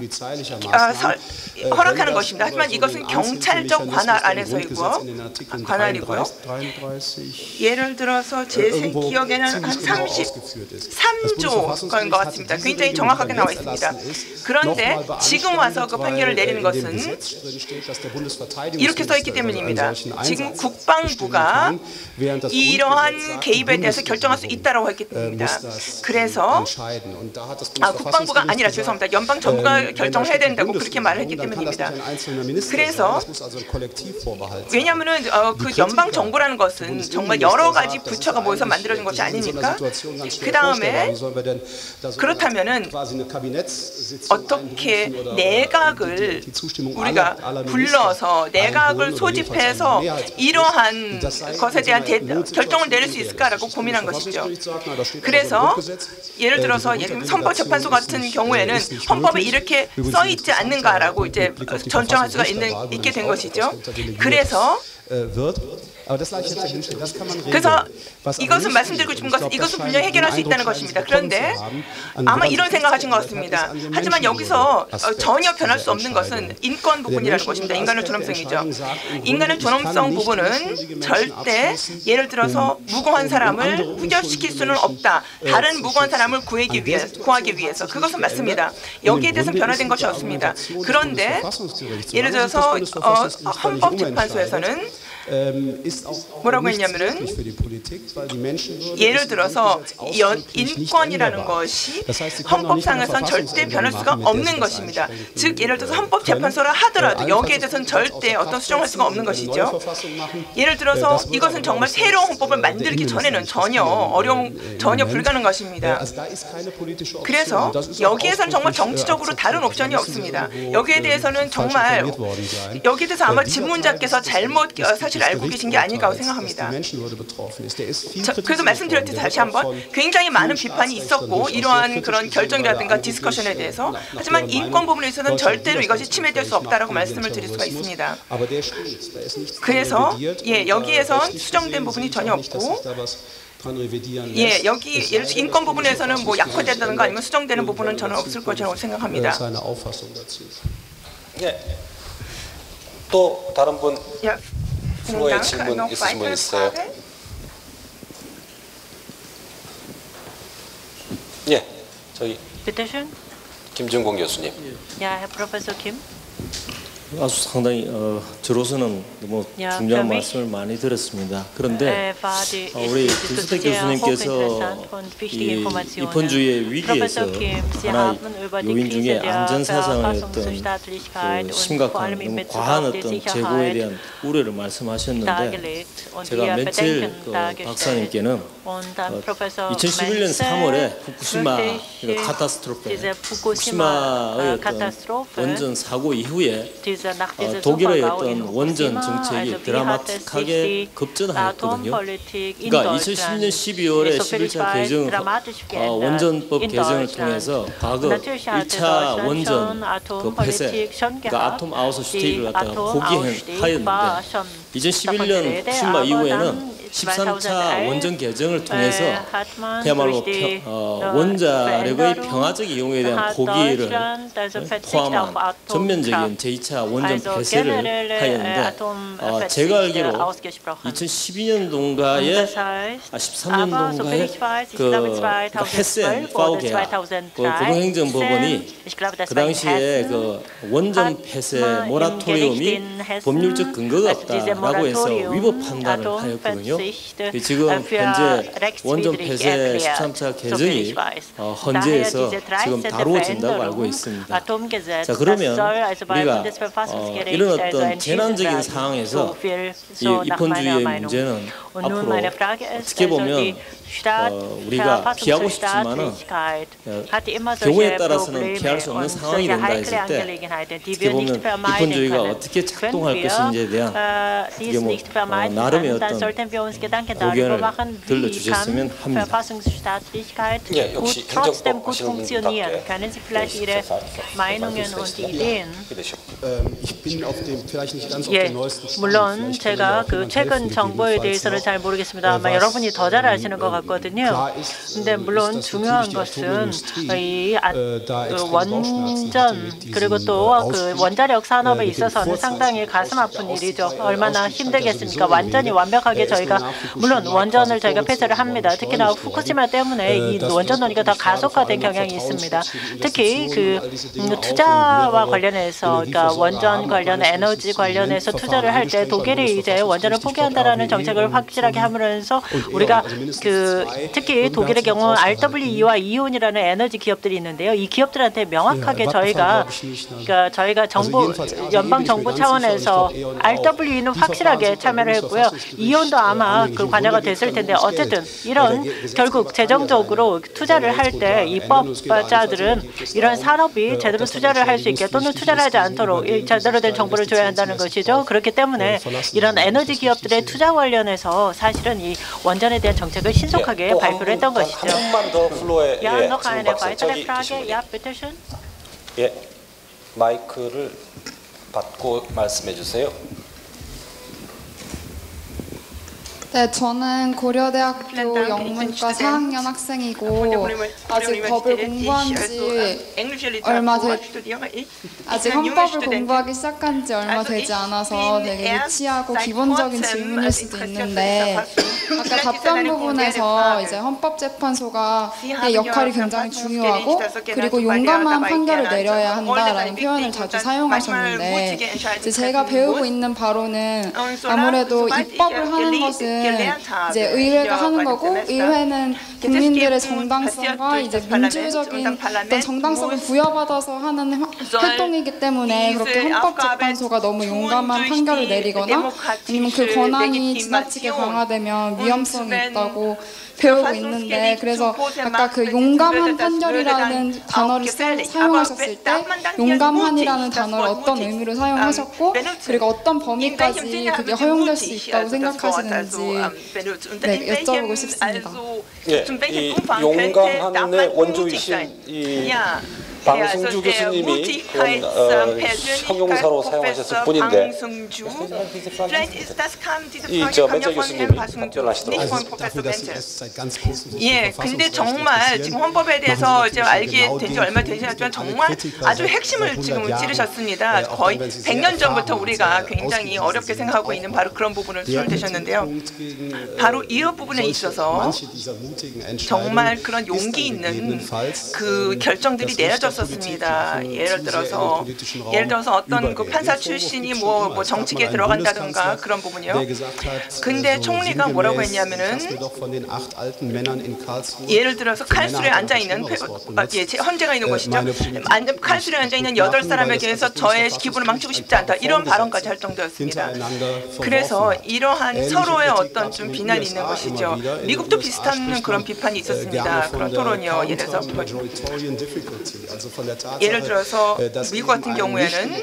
허락하는 것입니다. 하지만 이것은 경찰적 관할 안에서이고요. 관할이고요. 예를 들어서 제 기억에는 한 33조인 것 같습니다. 굉장히 정확하게 나와 있습니다. 그런데 지금 와서 그 판결을 내리는 것은 이렇게 써 있기 때문입니다. 지금 국방부가 이러한 개입에 대해서 결정할 수 있다고 했기 때문입니다. 그래서 국방부가 아니라 죄송합니다. 연방 정부가 결정해야 된다고 그렇게 말했기 때문입니다. 그래서 왜냐하면은 그 연방 정부라는 것은 정말 여러 가지 부처가 모여서 만들어진 것이 아니니까. 그 다음에 그렇다면은 어떻게 내각을 우리가 불러서 내각을 소집해서 이러한 것에 대한 결정을 내릴 수 있을까라고 고민한 것이죠. 그래서 예를 들어서 선거재판소 같은 경우에는 헌법에 이렇게 써 있지 않는가라고 이제 전정할 수가 있게 된 것이죠. 그래서 이것은 말씀드리고 싶은 것은 이것을 분명히 해결할 수 있다는 것입니다. 그런데 아마 이런 생각하신 것 같습니다. 하지만 여기서 전혀 변할 수 없는 것은 인권 부분이라는 것입니다. 인간의 존엄성이죠. 인간의 존엄성 부분은 절대 예를 들어서 무고한 사람을 후결시킬 수는 없다. 다른 무고한 사람을 구하기 위해서 그것은 맞습니다. 여기에 대해서는 변화된 것이 없습니다. 그런데 예를 들어서 헌법재판소에서는 뭐라고 했냐면은 예를 들어서 인권이라는 것이 헌법상에선 절대 변할 수가 없는 것입니다. 즉 예를 들어서 헌법재판소를 하더라도 여기에 대해서는 절대 어떤 수정할 수가 없는 것이죠. 예를 들어서 이것은 정말 새로운 헌법을 만들기 전에는 전혀 불가능한 것입니다. 그래서 여기에서는 정말 정치적으로 다른 옵션이 없습니다. 여기에 대해서는 정말 여기에 대해서 아마 질문자께서 잘못 사실 알고 계신 게 아닐까 생각합니다. 그래서 말씀드렸듯이 다시 한번 굉장히 많은 비판이 있었고 이러한 그런 결정이라든가 디스커션에 대해서 하지만 인권 부분에 있어서는 절대로 이것이 침해될 수 없다라고 말씀을 드릴 수가 있습니다. 그래서 여기에선 수정된 부분이 전혀 없고 여기 예를 들어 인권 부분에서는 뭐 약화된다든가 아니면 수정되는 부분은 저는 없을 것이라고 생각합니다. 또 다른 분 프로의 질문 있으신 분 있어요? 예, 저희 김준공 교수님. 프로페서 김. 아주 상당히 저로서는 너무 중요한 말씀을 많이 들었습니다. 그런데 우리 김수택 교수님께서 이 입헌주의의 위기에서 하나의 요인 중에 안전사상의 어떤 심각한 너무 과한 어떤 재고에 대한 우려를 말씀하셨는데 제가 며칠 박사님께는 2011년 3월에 후쿠시마 카타스트로페 후쿠시마의 어떤 원전 사고 이후에 독일의 어떤 원전 정책이 드라마틱하게 급전하였거든요. 그러니까 2010년 12월에 11차 개정 원전법 개정을 통해서 과거 1차 원전 그 폐쇄, 그러니까 아톰 아우스슈테이를 갖다가 포기하였는데 2011년 후쿠시마 이후에는 13차 원전 개정을 통해서 그야말로 원자력의 평화적 이용에 대한 포기를 포함한 전면적인 제2차 원전 폐쇄를 하였는데 제가 알기로 2012년도인가에 13년도인가에 그 헤센 파우 계약 그 고등행정법원이 그 당시에 그 원전 폐쇄 모라토리움이 법률적 근거가 없다라고 해서 위법 판단을 하였거든요. 있고요. 지금 현재 원전 폐쇄 13차 개정이 헌재에서 지금 다루어진다고 알고 있습니다. 자, 그러면 우리가 이런 어떤 재난적인 상황에서 이 입헌주의의 문제는 앞으로 어떻게 보면 우리가 피하고 싶지만은 경우에 따라서는 피할 수 없는 상황이 된다 했을 때 어떻게 보면 입헌주의가 어떻게 작동할 것인지에 대한 이게 뭐 나름의 어떤 고견을 들려주셨으면 합니다. 예, 역시 행정법 하시는 분답게 예, 물론 제가 그 최근 정보에 대해서는 잘 모르겠습니다. 아마 여러분이 더 잘 아시는 것 같거든요. 근데 물론 중요한 것은 이 원전 그리고 또 그 원자력 산업에 있어서는 상당히 가슴 아픈 일이죠. 얼마나 힘들겠습니까? 완전히 완벽하게 저희가 물론 원전을 저희가 폐쇄를 합니다. 특히나 후쿠시마 때문에 이 원전 논의가 더 가속화된 경향이 있습니다. 특히 그 투자와 관련해서 그러니까 원전 관련 에너지 관련해서 투자를 할 때 독일이 이제 원전을 포기한다라는 정책을 확실하게 하면서 우리가 그 특히 독일의 경우 RWE와 이온이라는 에너지 기업들이 있는데요. 이 기업들한테 명확하게 저희가 정부 연방 정부 차원에서 RWE는 확실하게 참여를 했고요. 이온도 아마 그 관여가 됐을 텐데 어쨌든 이런 결국 재정적으로 투자를 할 때 입법자들은 이런 산업이 제대로 투자를 할 수 있게 또는 투자를 하지 않도록 제대로 된 정보를 줘야 한다는 것이죠. 그렇기 때문에 이런 에너지 기업들의 투자 관련해서 사실은 이 원전에 대한 정책을 신속하게 발표를 했던 것이죠. 한 번만 더 플로에 예, 마이크를 받고 말씀해 주세요. 네, 저는 고려대학교 영문과 4학년 학생이고 아직 법을 공부한 지 아직 헌법을 공부하기 시작한 지 얼마 되지 않아서 되게 유치하고 기본적인 질문일 수도 있는데 아까 답변 부분에서 이제 헌법재판소가 역할이 굉장히 중요하고 그리고 용감한 판결을 내려야 한다라는 표현을 자주 사용하셨는데 이제 제가 배우고 있는 바로는 아무래도 입법을 하는 것은 이제 의회가 하는 거고 의회는 국민들의 정당성과 이제 민주적인 어떤 정당성을 부여받아서 하는 활동이기 때문에 그렇게 헌법재판소가 너무 용감한 판결을 내리거나 아니면 그 권한이 지나치게 강화되면 위험성이 있다고 배우고 있는데 그래서 아까 그 용감한 판결이라는 단어를 사용하셨을 때 용감한이라는 단어를 어떤 의미로 사용하셨고 그리고 어떤 범위까지 그게 허용될 수 있다고 생각하시는지 네, 여쭤보고 싶습니다. 예, 이 용감한의 원조이신 이 방승주 교수님이 그런 형용사로 사용하셨을 뿐인데 이 멘젤 교수님이 답변하시도록 하겠습니다. 예, 근데 정말 지금 헌법에 대해서 이제 알게 된 지 얼마 되지 않았지만 정말 아주 핵심을 지금 찌르셨습니다. 거의 100년 전부터 우리가 굉장히 어렵게 생각하고 있는 바로 그런 부분을 수혈되셨는데요. 바로 이런 부분에 있어서 정말 그런 용기 있는 그 결정들이 내려졌었습니다. 예를 들어서 어떤 그 판사 출신이 뭐 정치계에 들어간다든가 그런 부분이요. 근데 총리가 뭐라고 했냐면은 예를 들어서 칼술에 앉아 있는 헌재가 있는 것이죠. 칼술에 앉아 있는 8사람에 대해서 저의 기분을 망치고 싶지 않다. 이런 발언까지 할 정도였습니다. 그래서 이러한 서로의 어떤 좀 비난이 있는 것이죠. 미국도 비슷한 그런 비판이 있었습니다. 그런 토론이요. 예를 들어서 미국 같은 경우에는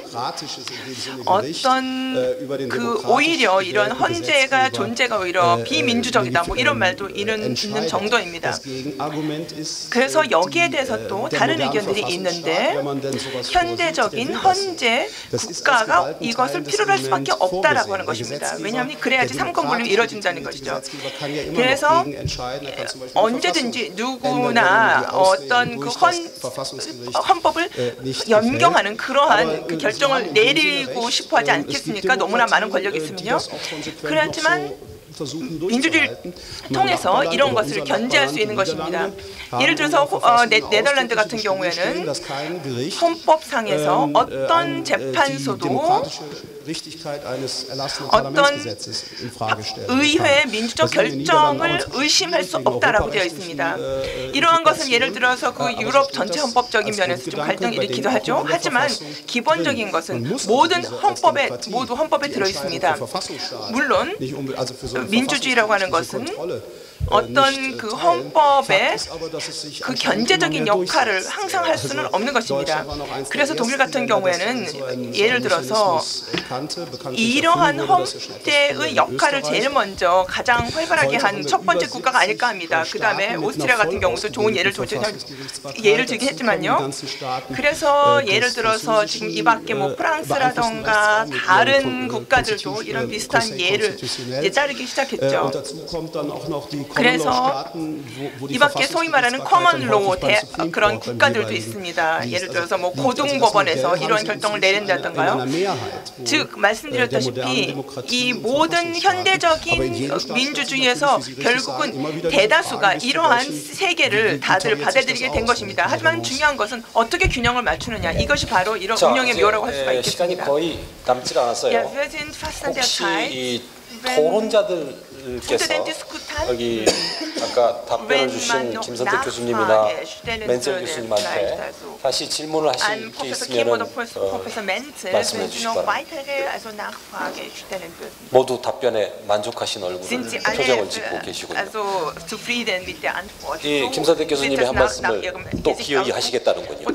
어떤 그 오히려 이런 헌재가 존재가 오히려 비민주적이다. 뭐 이런 말도 있는 정도입니다. 그래서 여기에 대해서 또 다른 의견들이 있는데 현대적인 헌재 국가가 이것을 필요로 할 수밖에 없다라고 하는 것입니다. 왜냐하면 그래야지 삼권분립이 이루어진다는 것이죠. 그래서 언제든지 누구나 어떤 그 헌법을 연경하는 그러한 그 결정을 내리고 싶어하지 않겠습니까? 너무나 많은 권력이 있으면요. 그렇지만 민주주의를 통해서 이런 것을 견제할 수 있는 것입니다. 예를 들어서 네덜란드 같은 경우에는 헌법상에서 어떤 재판소도 어떤 의회의 민주적 결정을 의심할 수 없다라고 되어 있습니다. 이러한 것은 예를 들어서 그 유럽 전체 헌법적인 면에서 좀 갈등을 일으키기도 하죠. 하지만 기본적인 것은 모든 헌법에 모두 헌법에 들어 있습니다. 물론 민주주의라고 하는 것은 어떤 그 헌법의 그 견제적인 역할을 항상 할 수는 없는 것입니다. 그래서 독일 같은 경우에는 예를 들어서 이러한 헌재의 역할을 제일 먼저 가장 활발하게 한 첫 번째 국가가 아닐까 합니다. 그 다음에 오스트리아 같은 경우도 좋은 예를 들긴 했지만요. 그래서 예를 들어서 지금 이 밖에 뭐 프랑스라던가 다른 국가들도 이런 비슷한 예를 따르기 시작했죠. 그래서 이 밖에 소위 말하는 커먼로우 그런 국가들도 있습니다. 예를 들어서 뭐 고등법원에서 이러한 결정을 내린다던가요. 즉 말씀드렸다시피 이 모든 현대적인 민주주의에서 결국은 대다수가 이러한 세계를 다들 받아들이게 된 것입니다. 하지만 중요한 것은 어떻게 균형을 맞추느냐. 이것이 바로 이런 운영의 묘라고 할 수가 있겠습니다. 시간이 거의 남질 않았어요. 혹시 이 토론자들께서 여기 아까 답변을 주신 김선택 교수님이나 멘젤 교수님한테 다시 질문을 하실 게 있으면 말씀해 주시기 바랍니다. 모두 답변에 만족하신 얼굴을 표정을 짓고 계시군요. 이 김선택 교수님의 한 말씀을 또 기어이 하시겠다는군요.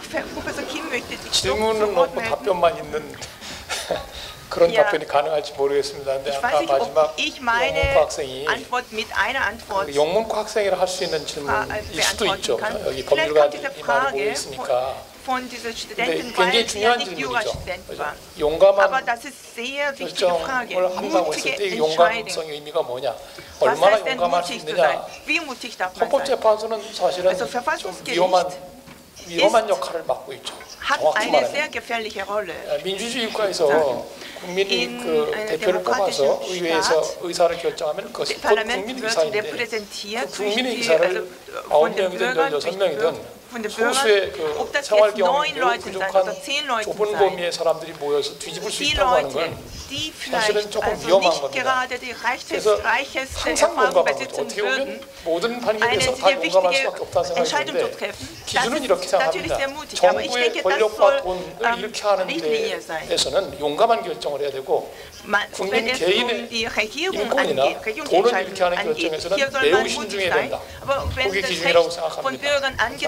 질문은 없고 답변만 있는 그런 답변이 가능할지 모르겠습니다. 근데 아까 마지막 영문과 학생이 영문과 학생이라 할 수 있는 질문일 수도 있죠. 여기 법률가들이 많이 모여 있으니까. 근데 굉장히 중요한 질문이죠. 용감한 결정을 한다고 했을 때 용감성의 의미가 뭐냐? 얼마나 용감할 수 있느냐? 헌법재판소는 사실은 좀 위험한 역할을 맡고 있죠. 정확히 말하면 민주주의 국가에서 국민이 그 대표를 뽑아서 의회에서 의사를 결정하면 그것이 곧 국민 의사인데 그 국민의 의사를 9명이든 16명이든 소수의 그 생활 경험이 매우 부족한 좁은 범위의 사람들이 모여서 뒤집을 수 있다고 하는 건 사실은 조금 위험한 겁니다. 그래서 항상 용감하고 어떻게 보면 모든 판결에서 다 용감할 수밖에 없다는 생각이 드는데 기준은 이렇게 생각합니다. 정부의 권력과 돈을 이렇게 하는 데에서는 용감한 결정을 해야 되고 국민 개인의 인권이나 돈을 이렇게 하는 결정에서는 매우 신중해야 된다. 그게 기준이라고 생각합니다.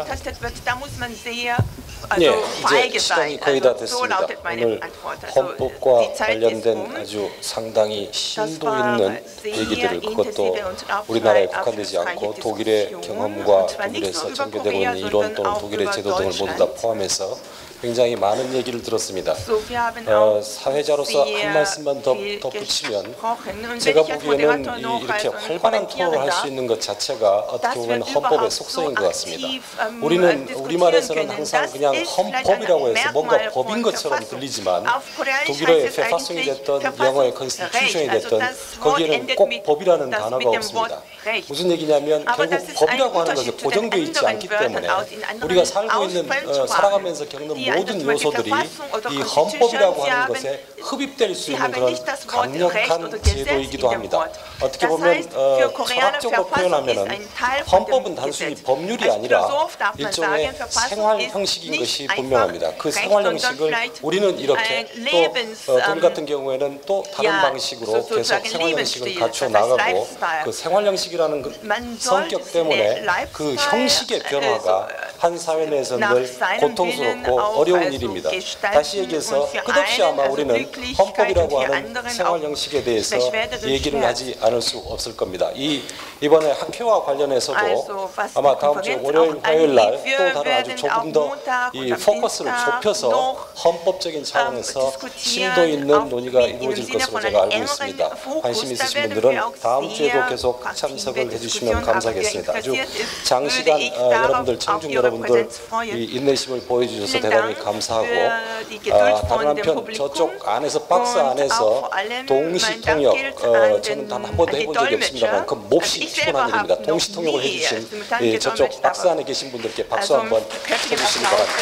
네, 이제 시간이 거의 다 됐습니다. 오늘 헌법과 관련된 아주 상당히 심도 있는 얘기들을 그것도 우리나라에 국한되지 않고 독일의 경험과 독일에서 전개되고 있는 이론 또는 독일의 제도 등을 모두 다 포함해서 굉장히 많은 얘기를 들었습니다. 사회자로서 한 말씀만 더 덧붙이면 제가 보기에는 이렇게 활발한 토론을 할 수 있는 것 자체가 어떻게 보면 헌법의 속성인 것 같습니다. 우리는 우리말에서는 항상 그냥 헌법이라고 해서 뭔가 법인 것처럼 들리지만 독일어의 verfassung이 됐던 영어의 constitution이 됐던 거기에는 꼭 법이라는 단어가 없습니다. 무슨 얘기냐면 결국 법이라고 하는 것이 고정되어 있지 않기 때문에 우리가 살고 있는 살아가면서 겪는 모든 요소들이 이 헌법이라고 하는 것에 흡입될 수 있는 그런 강력한 제도이기도 합니다. 어떻게 보면 철학적으로 표현하면은 헌법은 단순히 법률이 아니라 일종의 생활 형식인 것이 분명합니다. 그 생활 형식을 우리는 이렇게 또 독일 같은 경우에는 또 다른 방식으로 계속 생활 형식을 갖춰 나가고 그 생활 형식이라는 그 성격 때문에 그 형식의 변화가 한 사회 내에서 늘 고통스럽고 어려운 일입니다. 다시 얘기해서 끝없이 아마 우리는 헌법이라고 하는 생활 형식에 대해서 얘기를 하지 않을 수 없을 겁니다. 이번에 학회와 관련해서도 아마 다음 주 월요일, 화요일 날 또 다른 아주 조금 더 이 포커스를 좁혀서 헌법적인 차원에서 심도 있는 논의가 이루어질 것으로 제가 알고 있습니다. 관심 있으신 분들은 다음 주에도 계속 참석을 해주시면 감사하겠습니다. 아주 장시간 여러분들 청중 여러분 여러분들 이 인내심을 보여주셔서 대단히 감사하고 다른 한편 저쪽 안에서 박스 안에서 동시 통역 저는 단 한 번도 해본 적이 없습니다만 그 몹시 피곤한 일입니다. 동시 통역을 해주신 저쪽 박스 안에 계신 분들께 박수 한번 쳐주시기 바랍니다.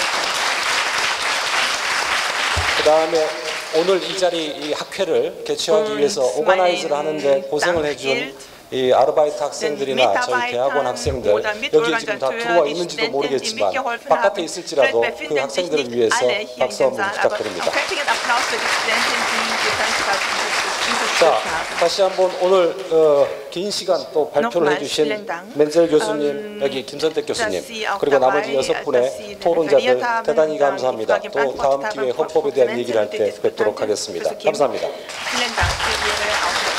그 다음에 오늘 이 자리 이 학회를 개최하기 위해서 오거나이즈를 하는데 고생을 해준 이 아르바이트 학생들이나 저희 대학원 학생들 여기에 지금 다 들어와 있는지도 모르겠지만 바깥에 있을지라도 그 학생들을 위해서 박수 한번 부탁드립니다. 자, 다시 한번 오늘 긴 시간 또 발표를 해주신 멘젤 교수님, 여기 김선택 교수님, 그리고 나머지 6분의 토론자들 대단히 감사합니다. 또 다음 기회에 헌법에 대한 얘기를 할 때 뵙도록 하겠습니다. 감사합니다.